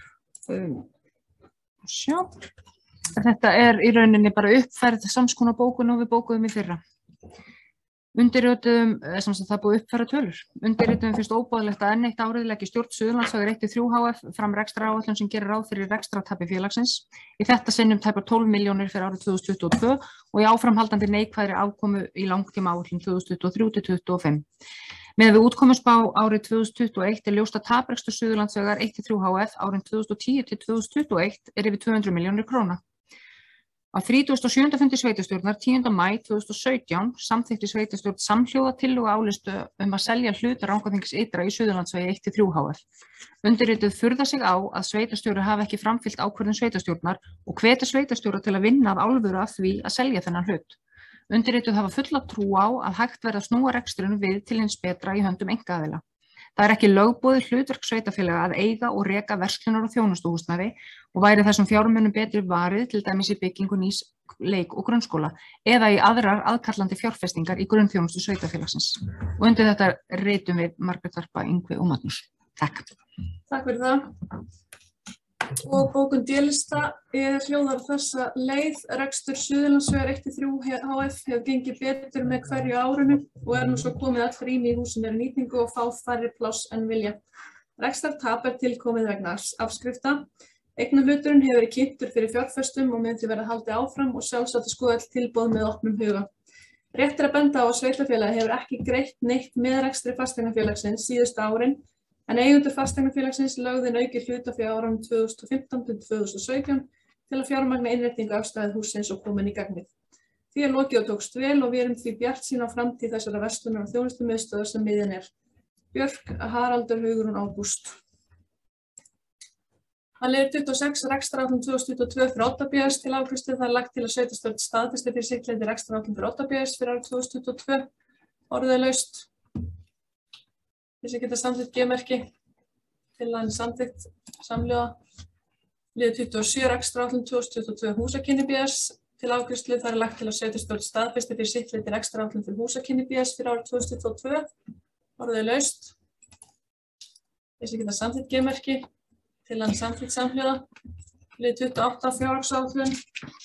Sjá. Þetta er í rauninni bara uppfærð samskonar bókun og við bókuðum í fyrra. Undirrituðum, sem sagt það búið uppfæra tölur. Undirrituðum finnst óboðlegt að enn eitt árið leggi stjórn Suðurlandsvegar 1-3 HF fram rekstraráætlun sem gerir ráð fyrir rekstrartapi félagsins. Í þetta sinnum tæpar 12 milljónir fyrir árið 2022 og í áframhaldandi neikvæðri afkomu í langtímaáætlun 2023-2025. Með við útkomuspá árið 2021 ljóst að taprekstur Suðurlandsvegar 1-3 HF árin 2010-2021 yfir 200 milljónir króna. Á 37. fundi sveitarstjórnar 10. maí 2017 samþykkti sveitarstjórn samhljóða tillögu álystu að selja hluta Rangárþings ytra í Suðurlandsvegi 1-3 HF. Undirrituð furða sig á að sveitarstjóri hafi ekki framfylgt ákvörðun sveitarstjórnar og hvetur sveitarstjóra til að vinna af alvöru að því að selja þennan hlut. Undirrituð hafa fulla trú á að hægt verði að snúa reksturinn við til hins betra í höndum einkaaðila. Það ekki lögboðið hlutverk sveitarfélaga að eiga og reka verslunar- og þjónustuhúsnæði og væri þessum fjármunum betri varið til dæmis í byggingu nýs leik- og grunnskóla eða í aðrar aðkallandi fjárfestingar í grunnþjónustu sveitarfélagsins. Og undir þetta ritum við Margrét Harpa, Yngvi og Magnús. Takk. Takk fyrir það. Og bókun D-lista hljóðar þessa leið. Rekstur Suðurlandsvegar 1-3 HF hefur gengið betur með hverju árinu og nú svo komið allt rými í húsinu í nýtingu og fá færri pláss en vilja. Rekstrartap tilkomið vegna afskrifta. Eignarhluturinn hefur verið kynntur fyrir fjárfestum og mun því verða haldið áfram og sjálfsagt að skoða öll tilboð með opnum huga. Rétt að benda á að sveitarfélagið hefur ekki greitt neitt með rekstri fasteignafélagsins síðustu árin. En eigendur fasteignafélagsins lögðu inn aukið hlutafé á árunum 2015-2017 til að fjármagna innréttingu afstæðið hússins og komin í gagnið. Því lokið og tókst vel og við erum því bjartsýn á framtíð þessara verslunar og þjónustumiðstöðvar sem miðjan er. Björk, Haraldur, Hugrún, Ágúst. Að liður 26 rekstraráætlun 2022 fyrir Odda-BS til afgreiðslu. Það lagt til að sveitarstjórn staðfesti fyrir sitt rekstraráætlun fyrir Odda-BS fyrir árið 2022. Orðið laust. Þessi geta samþykkt G-merki, tillagan samþykkt samhljóða. Liður 27 rekstraráætlun 2022 húsakynni BS til afgreiðslu. Það lagt til að sveitarstjórn staðfesti fyrir sitt rekstraráætlun fyrir húsakynni BS fyrir árið 2022. Orðið laust. Þessi geta samþykkt G-merki, tillagan samþykkt samhljóða. Liður 28 fjárhagsáætlun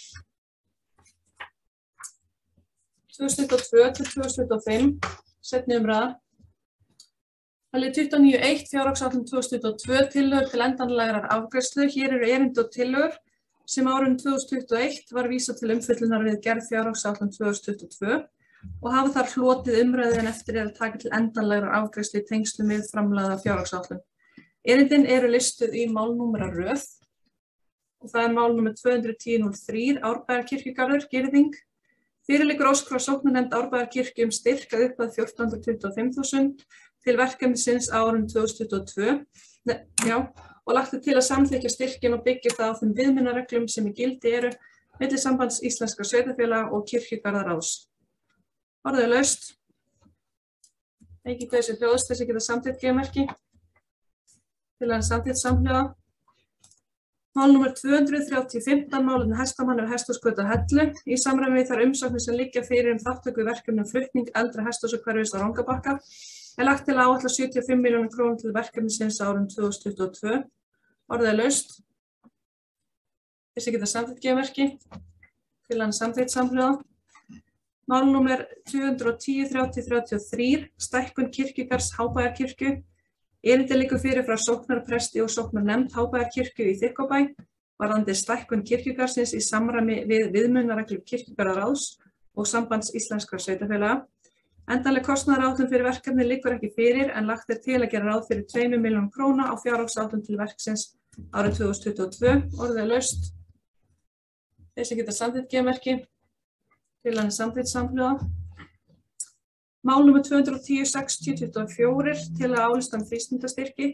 2022-2025, seinni umræða. Það liður 29.1 fjárhagsáætlun 2022 tillögur til endanlegrar afgreiðslu. Hér eru erindi og tillögur sem árinu 2021 var vísað til umfjöllunar við gerð fjárhagsáætlun 2022 og hafa þar hlotið umræðu en eftir að taka til endanlegrar afgreiðslu í tengslum við framlagða fjárhagsáætlun. Erindin eru listuð í málnúmeraröð og það mál númer 210-03 Árbæjarkirkjugarður, girðing. Fyrir liggur ósk frá sóknarnefnd Árbæjarkirkju styrk að upphæð 1425.000 til verkefnisins á árinu 2022 og lagt til að samþykkja styrkin og byggja það á þeim viðmiðunarreglum sem í gildi eru milli Sambands íslenskra sveitarfélaga og Kirkjugarðaráðs. Orðið laust. Ekki hvað þessi hljóðast, þessi geta samþykkt G-merki. Tillagan samþykkt samhljóða. Mál númer 235, málefni hestamanna við Hesthúsgötu á Hellu. Í samræmi við þær umsóknir sem liggja fyrir þátttöku í verkefnum flutning eldra hesthúsahverfis á Rangarbakka lagt til að áætla 75 milljónir króna til verkefnisins á árinu 2022. Orðið laust. Þessi geta samþykkt G-merki. Tillagan samþykkt samhljóða. Mál númer 210-3033, stækkun Kirkjugarðs Hábæjarkirkju. Erindi liggur fyrir frá sóknarpresti og sóknarnefnd Hábæjarkirkju í Þykkvabæ varðandi stækkun kirkjugarðsins í samræmi við viðmiðunarreglur Kirkjugarðaráðs og Sambands íslenskra sveitarfélaga. Endanleg kostnaðaráætlun fyrir verkefni liggur ekki fyrir en lagt til að gera ráð fyrir 2 milljónum króna á fjárhagsáætlun til verksins árið 2022. Orðið laust. Þessi geta samþykkt G-merki. Tillagan samþykkt samhljóða. Mál númer 210-6024 til að álista frístundastyrki.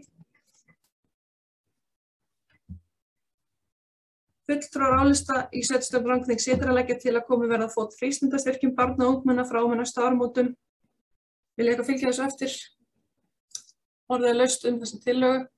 Fulltrúar álista í sveitarstjórn Rangárþings ytra leggja til að komið verða á fót frístundastyrkjum barna og ungmenna frá og með næstu áramótum. Vil ég eitthvað fylgja þessu eftir? Orðið laust þessa tillögu.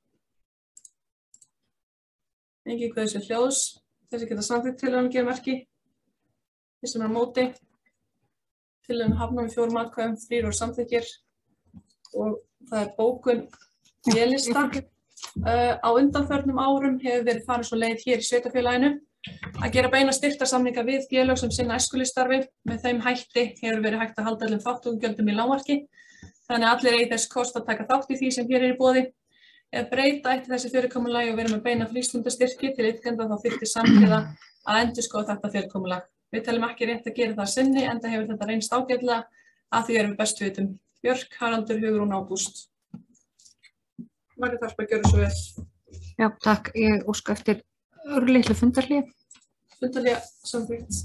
Engin hvað þessi hljóðs. Þessi geta samþykkt tillögum G-merki. Þessi sem er á móti. Tillögum hafnar með 4 atkvæðum, 3 eru samþykkir og það er bókun D-lista. Á undanförnum árum hefur verið farin svo leið hér í sveitarfélaginu Að gera beina styrktarsamninga við félög sem sinna æskulýðsstarfi. Með þeim hætti hefur verið hægt að halda öllum þátttökugjöldum í lágmarki. Þannig að allir eigi þess kost að taka þátt í því sem hér er í boði. Ef breyta ætti þessi fyrirkomulagi og vera með beina frístundastyrki til iðkenda þá þyrfti samhliða að endurskoða þetta fyrirkomulag. Við teljum ekki rétt að gera það sinni enda hefur þetta reynst ágætlega að því erum við best vitum. Björk, Haraldur, Hugrún, Ágúst. Margrét Harpa, gjörðu svo vel. Já, takk. Ég óska eftir örlitlu fundarhlé. Fundarhlé, samþykkt.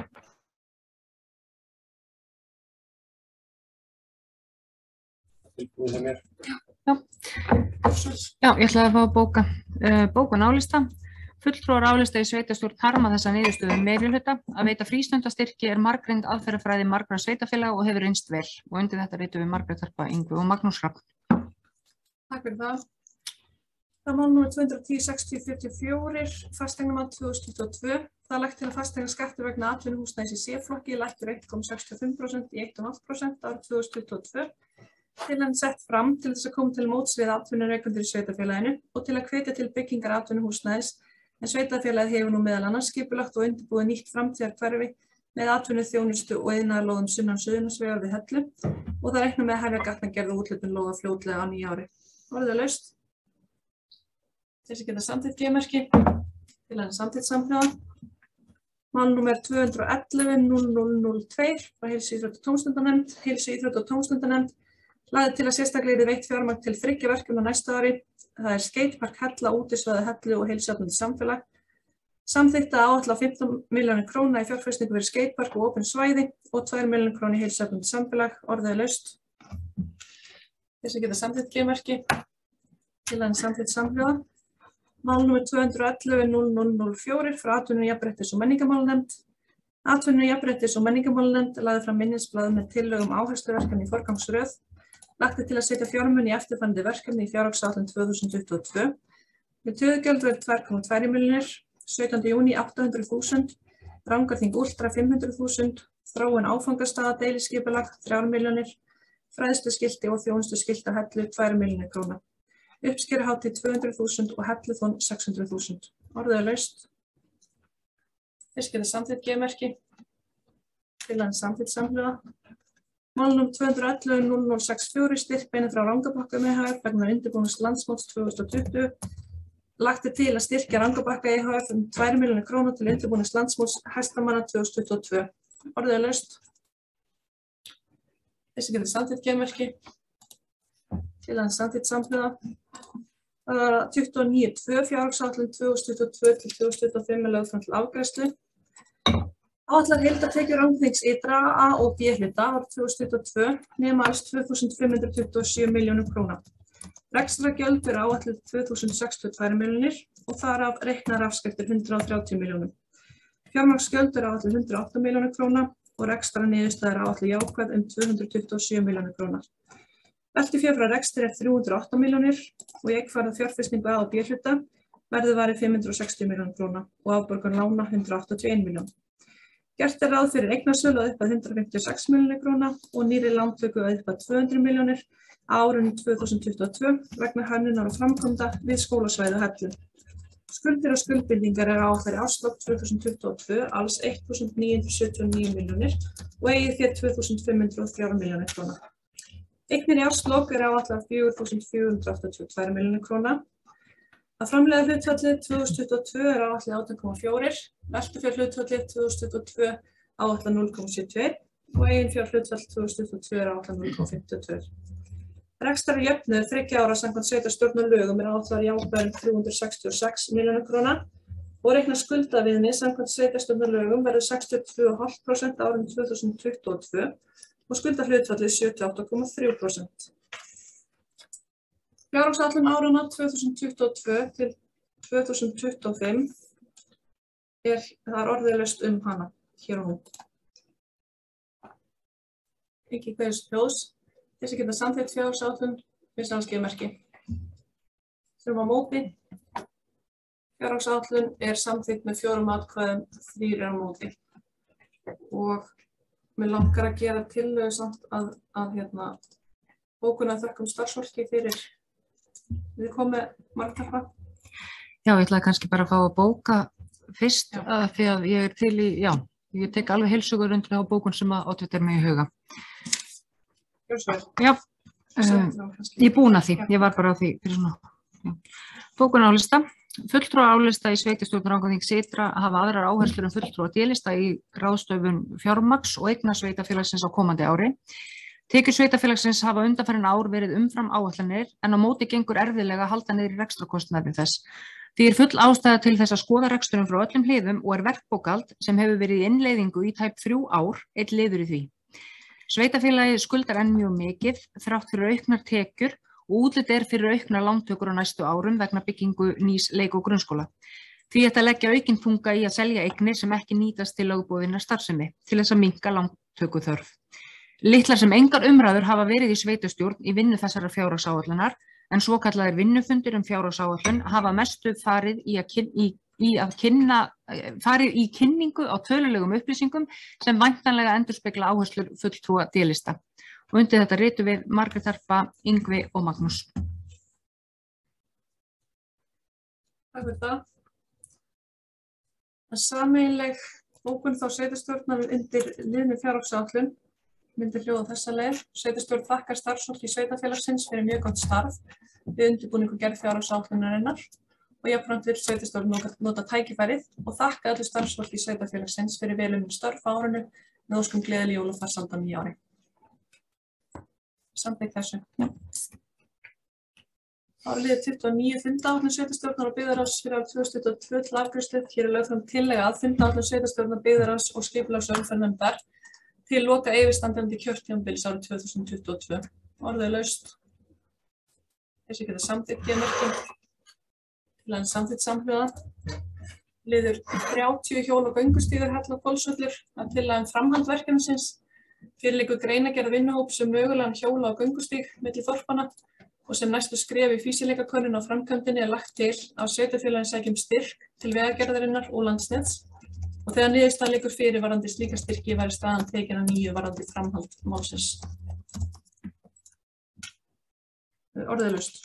Já, ég ætlaði að fá að bóka álista. Fulltrúar álista í sveitastjórn harma þessa niðurstöðu meirihluta. Að veita frístundastyrki er margreind aðferðafræði margra sveitafélaga og hefur reynst vel. Og undir þetta ritum við Margrét Harpa, Yngvi og Magnús Hrafn. Takk fyrir það. Það mál númer 210-6044, fasteignamat 2022. Það er lagt til að fasteignaskattur vegna atvinnuhúsnæðis í C-flokki lækki úr 1,65% í 1,5% árið 2022. Tillagan er sett fram til þess að koma til móts við atvinnurekendur í sveitarfélaginu og til að hvetja til byggingar atvinnuhúsnæðis, en sveitarfélagið hefur nú meðal annars skipulagt og undirbúið nýtt framtíðarhverfi með atvinnuþjónustu og iðnaðarlóðum sunnan Suðurlandsvegar við Hellu og það reiknar með að hefja gatnagerð og úthlutun lóða fljótlega á nýja ári. Orðið er laust. Þessi geta samþykkt G-merki. Tillagan er samþykkt samhljóða. Mál númer 211-0002 frá Heilsu, íþrótta og tómstundanefnd. Heilsu, íþrótta og tómstundanefnd lagði til að sérstaklega yrði veitt fjármagn til 3 verkefna næsta ári. Það er skatepark Hella, útisvæði Hellu og heilsueflandi samfélag. Samþykkt að áætla 15 milljónir króna í fjárfestingu fyrir skatepark og opin svæði og 2 milljónir króna í heilsueflandi samfélag. Orðið er laust. Þessi geta samþykkt G-merki. Tillagan er samþykkt samhljóða. Mál númer 211-0004 frá Atvinnu-, jafnréttis- og menningarmálanefnd. Atvinnu-, jafnréttis- og menningarmálanefnd lagði fram minnisblað með tillögum áhersluverkefni í forgangsröð. Lagt er til að setja fjármuni í eftirfarandi verkefni í fjárhagsáætlun 2022. Töðugjöld verður 2,2 milljónir, 17. júní 800.000, Rangárþing Ultra 500.000, þróun áfangastaða deiliskipulag 3 milljónir, fræðsluskilti og þjónustuskilti á Hellu 2 milljónir króna. Uppskeruhátíð 200.000 og Helluþón 600.000. Orðið er laust. Þessi geta samþykkt G-merki. Tillagan er samþykkt samhljóða. Mál númer 211-0064 styrkbeina frá Rangarbakka EHF vegna undirbúnings landsmóts 2020. Lagt er til að styrkja Rangarbakka EHF 2 milljónir króna til undirbúnings landsmóts hestamanna 2022. Orðið er laust. Þessi getur samþykkt G-merki. Tillagan er samþykkt samhljóða. Það var 29.2 fjárhagsáætlun 2022 til 2025 er lögð fram til afgreiðslu. Áætlaðar heildartekjur Rangárþings ytra A- og B-hluta árið 2022 nema alls 2.527 milljónir króna. Rekstrargjöld eru áætluð 2.062 milljónir og þar af reiknar afskriftir 130 milljónum. Fjármagnsgjöld eru áætluð 108 milljónir króna og rekstrarniðurstaða er áætluð jákvæð 227 milljónir króna. Veltufé frá rekstri er 308 milljónir og í eignkvarða fjárfestingu A- og B-hluta verður varið 560 milljónir króna og afborgun lána 181 milljón. Gert er ráð fyrir eignasölu að upphæð 156 milljónir króna og nýrri lántöku að upphæð 200 milljónir á árinu 2022 vegna hönnunar og framkvæmda við skólasvæði á Hellu. Skuldir og skuldbindingar er áætlaðar í árslok 2022 alls 1.979 milljónir og eigið fé 2.503 milljónir króna. Eignir í árslok er áætlaðar 4.482 milljónir króna. Að framleiða hlutfallið 2022 er áætlað 18,4, veltufjárhlutfallið 2022 áætlað 0,72 og eiginfjárhlutfall 2022 er áætlað 0,52. Rekstrarjöfnuður 3 ára samkvæmt sveitarstjórnarlögum er áætlaður jákvæður 366 milljónir króna og reiknað skuldaviðmið samkvæmt sveitarstjórnarlögum verður 62,5% árið 2022 og skuldahlutfallið 78,3%. Fjárhagsáætlun áranna 2022 til 2025 það er orðið laust hana hér og nú. Ekki hverjus hljóðs. Þessi geta samþykkt fjárhagsáætlun finnst alls G-merki. Sem á móti. Fjárhagsáætlun er samþykkt með 4 atkvæðum, 3 er á móti. Og mig langar að gera tillögu samt að bókuna þökkum starfsfólki fyrir við komum Margrét Harpa. Já, ég ætlaði kannski bara að fá að bóka fyrst því að ég til í, ég tek alveg heilsugur undir á bókun sem að oddvitar mig í huga. Já, ég búin að því, ég var bara á því fyrir svona. Bókun álista. Fulltrúar álista í sveitarstjórn Rangárþings Ytra hafa aðrar áherslur fulltrúar D-lista í ráðstöfun fjármagns og eigna sveitarfélagsins á komandi ári. Tekjur sveitarfélagsins hafa undanfarin ár verið umfram áætlanir en á móti gengur erfiðlega að halda niður í rekstrarkostnaði þess. Því full ástæða til þess að skoða reksturinn frá öllum hliðum og verkbókhald sem hefur verið í innleiðingu í tæp 3 ár, einn liður í því. Sveitarfélagið skuldar enn mjög mikið þrátt fyrir auknar tekjur og útlit fyrir auknar lántökur á næstu árum vegna byggingu nýs leik- og grunnskóla. Því ætti að leggja aukinn þunga í að selja eignir sem ekki nýtast til lögboðinnar starfsemi til þess að minnka lántökuþörf. Litlar sem engar umræður hafa verið í sveitarstjórn í vinnu þessarar fjárhagsáætlunar en svokallaðir vinnufundir fjárhagsáætlun hafa mestu farið í kynningu á tölulegum upplýsingum sem væntanlega endurspegla áherslur fulltrúa D-lista. Og undir þetta ritum við Margrét Harpa, Yngvi og Magnús. Takk fyrir það. Sameiginleg bókun þá sveitarstjórnar undir liðni fjárhagsáætlun myndi hljóða þessa leið. Sveitarstjórn þakkar starfsfólki sveitarfélagsins fyrir mjög gott starf við undirbúningu gerð fjárhagsáætlunarinnar og jafnframt vill sveitarstjórn nota tækifærið og þakka öllu starfsfólki sveitarfélagsins fyrir vel unnin störf á árinu með óskum gleðileg jól og farsældan nýja ári. Samþykkt þessu. Þá er liðið 29 fundaáætlun sveitarstjórnar og byggðarráðs fyrir árið 2022 til afgreiðslu. Hér er lögð fram tillaga að fundaáætlun sveitarstjórnar byggðarráðs og skipulags- og umferðarnefndar til loka yfirstandandi kjörtímabils árið 2022. Orðið laust. Þessi geta samþykkt geðmerki. Tillagan samþykkt samhljóða. Liður 30 hjól- og göngustígur Hella og Hvolsvöllur að tillaga framhald verkefnisins. Fyrir liggur greinargerð vinnuhóps mögulegan hjóla- og göngustíg milli þorpanna og sem næstu skref í fýsileikakönnun á framkvæmdinni er lagt til að sveitarfélagin sækjum styrk til vegagerðarinnar og Landsnets og þegar niðurstaðan liggur fyrir varðandi slíka styrki væri staðan tekin að nýju varðandi framhald málsins. Orðið laust.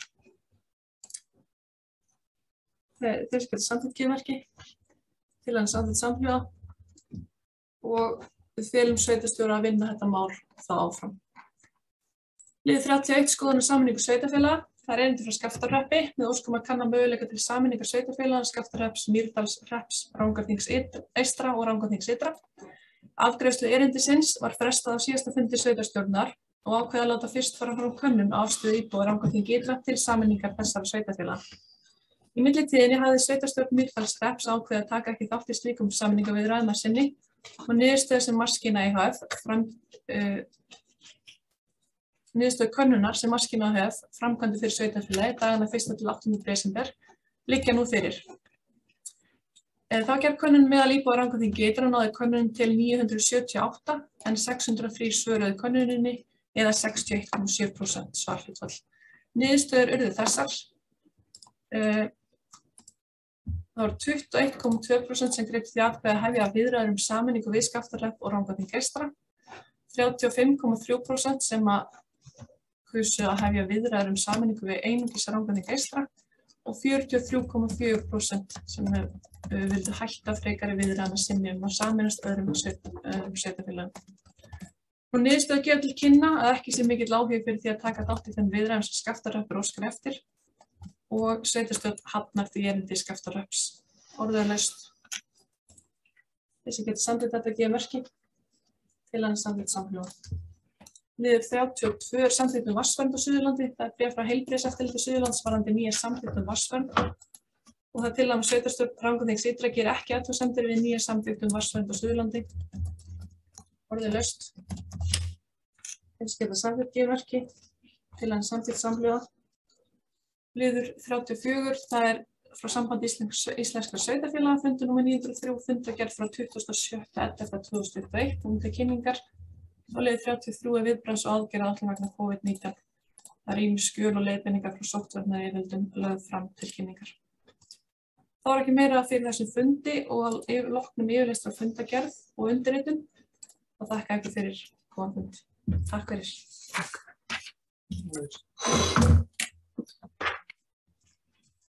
Þessi getur samþykkt geðmerki, tillagan samþykkt samhljóða og við felum sveitarstjóra að vinna þetta mál þá áfram. Liður 31 skoðun sameiningu sveitarfélaga. Það er erindi frá Skaftárhreppi með óskum að kanna möguleika til sameiningar sveitarfélaga Skaftárhrepps, Mýrdalshrepps, Rangárþings eystra og Rangárþings ytra. Afgreiðslu erindisins var frestað á síðasta fundi sveitarstjórnar og ákveðið að láta fyrst fara fram könnun á afstöðu íbúa Rangárþings ytra til sameiningar þessara sveitarfélaga. Í millitíðinni hafði sveitarstjórn Mýrdalshrepps ákveðið að taka ekki þátt í slíkum sameiningarviðræðum að sinni og niðurstöðu sem Maskína EHF niðurstöðu könnunar sem Maskína EHF framkvæmdi fyrir sveitarfélagi dagana 1. til 8. desember liggja nú fyrir. Þá gerð könnun meðal íbúa Rangárþingi ytra og náði könnunin til 978 en 603 svöruðu könnuninni eða 61,7% svarhlutfall. Niðurstöður urðu þessar. Það voru 21,2% sem greiddu því atkvæði að hefja viðræður sameiningu við Skaftárhrepp og Rangárþing eystra, 35,3% sem að kusu að hefja viðræður sameiningu við einungis Rangárþing eystra og 43,4% sem vildu hætta frekari viðræðum að sinni að sameinast öðrum sveitarfélögum. Niðurstöður gefa til kynna að ekki sé mikill áhugi fyrir því að taka þátt í þeim viðræðum sem Skaftárhreppur óskar eftir og sveitarstjórn hafnar því erindi Skaftárhrepps. Orðið laust. Þessi getur samþykkt þetta geðmerki. Tillagan samþykkt samhljóða. Liður 32 er samþykkt vatnsvernd á Suðurlandi. Það er bréf frá Heilbrigðiseftirliti Suðurlands varðandi nýja samþykkt vatnsvernd og það tillaga sveitarstjórn Rangárþings ytra gerir ekki athugasemdir við nýja samþykkt vatnsvernd á Suðurlandi. Orðið laust. Þessi getur samþykkt geðmerki. Tillagan samþykkt samhljóða. Liður 34, það er frá Sambandi íslenskra sveitarfélaga fundur nr. 903 fundargerð frá 27.11.2021 til kynningar og liður 33 er viðbragðs- og aðgerðaáætlun vegna COVID-19. Það er ýmis skjöl og leiðbeiningar frá sóttvarnayfirvöldum lögð fram til kynningar. Þá er ekki meira fyrir þessum fundi og að loknum yfirleystra fundargerð og undirritun og þakka ykkur fyrir góðan fund. Takk fyrir.